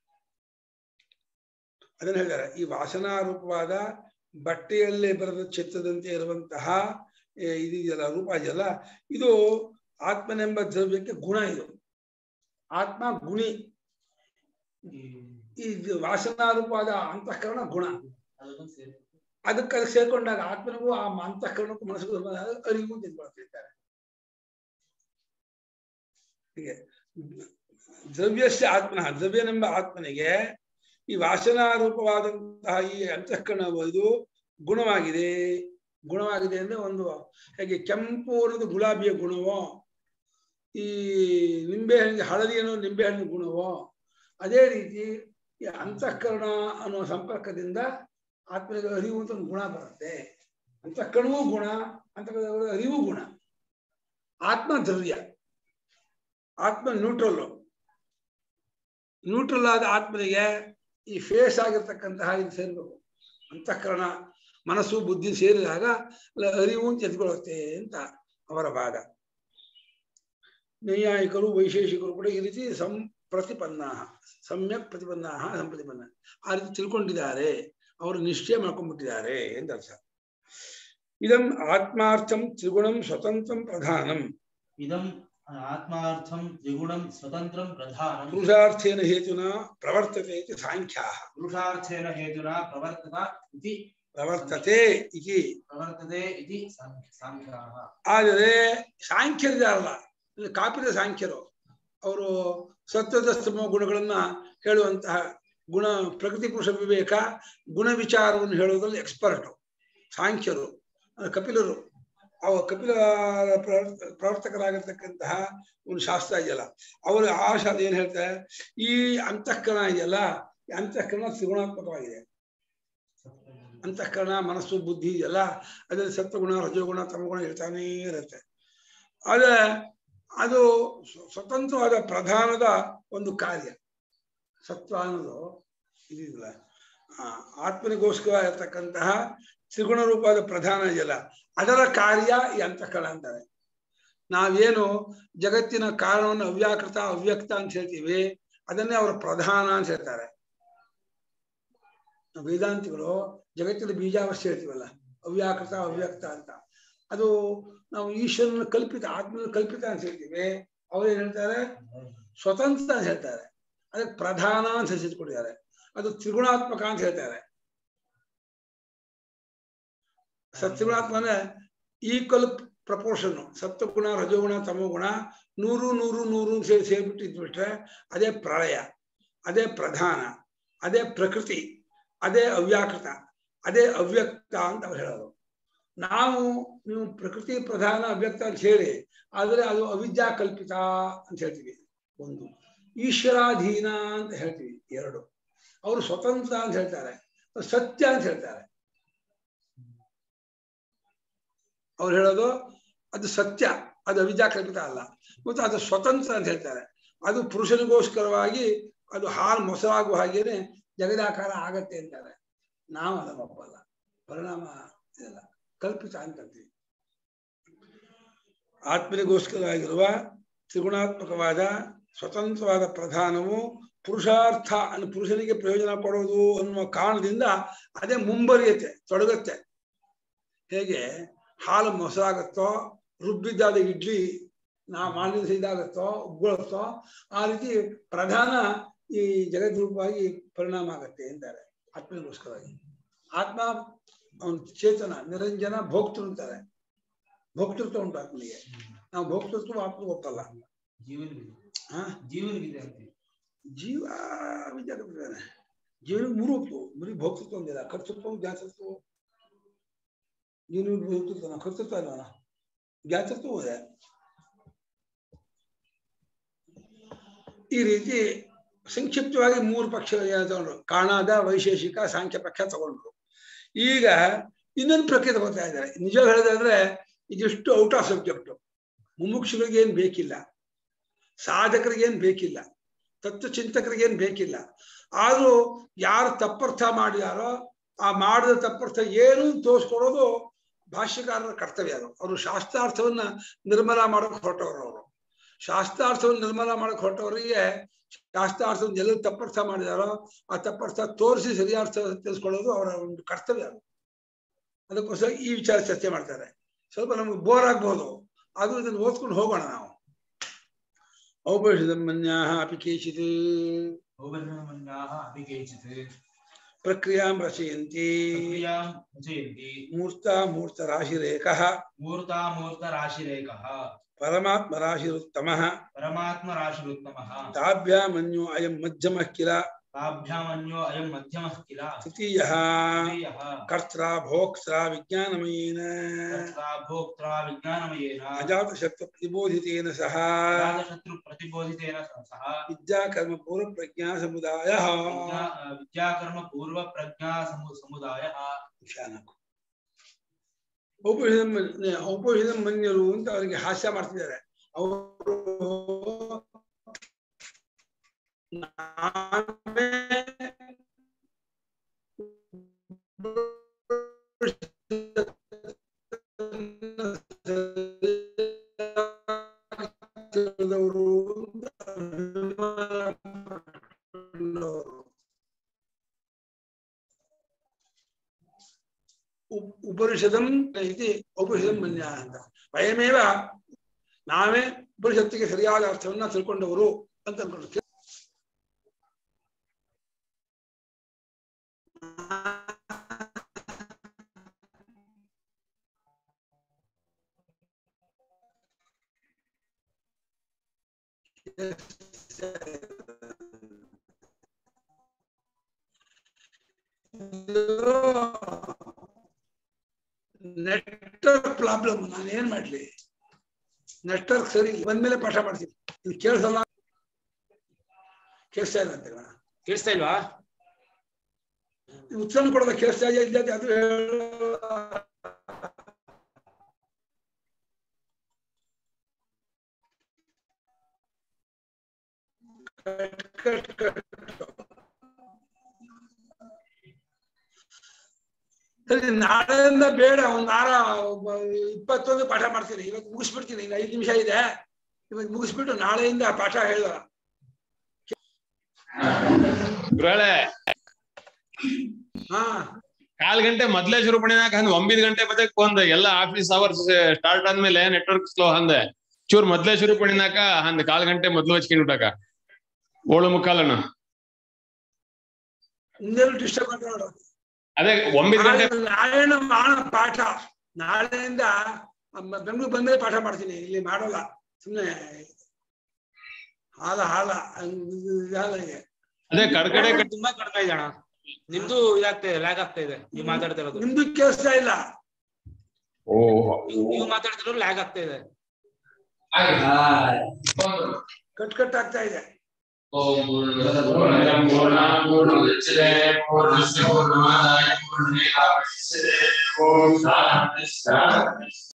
ಅದನ್ನ ಹೇಳ್ತಾರೆ, ಈ ವಾಸನಾರೂಪವಾದ ಬಟ್ಟೆಯಲ್ಲೇ ಬರೆದ ಚಿತ್ರದಂತೆ ಇರುವಂತಹ ಇದೆಯಲ್ಲ, ರೂಪ ಇದೆಯಲ್ಲ, ಇದು ಆತ್ಮನೆಂಬ ದ್ರವ್ಯಕ್ಕೆ ಗುಣ. ಇದು ಆತ್ಮ ಗುಣಿ. ಈ ವಾಸನಾರೂಪವಾದ ಅಂತಃಕರಣ ಗುಣ. ಅದಕ್ಕೆ ಅದಕ್ಕೆ ಸೇರ್ಕೊಂಡಾಗ ಆತ್ಮನಿಗೂ ಆ ಅಂತಃಕರಣಕ್ಕೂ ಮನಸ್ಸಿಗೂ ಅರಿವು ತಿಳ್ಕೊಳ್ತಿರ್ತಾರೆ. ಹೀಗೆ ದ್ರವ್ಯಸ್ಯ ಆತ್ಮನ, ದ್ರವ್ಯನೆಂಬ ಆತ್ಮನಿಗೆ ಈ ವಾಸನಾರೂಪವಾದಂತಹ ಈ ಅಂತಃಕರಣ ಇದು ಗುಣವಾಗಿದೆ. ಗುಣವಾಗಿದೆ ಅಂದ್ರೆ ಒಂದು ಹೇಗೆ ಕೆಂಪು ಅನ್ನೋದು ಗುಲಾಬಿಯ ಗುಣವೋ, ಈ ನಿಂಬೆ ಹಣ್ಣಿಗೆ ಹಳದಿ ಅನ್ನೋ ನಿಂಬೆ ಹಣ್ಣಿನ ಗುಣವೋ, ಅದೇ ರೀತಿ ಈ ಅಂತಃಕರಣ ಅನ್ನುವ ಸಂಪರ್ಕದಿಂದ ಆತ್ಮನಿಗೆ ಅರಿವು ಅಂತ ಒಂದು ಗುಣ ಬರುತ್ತೆ. ಅಂತಃಕರಣವೂ ಗುಣ, ಅಂತಃಕರಣ ಅರಿವು ಗುಣ. ಆತ್ಮ ದ್ರವ್ಯ, ಆತ್ಮ ನ್ಯೂಟ್ರಲ್. ನ್ಯೂಟ್ರಲ್ ಆದ ಆತ್ಮನಿಗೆ ಈ ಫೇಸ್ ಆಗಿರ್ತಕ್ಕಂತಹ ಇದು ಸೇರ್ಬೇಕು. ಅಂತಃಕರಣ ಮನಸ್ಸು ಬುದ್ಧಿ ಸೇರಿದಾಗ ಅರಿವು ಎದ್ಕೊಳ್ಳುತ್ತೆ ಅಂತ ಅವರ ವಾದ. ನೈಯಾಯಿಕರು ವೈಶೇಷಿಕರು ಕೂಡ ಈ ರೀತಿ ಸಂ ಪ್ರತಿಪನ್ನ ಸಮ್ಯಕ್ ಪ್ರತಿಪನ್ನ ಸಂಪ್ರತಿಪನ್ನ ಆ ರೀತಿ ತಿಳ್ಕೊಂಡಿದ್ದಾರೆ, ಅವರು ನಿಶ್ಚಯ ಮಾಡ್ಕೊಂಡ್ಬಿಟ್ಟಿದ್ದಾರೆ ಅಂತ ಅರ್ಥ. ಇದಂ ಆತ್ಮಾರ್ಥಂ ತ್ರಿಗುಣಂ ಸ್ವತಂತ್ರಂ ಪ್ರಧಾನಂ. ಇದಂ ಆತ್ಮಾರ್ಥಂ ತ್ರಿಗುಣಂ ಸ್ವತಂತ್ರಂ ಪ್ರಧಾನಂ. ಪುರುಷಾರ್ಥೇನ ಹೇತುನ ಪ್ರವರ್ತತೆ ಇತಿ ಸಾಂಖ್ಯಾಃ. ಪುರುಷಾರ್ಥೇನ ಹೇತುನ ಪ್ರವರ್ತತ ಇತಿ ಪ್ರವರ್ತತೆ ಇತಿ ಪ್ರವರ್ತತೆ ಇತಿ ಸಾಂಖ್ಯಾಃ. ಆದರೆ ಸಾಂಖ್ಯರಿದಾರಲ್ಲ, ಕಾಪಿದ ಸಾಂಖ್ಯರು, ಅವರು ಸತ್ವದಸ್ತಮ ಗುಣಗಳನ್ನ ಹೇಳುವಂತಹ ಗುಣ ಪ್ರಕೃತಿ ಪುರುಷ ವಿವೇಕ ಗುಣ ವಿಚಾರವನ್ನು ಹೇಳುವುದರಲ್ಲಿ ಎಕ್ಸ್ಪರ್ಟ್ ಸಾಂಖ್ಯರು, ಕಪಿಲರು. ಅವ ಕಪಿಲ ಪ್ರವರ್ತಕರಾಗಿರ್ತಕ್ಕಂತಹ ಒಂದು ಶಾಸ್ತ್ರ ಇದೆಯಲ್ಲ, ಅವರು ಆ ಶಾಸ್ತ್ರ ಏನ್ ಹೇಳ್ತಾರೆ, ಈ ಅಂತಃಕರಣ ಇದೆಯಲ್ಲ, ಈ ಅಂತಃಕರಣ ತ್ರಿಗುಣಾತ್ಮಕವಾಗಿದೆ. ಅಂತಃಕರಣ ಮನಸ್ಸು ಬುದ್ಧಿ ಇದೆಯಲ್ಲ, ಅದರಲ್ಲಿ ಸತ್ವಗುಣ ರಜೋಗುಣ ತಮಗುಣ ಇರ್ತಾನೇ ಇರುತ್ತೆ. ಆದ್ರೆ ಅದು ಸ್ವತಂತ್ರವಾದ ಪ್ರಧಾನದ ಒಂದು ಕಾರ್ಯ. ಸತ್ವ ಅನ್ನೋದು ಇದಿಲ್ಲ, ಆತ್ಮನಿಗೋಸ್ಕರ ಇರತಕ್ಕಂತಹ ತ್ರಿಗುಣ ರೂಪವಾದ ಪ್ರಧಾನ ಇದೆಯಲ್ಲ, ಅದರ ಕಾರ್ಯ ಈ ಅಂತಃಕರಣ ಅಂತಾರೆ. ನಾವೇನು ಜಗತ್ತಿನ ಕಾರಣವನ್ನು ಅವ್ಯಾಕೃತ ಅವ್ಯಕ್ತ ಅಂತ ಹೇಳ್ತೀವಿ, ಅದನ್ನೇ ಅವರ ಪ್ರಧಾನ ಅಂತ ಹೇಳ್ತಾರೆ. ವೇದಾಂತಿಗಳು ಜಗತ್ತಿನ ಬೀಜಾವಸ್ಥೆ ಹೇಳ್ತೀವಲ್ಲ, ಅವ್ಯಾಕೃತ ಅವ್ಯಕ್ತ ಅಂತ, ಅದು ನಾವು ಈಶ್ವರನ ಕಲ್ಪಿತ ಆತ್ಮನ ಕಲ್ಪಿತ ಅಂತ ಹೇಳ್ತೀವಿ. ಅವ್ರು ಏನ್ ಹೇಳ್ತಾರೆ, ಸ್ವತಂತ್ರ ಅಂತ ಹೇಳ್ತಾರೆ. ಅದಕ್ಕೆ ಪ್ರಧಾನ ಅಂತ ಹೆಸರಿಟ್ಕೊಂಡಿದ್ದಾರೆ. ಅದು ತ್ರಿಗುಣಾತ್ಮಕ ಅಂತ ಹೇಳ್ತಾರೆ. ಸತ್ಗುಣಾತ್ಮ ಅಂದ್ರೆ ಈಕ್ವಲ್ ಪ್ರಪೋರ್ಷನ್, ಸತ್ವಗುಣ ರಜೋಗುಣ ತಮೋಗುಣ ನೂರು ನೂರು ನೂರು ಸೇರಿ ಸೇರ್ಬಿಟ್ಟು ಇದ್ಬಿಟ್ರೆ ಅದೇ ಪ್ರಳಯ, ಅದೇ ಪ್ರಧಾನ, ಅದೇ ಪ್ರಕೃತಿ, ಅದೇ ಅವ್ಯಾಕೃತ, ಅದೇ ಅವ್ಯಕ್ತ ಅಂತ ಅವ್ರು ಹೇಳೋದು. ನಾವು ನೀವು ಪ್ರಕೃತಿ ಪ್ರಧಾನ ಅವ್ಯಕ್ತ ಅಂತ ಹೇಳಿ, ಆದರೆ ಅದು ಅವಿದ್ಯಾ ಕಲ್ಪಿತ ಅಂತ ಹೇಳ್ತೀವಿ ಒಂದು, ಈಶ್ವರಾಧೀನ ಅಂತ ಹೇಳ್ತೀವಿ ಎರಡು. ಅವರು ಸ್ವತಂತ್ರ ಅಂತ ಹೇಳ್ತಾರೆ, ಸತ್ಯ ಅಂತ ಹೇಳ್ತಾರೆ. ಅವ್ರು ಹೇಳೋದು ಅದು ಸತ್ಯ, ಅದು ಅವಿದ್ಯಾ ಕಲ್ಪಿತ ಅಲ್ಲ, ಮತ್ತು ಅದು ಸ್ವತಂತ್ರ ಅಂತ ಹೇಳ್ತಾರೆ. ಅದು ಪುರುಷನಿಗೋಸ್ಕರವಾಗಿ ಅದು ಹಾಲು ಮೊಸರಾಗುವ ಹಾಗೇನೆ ಜಗದಾಕಾರ ಆಗತ್ತೆ ಅಂತಾರೆ. ನಾವು ಅದನ್ನ ಒಪ್ಪಲ್ಲ, ಪರಿಣಾಮ ಇದೆಲ್ಲ ಕಲ್ಪಿತ ಅಂತಂತೀವಿ. ಆತ್ಮನಿಗೋಸ್ಕರವಾಗಿರುವ ತ್ರಿಗುಣಾತ್ಮಕವಾದ ಸ್ವತಂತ್ರವಾದ ಪ್ರಧಾನವು ಪುರುಷಾರ್ಥ ಅನ್ನು ಪುರುಷನಿಗೆ ಪ್ರಯೋಜನ ಕೊಡೋದು ಅನ್ನುವ ಕಾರಣದಿಂದ ಅದೇ ಮುಂಬರಿಯತೆ ತೊಡಗತ್ತೆ. ಹೇಗೆ ಹಾಲು ಮೊಸರಾಗತ್ತೋ, ರುಬ್ಬಿದ್ದಾದ ಇಡ್ಲಿ ನಾ ಮಾಡಿದ ಇದಾಗತ್ತೋ, ಉಗ್ಗೊಳತ್ತೋ, ಆ ರೀತಿ ಪ್ರಧಾನ ಈ ಜಗದ್ರೂಪವಾಗಿ ಪರಿಣಾಮ ಆಗತ್ತೆ ಅಂತಾರೆ ಆತ್ಮನಿಗೋಸ್ಕರವಾಗಿ. ಆತ್ಮ ಅವನು ಚೇತನ, ನಿರಂಜನ, ಭೋಕ್ತೃ ಅಂತಾರೆ. ಭೋಕ್ತೃತ್ವ ಉಂಟು ಆತ್ಮನಿಗೆ. ನಾವು ಭೋಕ್ತೃತ್ವ ಆತ್ಮ ಒಪ್ಪಲ್ಲ. ಹಾ ಜೀವನಿಗಿದೆ ಅಂತ ಜೀವ ವಿಚಾರಿದ್ದಾನೆ. ಜೀವನಿಗೆ ಮೂರು ಒಪ್ಪು. ಬರೀ ಭೋಕ್ತೃತ್ವ ಒಂದಿಲ್ಲ, ಕರ್ತೃತ್ವ, ಜ್ಞಾತೃತ್ವ. ಜೀವನಿಗೆ ಭೋಕ್ತೃತ್ವ, ಕರ್ತೃತ್ವ ಅಲ್ವಲ್ಲ, ಜ್ಞಾತೃತ್ವ ಇದೆ. ಈ ರೀತಿ ಸಂಕ್ಷಿಪ್ತವಾಗಿ ಮೂರು ಪಕ್ಷಗಳು ತಗೊಂಡ್ರು. ಕಾಣಾದ, ವೈಶೇಷಿಕ, ಸಾಂಖ್ಯ ಪಕ್ಷ ತಗೊಂಡ್ರು. ಈಗ ಇನ್ನೊಂದು ಪ್ರಕ್ರಿಯೆ ತಗೋತಾ ಇದ್ದಾರೆ. ನಿಜ ಹೇಳೋದಾದ್ರೆ ಇದಿಷ್ಟು ಔಟ್ ಆಫ್ ಸಬ್ಜೆಕ್ಟ್. ಮುಮುಕ್ಷುಗಳಿಗೆ ಏನ್ ಬೇಕಿಲ್ಲ, ಸಾಧಕರಿಗೇನ್ ಬೇಕಿಲ್ಲ, ತತ್ವಚಿಂತಕರಿಗೇನ್ ಬೇಕಿಲ್ಲ. ಆದ್ರೂ ಯಾರು ತಪ್ಪರ್ಥ ಮಾಡಿದಾರೋ ಆ ಮಾಡಿದ ತಪ್ಪರ್ಥ ಏನು ತೋರಿಸ್ಕೊಡೋದು ಭಾಷ್ಯಕಾರರ ಕರ್ತವ್ಯ. ಅದು ಅವರು ಶಾಸ್ತ್ರಾರ್ಥವನ್ನ ನಿರ್ಮಲ ಮಾಡಕ್ ಹೊರಟವರು. ಅವರು ಶಾಸ್ತ್ರಾರ್ಥವನ್ನು ನಿರ್ಮಲ ಮಾಡಕ್ ಹೊರಟವರಿಗೆ ಶಾಸ್ತ್ರಾರ್ಥವನ್ನು ಎಲ್ಲರೂ ತಪ್ಪರ್ಥ ಮಾಡಿದಾರೋ ಆ ತಪ್ಪರ್ಥ ತೋರಿಸಿ ಸರಿಯಾರ್ಥ ತಿಳಿಸ್ಕೊಳ್ಳೋದು ಅವರ ಒಂದು ಕರ್ತವ್ಯ. ಅದು ಅದಕ್ಕೋಸ್ಕರ ಈ ವಿಚಾರ ಚರ್ಚೆ ಮಾಡ್ತಾರೆ. ಸ್ವಲ್ಪ ನಮ್ಗೆ ಬೋರ್ ಆಗ್ಬಹುದು, ಆದ್ರೂ ಇದನ್ನು ಓದ್ಕೊಂಡು ಹೋಗೋಣ ನಾವು. ಔಪನಿಷದನ್ಮನ್ಯಾಃ ಅಪಿ ಕೇಚಿತ್ ಪ್ರಕ್ರಿಯಾಂ ರಚಯಂತಿ ಮೂರ್ತಾ ಮೂರ್ತ ರಾಶಿರೇಕಃ ಮೂರ್ತಾ ಮೂರ್ತ ರಾಶಿರೇಕಃ ಪರಮಾತ್ಮ ರಾಶಿರುತ್ತಮಃ ಪರಮಾತ್ಮ ರಾಶಿರುತ್ತಮಃ ತಾಭ್ಯಾಮನ್ಯೋ ಅಯಂ ಮಧ್ಯಮಃ ಕಿಲ ತಾಭ್ಯಾಮನ್ಯೋ ಅಯಂ ಮಧ್ಯಮಃ ಕಿಲ ತೃತೀಯಃ ಕರ್ತಾ ಭೋಕ್ತಾ ವಿಜ್ಞಾನಮಯೇನ ಕರ್ತಾ ಭೋಕ್ತಾ ವಿಜ್ಞಾನಮಯೇನ ಅಜಾತಶತ್ರು ಪ್ರತಿಬೋಧಿತೇನ ಸಹ ಅಜಾತಶತ್ರು ಪ್ರತಿಬೋಧಿತೇನ ಸಹ ವಿದ್ಯಾಕರ್ಮ ಪೂರ್ವ ಪ್ರಜ್ಞಾ ಸಮುದಾಯಃ ವಿದ್ಯಾಕರ್ಮ ಪೂರ್ವ ಪ್ರಜ್ಞಾ ಸಮುದಾಯಃ. ಔಪನಿಷದ ಔಪನಿಷದ ಮನ್ಯರು ಅಂತ ಅವರಿಗೆ ಹಾಸ್ಯ ಮಾಡ್ತಿದ್ದಾರೆ. ಅವರು ಉಪನಿಷದಂ ಇದೆ ಉಪನಿಷದಂ ಮನ್ಯ ಅಂತ. ವಯಮೇವ ನಾವೇ ಉಪನಿಷತ್ತಿಗೆ ಸರಿಯಾದ ಅರ್ಥವನ್ನ ತಿಳ್ಕೊಂಡವರು ಅಂತ ಅನ್ಕೊಂಡು ನೆಟ್ವರ್ಕ್ ಪ್ರಾಬ್ಲಮ್. ನಾನು ಏನ್ ಮಾಡ್ಲಿ, ನೆಟ್ವರ್ಕ್ ಸರಿ ಬಂದ್ಮೇಲೆ ಪಾಠ ಮಾಡ್ತೀನಿ. ಇದು ಕೇಳಿಸಲ್ಲ, ಕೇಳಿಸ್ತಾ ಇಲ್ಲ ಅಂತ ಕೇಳಿಸ್ತಾ ಇಲ್ವಾ? ಉತ್ತರ ಕೊಡೋದ ಕೇಳಿಸ್ತಾ ಇಲ್ಲ ಅದು ಸರಿ. ನಾಳೆಯಿಂದ ಬೇಡ, ಒಂದ್ ವಾರ ಇಪ್ಪತ್ತೊಂದು ಪಾಠ ಮಾಡ್ತೀನಿ. ಇವತ್ತು ಮುಗಿಸ್ಬಿಡ್ತೀನಿ. ಇನ್ನು ಐದು ನಿಮಿಷ ಇದೆ, ಇವತ್ತು ಮುಗಿಸ್ಬಿಟ್ಟು ನಾಳೆಯಿಂದ ಪಾಠ ಹೇಳ. ಹಾ ಕಾಲ್ ಗಂಟೆ ಮೊದ್ಲೇ ಶುರು ಪಡಿನಾಕ ಹಂಗ ಒಂಬತ್ತು ಗಂಟೆ ಬದಕ್ ಒಂದ್ ಎಲ್ಲ ಆಫೀಸ್ ಅವರ್ಸ್ ಸ್ಟಾರ್ಟ್ ಆದ್ಮೇಲೆ ನೆಟ್ವರ್ಕ್ ಸ್ಲೋ ಅಂದೆ ಚೂರ್ ಮೊದ್ಲೇ ಶುರು ಪಡಿನಾಕ ಹಂದ್ ಕಾಲ್ ಗಂಟೆ ಮೊದ್ಲು ಹಚ್ಕೊಂಡ್ ಬಿಟ್ಟಾಕ ಏಳು ಮುಕ್ಕಾಲನ ಡಿಸ್ಟರ್ಬ್ ಮಾಡ್ಕೊಂಡು ಅದೇ ಒಂಬತ್ತು ಗಂಟೆ ನಾಳೆನ ಮಾಡೋಣ ಪಾಠ. ನಾಳೆಯಿಂದ ಬೆಂಗಳೂರು ಬಂದ್ರೆ ಪಾಠ ಮಾಡ್ತೀನಿ, ಇಲ್ಲಿ ಮಾಡೋಲ್ಲ. ಸುಮ್ನೆ ಹಾಲ ಹಾಲ ಹಾಲಿಗೆ ಅದೇ ಕಡ್ಕಡೆ ತುಂಬಾ ಕಡಿಮೆ ಇದೆ ಅಣ್ಣ. ನಿಮ್ದು ಇದಾಗ್ತಾ ಇದೆ, ಲ್ಯಾಗ್ ಆಗ್ತಾ ಇದೆ. ನೀವು ಮಾತಾಡ್ತಾ ಇರೋದು ನಿಮ್ದು ಕೇಳಿಸ್ತಾ ಇಲ್ಲ. ಓ ನೀವು ಮಾತಾಡ್ತಿರೋದು ಲ್ಯಾಗ್ ಆಗ್ತಾ ಇದೆ, ಕಟ್ ಕಟ್ ಆಗ್ತಾ ಇದೆ. ಓಂ ಪೂರ್ಣಮದ ಪೂರ್ಣಮಿದಂ ಪೂರ್ಣಾತ್ ಪೂರ್ಣಮುದಚ್ಯತೆ ಪೂರ್ಣಸ್ಯ ಪೂರ್ಣಮಾದಾಯ ಪೂರ್ಣಮೇವಾವಶಿಷ್ಯತೆ. ಓಂ ಶಾಂತಿ ಶಾಂತಿ.